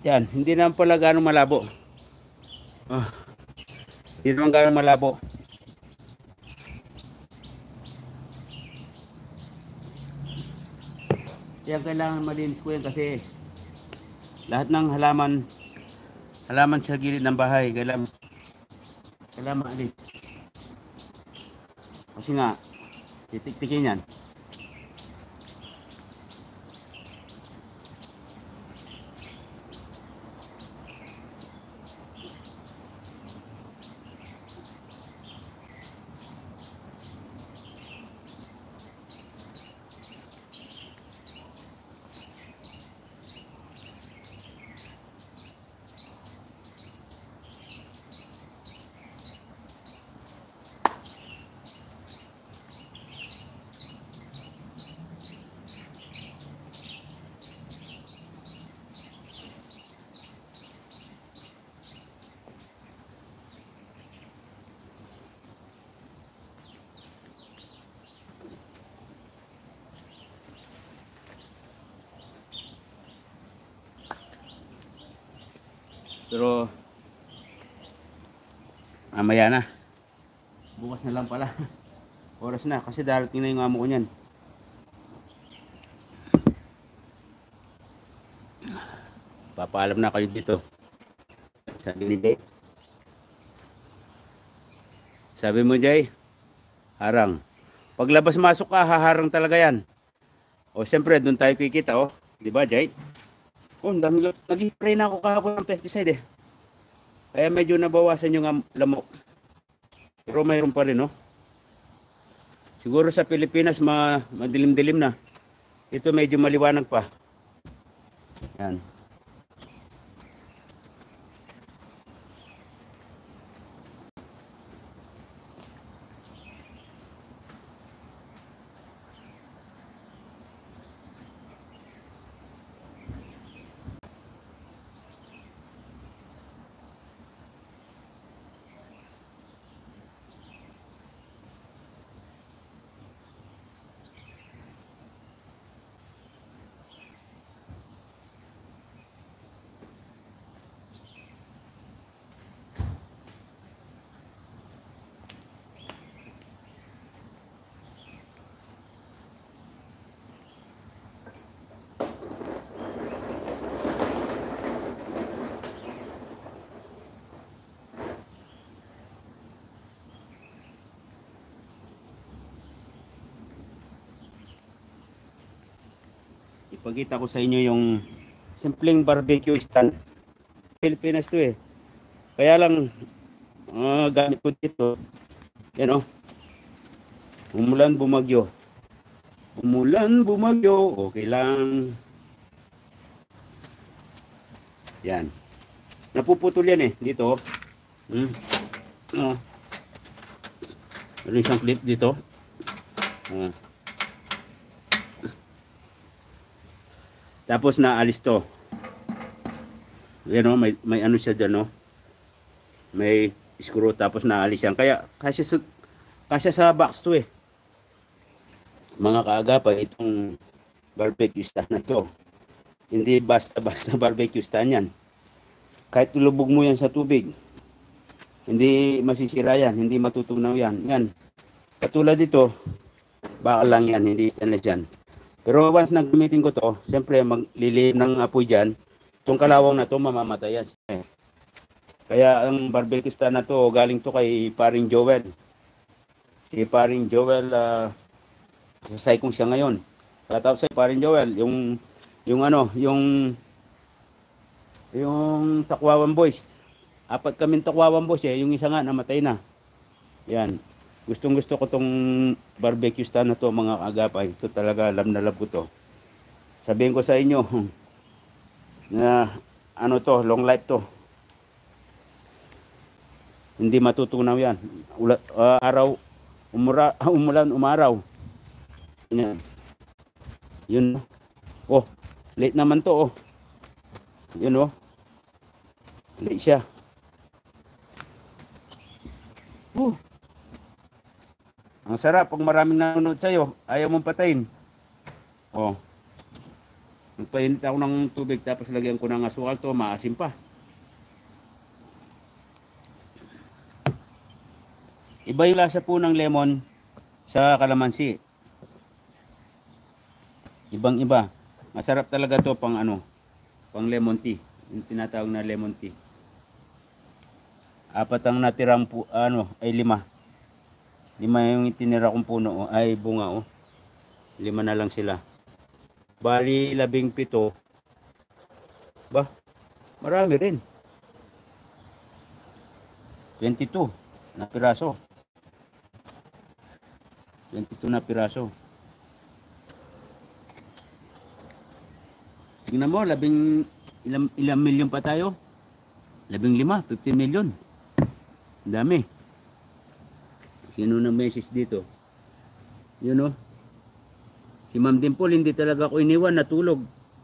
Yan, hindi naman pala ganong malabo. Ah, hindi naman ganong malabo. Kaya kailangan malinis ko yan kasi lahat ng halaman sa gilid ng bahay, kailangan maalis. Kasi nga, titik-tikin yan. Pero mamaya na. Bukas na lang pala. Oras na kasi darating na yung amo ko niyan. Papaalam na kayo dito. Sabi ni Jay. Sabi mo, Jay, harang. Paglabas masok ka, haharang talaga yan. O siyempre, doon tayo kikita, oh. Di ba, Jay? Oh, nag-spray na ako kahapon ng pesticide eh. Kaya medyo nabawasan yung lamok. Pero mayroon pa rin, oh. Siguro sa Pilipinas, madilim-dilim na. Ito medyo maliwanag pa. Yan. Ipakita ko sa inyo yung simpleng barbecue stand. Pilipinas to eh. Kaya lang gamit ko dito. Yan oh. Umulan, bumagyo. Umulan, bumagyo. Okay lang. Yan. Napuputol yan eh. Dito. Ano isang clip dito. Tapos naalis to. Yan o, may ano siya dyan o. May screw tapos naalis yan. Kaya kasi sa box to eh. Mga kaagapay, itong barbecue stand na to. Hindi basta-basta barbecue stand yan. Kahit tulubog mo yan sa tubig, hindi masisira yan, hindi matutunaw yan. Yan. Katulad dito, bakal lang yan, hindi stainless yan. Pero once nagamitin ko to, siyempre maglilihim ng apoy dyan, itong kalawang na to mamamatay yan. Kaya ang barbecue stand na to, galing to kay Paring Joel. Si Paring Joel, sasay kong siya ngayon. Tapos si Paring Joel, yung Takwawan Boys. 4 kaming Takwawan Boys eh, yung isa nga namatay na. Yan. Gustong-gusto ko tong barbecue stand na to mga kaagapay. Ito talaga, alam na love ko to. Sabihin ko sa inyo na ano to, long life to. Hindi matutunaw yan. Umulan, umaraw. Yan. Yun. Oh, late naman to oh. Yun oh. Late siya. Ang sarap pag maraming nanonood sa'yo. Ayaw mong patayin. Oh. Nagpainit ako ng tubig tapos lagyan ko ng asukal to, maasim pa. Iba yung lasa po ng lemon sa kalamansi. Ibang iba. Masarap talaga to pang ano, pang lemon tea. Yung tinatawag na lemon tea. 4 ang natirang ano, ay 5. 5 yung itinira kong puno, ay bunga, 5 na lang sila. Bali 17. Ba, marami rin. 22 na piraso. 22 na piraso. Tingnan mo, ilang milyon pa tayo? 15, 15 milyon. Dami. Sino na message dito? Yun, si Ma'am Dimple, hindi talaga ako iniwan, natulog.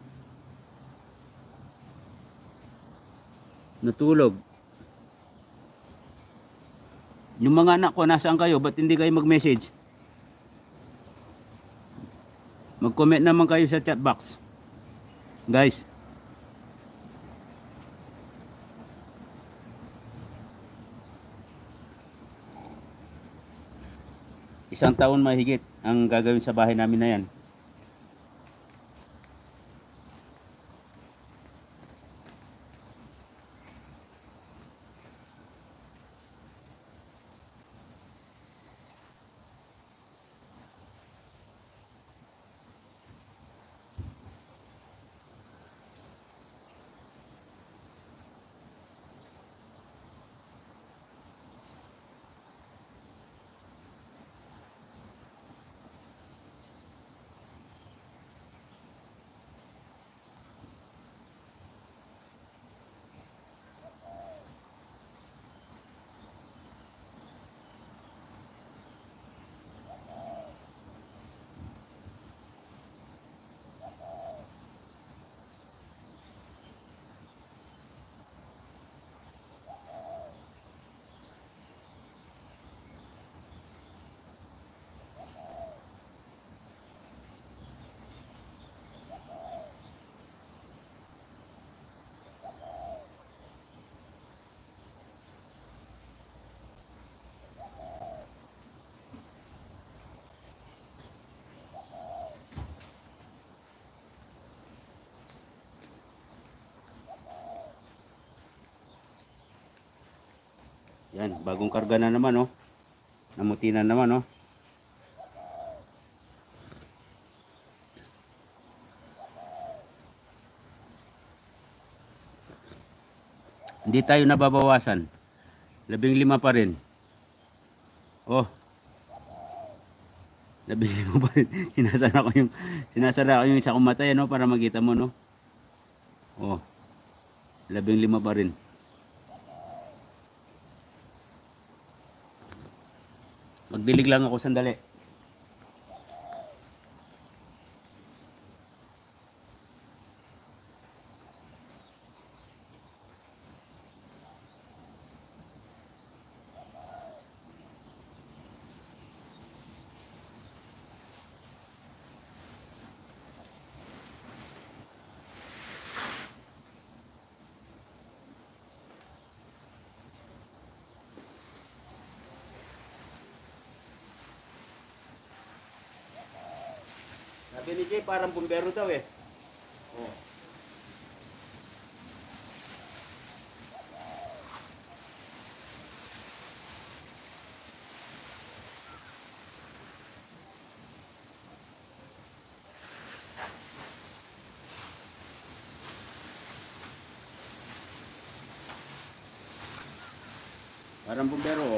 Yung mga anak ko, nasaan kayo? Ba't hindi kayo mag-message? Mag-comment naman kayo sa chat box. Guys. Isang taon mahigit ang gagawin sa bahay namin na yan. Yan, bagong karga na naman, namuti na naman, Hindi tayo nababawasan. 15 pa rin. 15 pa rin. Sinasara ko yung isa kong mata, para makita mo, 15 pa rin. Magdilig lang ako sandali. Sabi ni Jay, parang bumbero daw eh. Parang bumbero,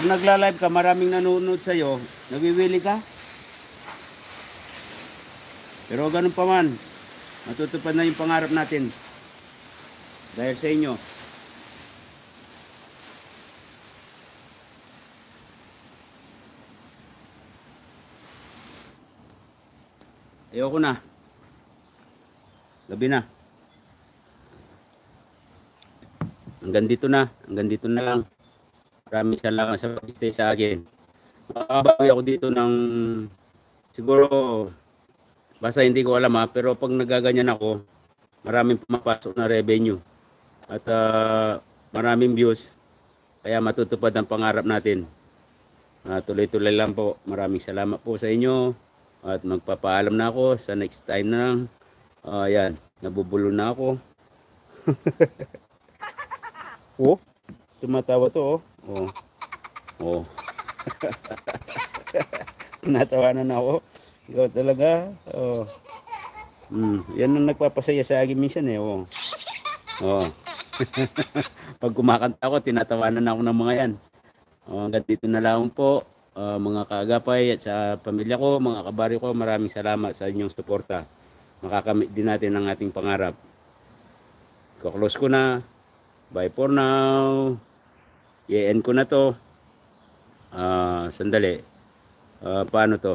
Pag nagla-live ka, maraming nanonood sa'yo, nawiwili ka. Pero ganun pa man, matutupad na yung pangarap natin. Dahil sa inyo. Ayoko na. Gabi na. Hanggang dito na. Hanggang dito na lang. Maraming salamat sa pag-stay sa akin. Makabawi ako dito ng siguro basta hindi ko alam pero pag nagaganyan ako, maraming pumapasok na revenue at maraming views. Kaya matutupad ang pangarap natin. Tuloy-tuloy lang po. Maraming salamat po sa inyo. At magpapaalam na ako sa next time na lang. Ayan, nabubulo na ako. Oh, tumatawa to oh. Oh. Tinatawanan ako. Ikaw talaga. Oh. Yan ang nagpapasaya sa akin minsan oh. Oh. Pag kumakanta ako, tinatawanan ako ng mga yan. Hanggang dito na lang po. Mga kaagapay at sa pamilya ko, mga kabari ko, maraming salamat sa inyong suporta. Makakamit din natin ang ating pangarap. Kuklose ko na. Bye for now. I-end ko na to. Sandali. Paano to?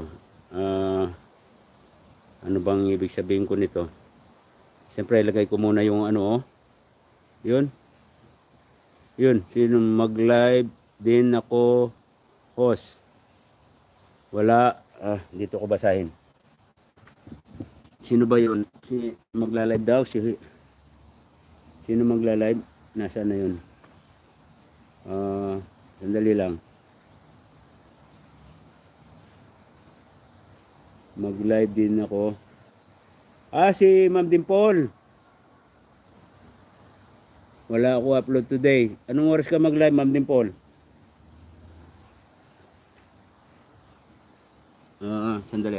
Ano bang ibig sabihin ko nito? Siyempre, ilagay ko muna yung ano Yun. Sino mag-live din ako host. Wala. Dito ko basahin. Sino ba yun? Magla-live daw. Sino magla-live? Nasaan na yun? Sandali lang. Mag-live din ako. Si Ma'am Dimple. Wala ako upload today. Anong oras ka mag-live, Ma'am Dimple? Sandali.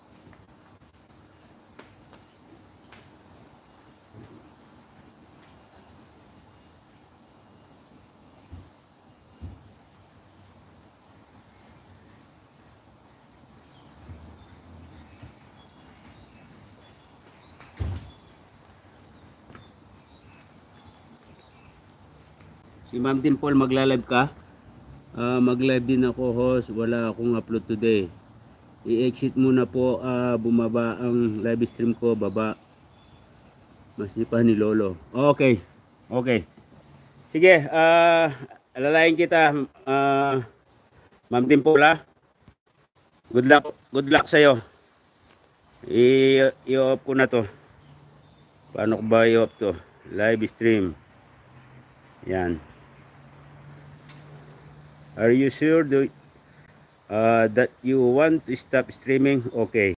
Si Ma'am Dimple, magla-live ka? Mag-live din ako host. Wala akong upload today. I-exit muna po. Bumaba ang live stream ko. Baba. Masipa ni Lolo. Okay. Sige. Alalayan kita. Ma'am Dimple Good luck sa'yo. I-off ko na to. Paano ko ba i-off to? Live stream. Yan. Are you sure that you want to stop streaming? Okay.